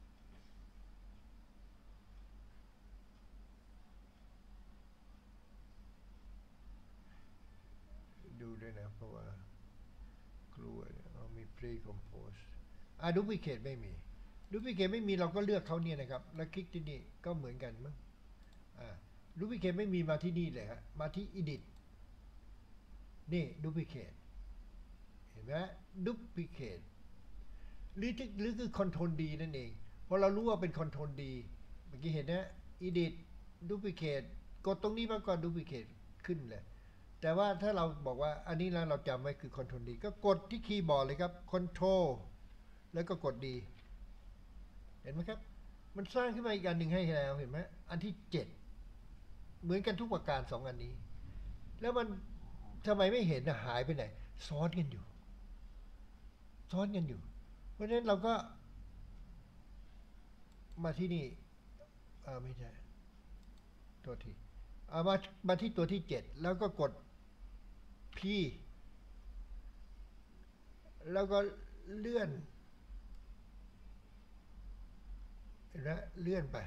ดูด้วยนะเพราะว่ากลัวเอามี pre compose อ่ะดูพลิเคทไม่มีดูพลิเคทไม่มีเราก็เลือกเขาเนี่ยนะครับแล้วคลิกที่นี่ก็เหมือนกันมั้งอ่าดูพลิเคทไม่มีมาที่นี่เลยฮะมาที่ edit นี่ดูพลิเคทเห็นไหมดูพลิเคทหรือหรือคือคอนโทรลดีนั่นเองพอเรารู้ว่าเป็นคอนโทรลดีเมื่อกี้เห็นนะ edit duplicate กดตรงนี้มาก่อน duplicate ขึ้นเลยแต่ว่าถ้าเราบอกว่าอันนี้แล้วเราจำไว้คือคอนโทรลดีก็กดที่คีย์บอร์ดเลยครับ control แล้วก็กดดีเห็นไหมครับมันสร้างขึ้นมาอีกอันหนึ่งให้แล้วเห็นไหมอันที่เจ็ดเหมือนกันทุกประการสองอันนี้แล้วมันทำไมไม่เห็นหายไปไหนซ้อนกันอยู่ซ้อนกันอยู่เพราะฉะนั้นเราก็มาที่นี่อ่าไม่ใช่ตัวที่เอามามาที่ตัวที่เจ็ดแล้วก็กด P แล้วก็เลื่อนนะเลื่อนไป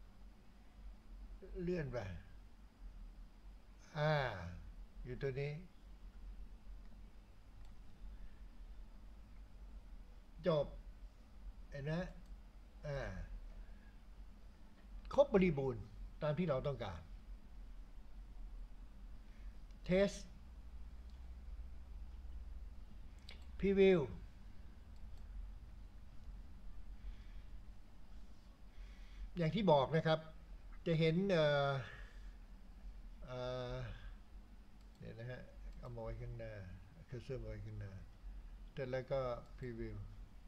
เลื่อนไปอ่าอยู่ตัวนี้จบเห็นไหมอ่าครบบริบูรณ์ตามที่เราต้องการเทสพรีวิวอย่างที่บอกนะครับจะเห็นเอ่อเอ่อเนี่ยนะฮะเอามาไว้ข้างหน้าเคอร์เซอร์มาไว้ข้างหน้าเสร็จแล้วก็พรีวิว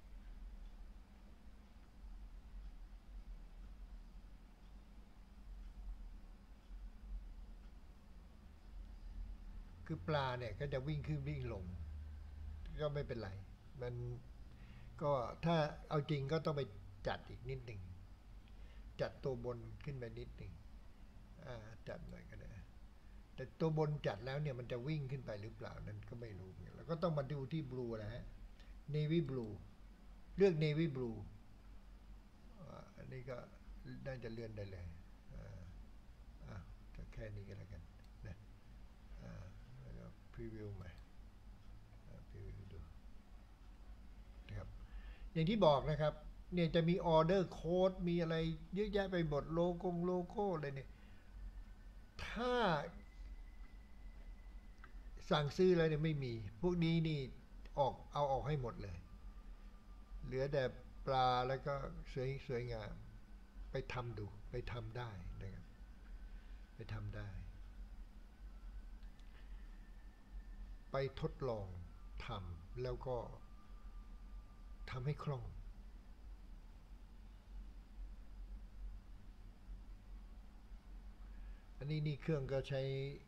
คือปลาเนี่ยก็จะวิ่งขึ้นวิ่งลงก็ไม่เป็นไรมันก็ถ้าเอาจริงก็ต้องไปจัดอีกนิดหนึ่งจัดตัวบนขึ้นไปนิดหนึ่งจัดหน่อยก็ได้แต่ตัวบนจัดแล้วเนี่ยมันจะวิ่งขึ้นไปหรือเปล่านั้นก็ไม่รู้แล้วก็ต้องมาดูที่บลูนะฮะเนวี่บลูเลือกเนวี่บลูอันนี้ก็น่าจะเลื่อนได้เลยอ่าก็แค่นี้ก็แล้วกันนะแล้วก็พรีวิวใหม่พรีวิวดูนะครับอย่างที่บอกนะครับเนี่ยจะมีออเดอร์โค้ดมีอะไรเยอะแยะไปหมดโลโก้โลโก้อะไรเนี่ยถ้าสั่งซื้อแล้วเนี่ยไม่มีพวกนี้นี่ออกเอาออกให้หมดเลยเหลือแต่ปลาแล้วก็สวยสวยงามไปทำดูไปทำได้นะครับไปทำได้ไปทดลองทำแล้วก็ทำให้คล่องอันนี้นี่เครื่องก็ใช้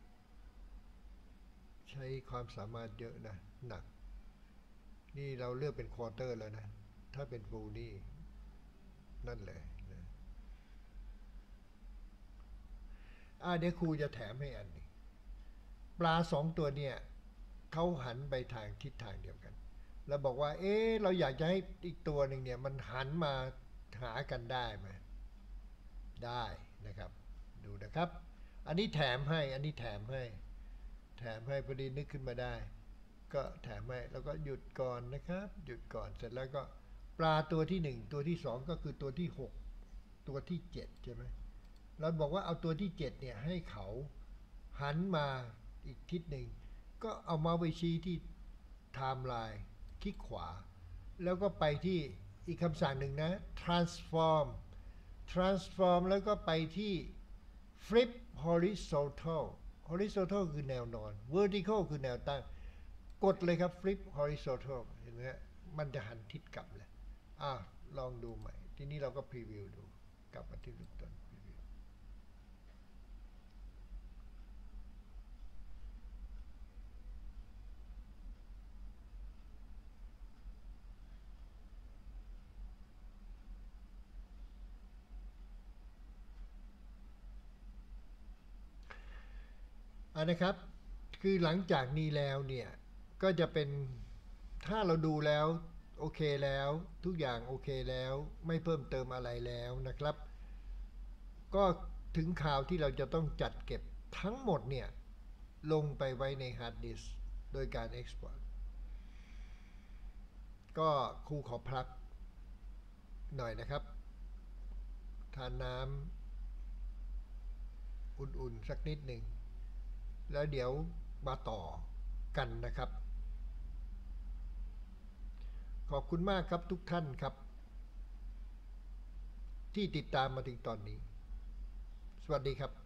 ใช้ความสามารถเยอะนะหนักนี่เราเลือกเป็นควอเตอร์แล้วนะถ้าเป็นฟูลนี่นั่นเลยนะอ่าเดี๋ยวครูจะแถมให้อันนี้ปลาสองตัวเนี่ยเขาหันไปทางทิศทางเดียวกันแล้วบอกว่าเอ๊ะเราอยากจะให้อีกตัวหนึ่งเนี่ยมันหันมาหากันได้ไหมได้นะครับดูนะครับอันนี้แถมให้อันนี้แถมให้แถมให้พอดีนึกขึ้นมาได้ก็แถมให้แล้วก็หยุดก่อนนะครับหยุดก่อนเสร็จแล้วก็ปลาตัวที่หนึ่งตัวที่สองก็คือตัวที่หกตัวที่เจ็ดใช่ไหมเราบอกว่าเอาตัวที่เจ็ดเนี่ยให้เขาหันมาอีกทิศหนึ่งก็เอามาไปชี้ที่ไทม์ไลน์คลิกขวาแล้วก็ไปที่อีกคำสั่งหนึ่งนะ transform transform แล้วก็ไปที่ flip horizontal horizontal คือแนวนอน vertical คือแนวตั้งกดเลยครับ flip horizontal เห็นไหมฮะมันจะหันทิศกลับเลยอ่ะลองดูใหม่ทีนี้เราก็พรีวิวดูกลับมาที่รูปต้นพรีวิวอ่ะนะครับคือหลังจากนี้แล้วเนี่ยก็จะเป็นถ้าเราดูแล้วโอเคแล้วทุกอย่างโอเคแล้วไม่เพิ่มเติมอะไรแล้วนะครับก็ถึงข่าวที่เราจะต้องจัดเก็บทั้งหมดเนี่ยลงไปไว้ในฮาร์ดดิสก์โดยการ Export ก็ครูขอพักหน่อยนะครับทานน้ำอุ่นๆสักนิดหนึ่งแล้วเดี๋ยวมาต่อกันนะครับขอบคุณมากครับทุกท่านครับที่ติดตามมาถึงตอนนี้สวัสดีครับ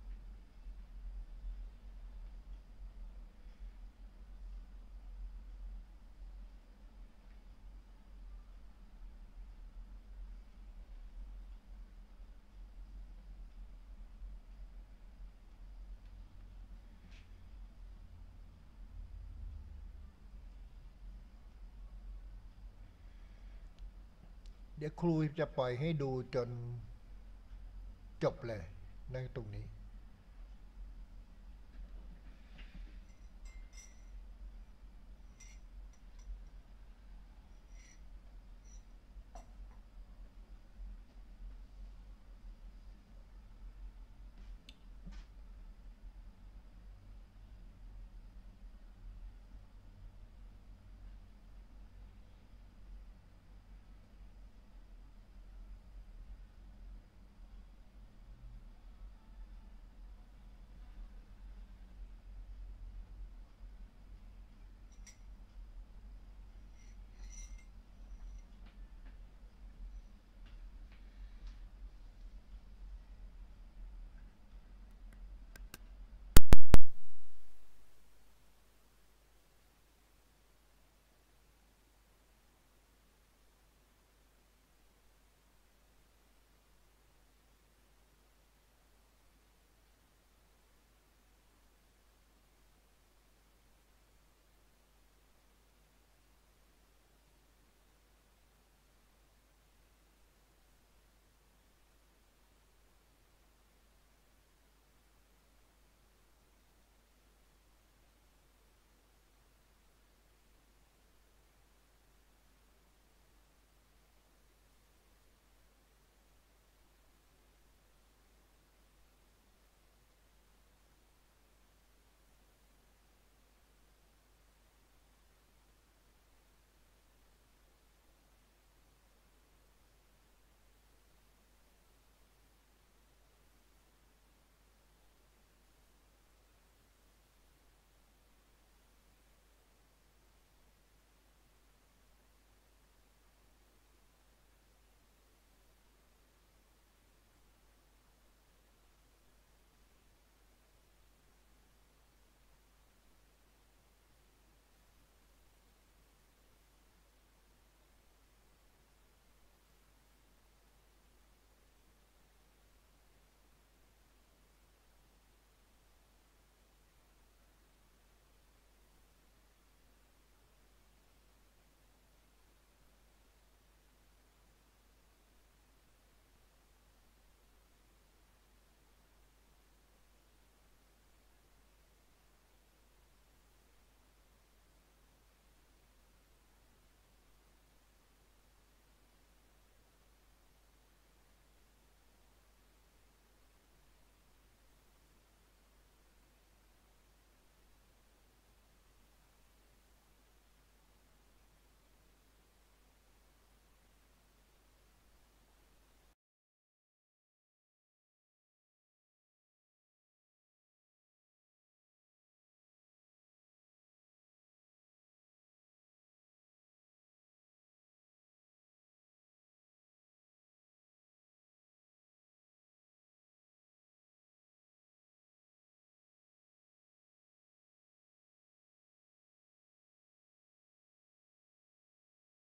เดี๋ยวครูจะปล่อยให้ดูจนจบเลยนะตรงนี้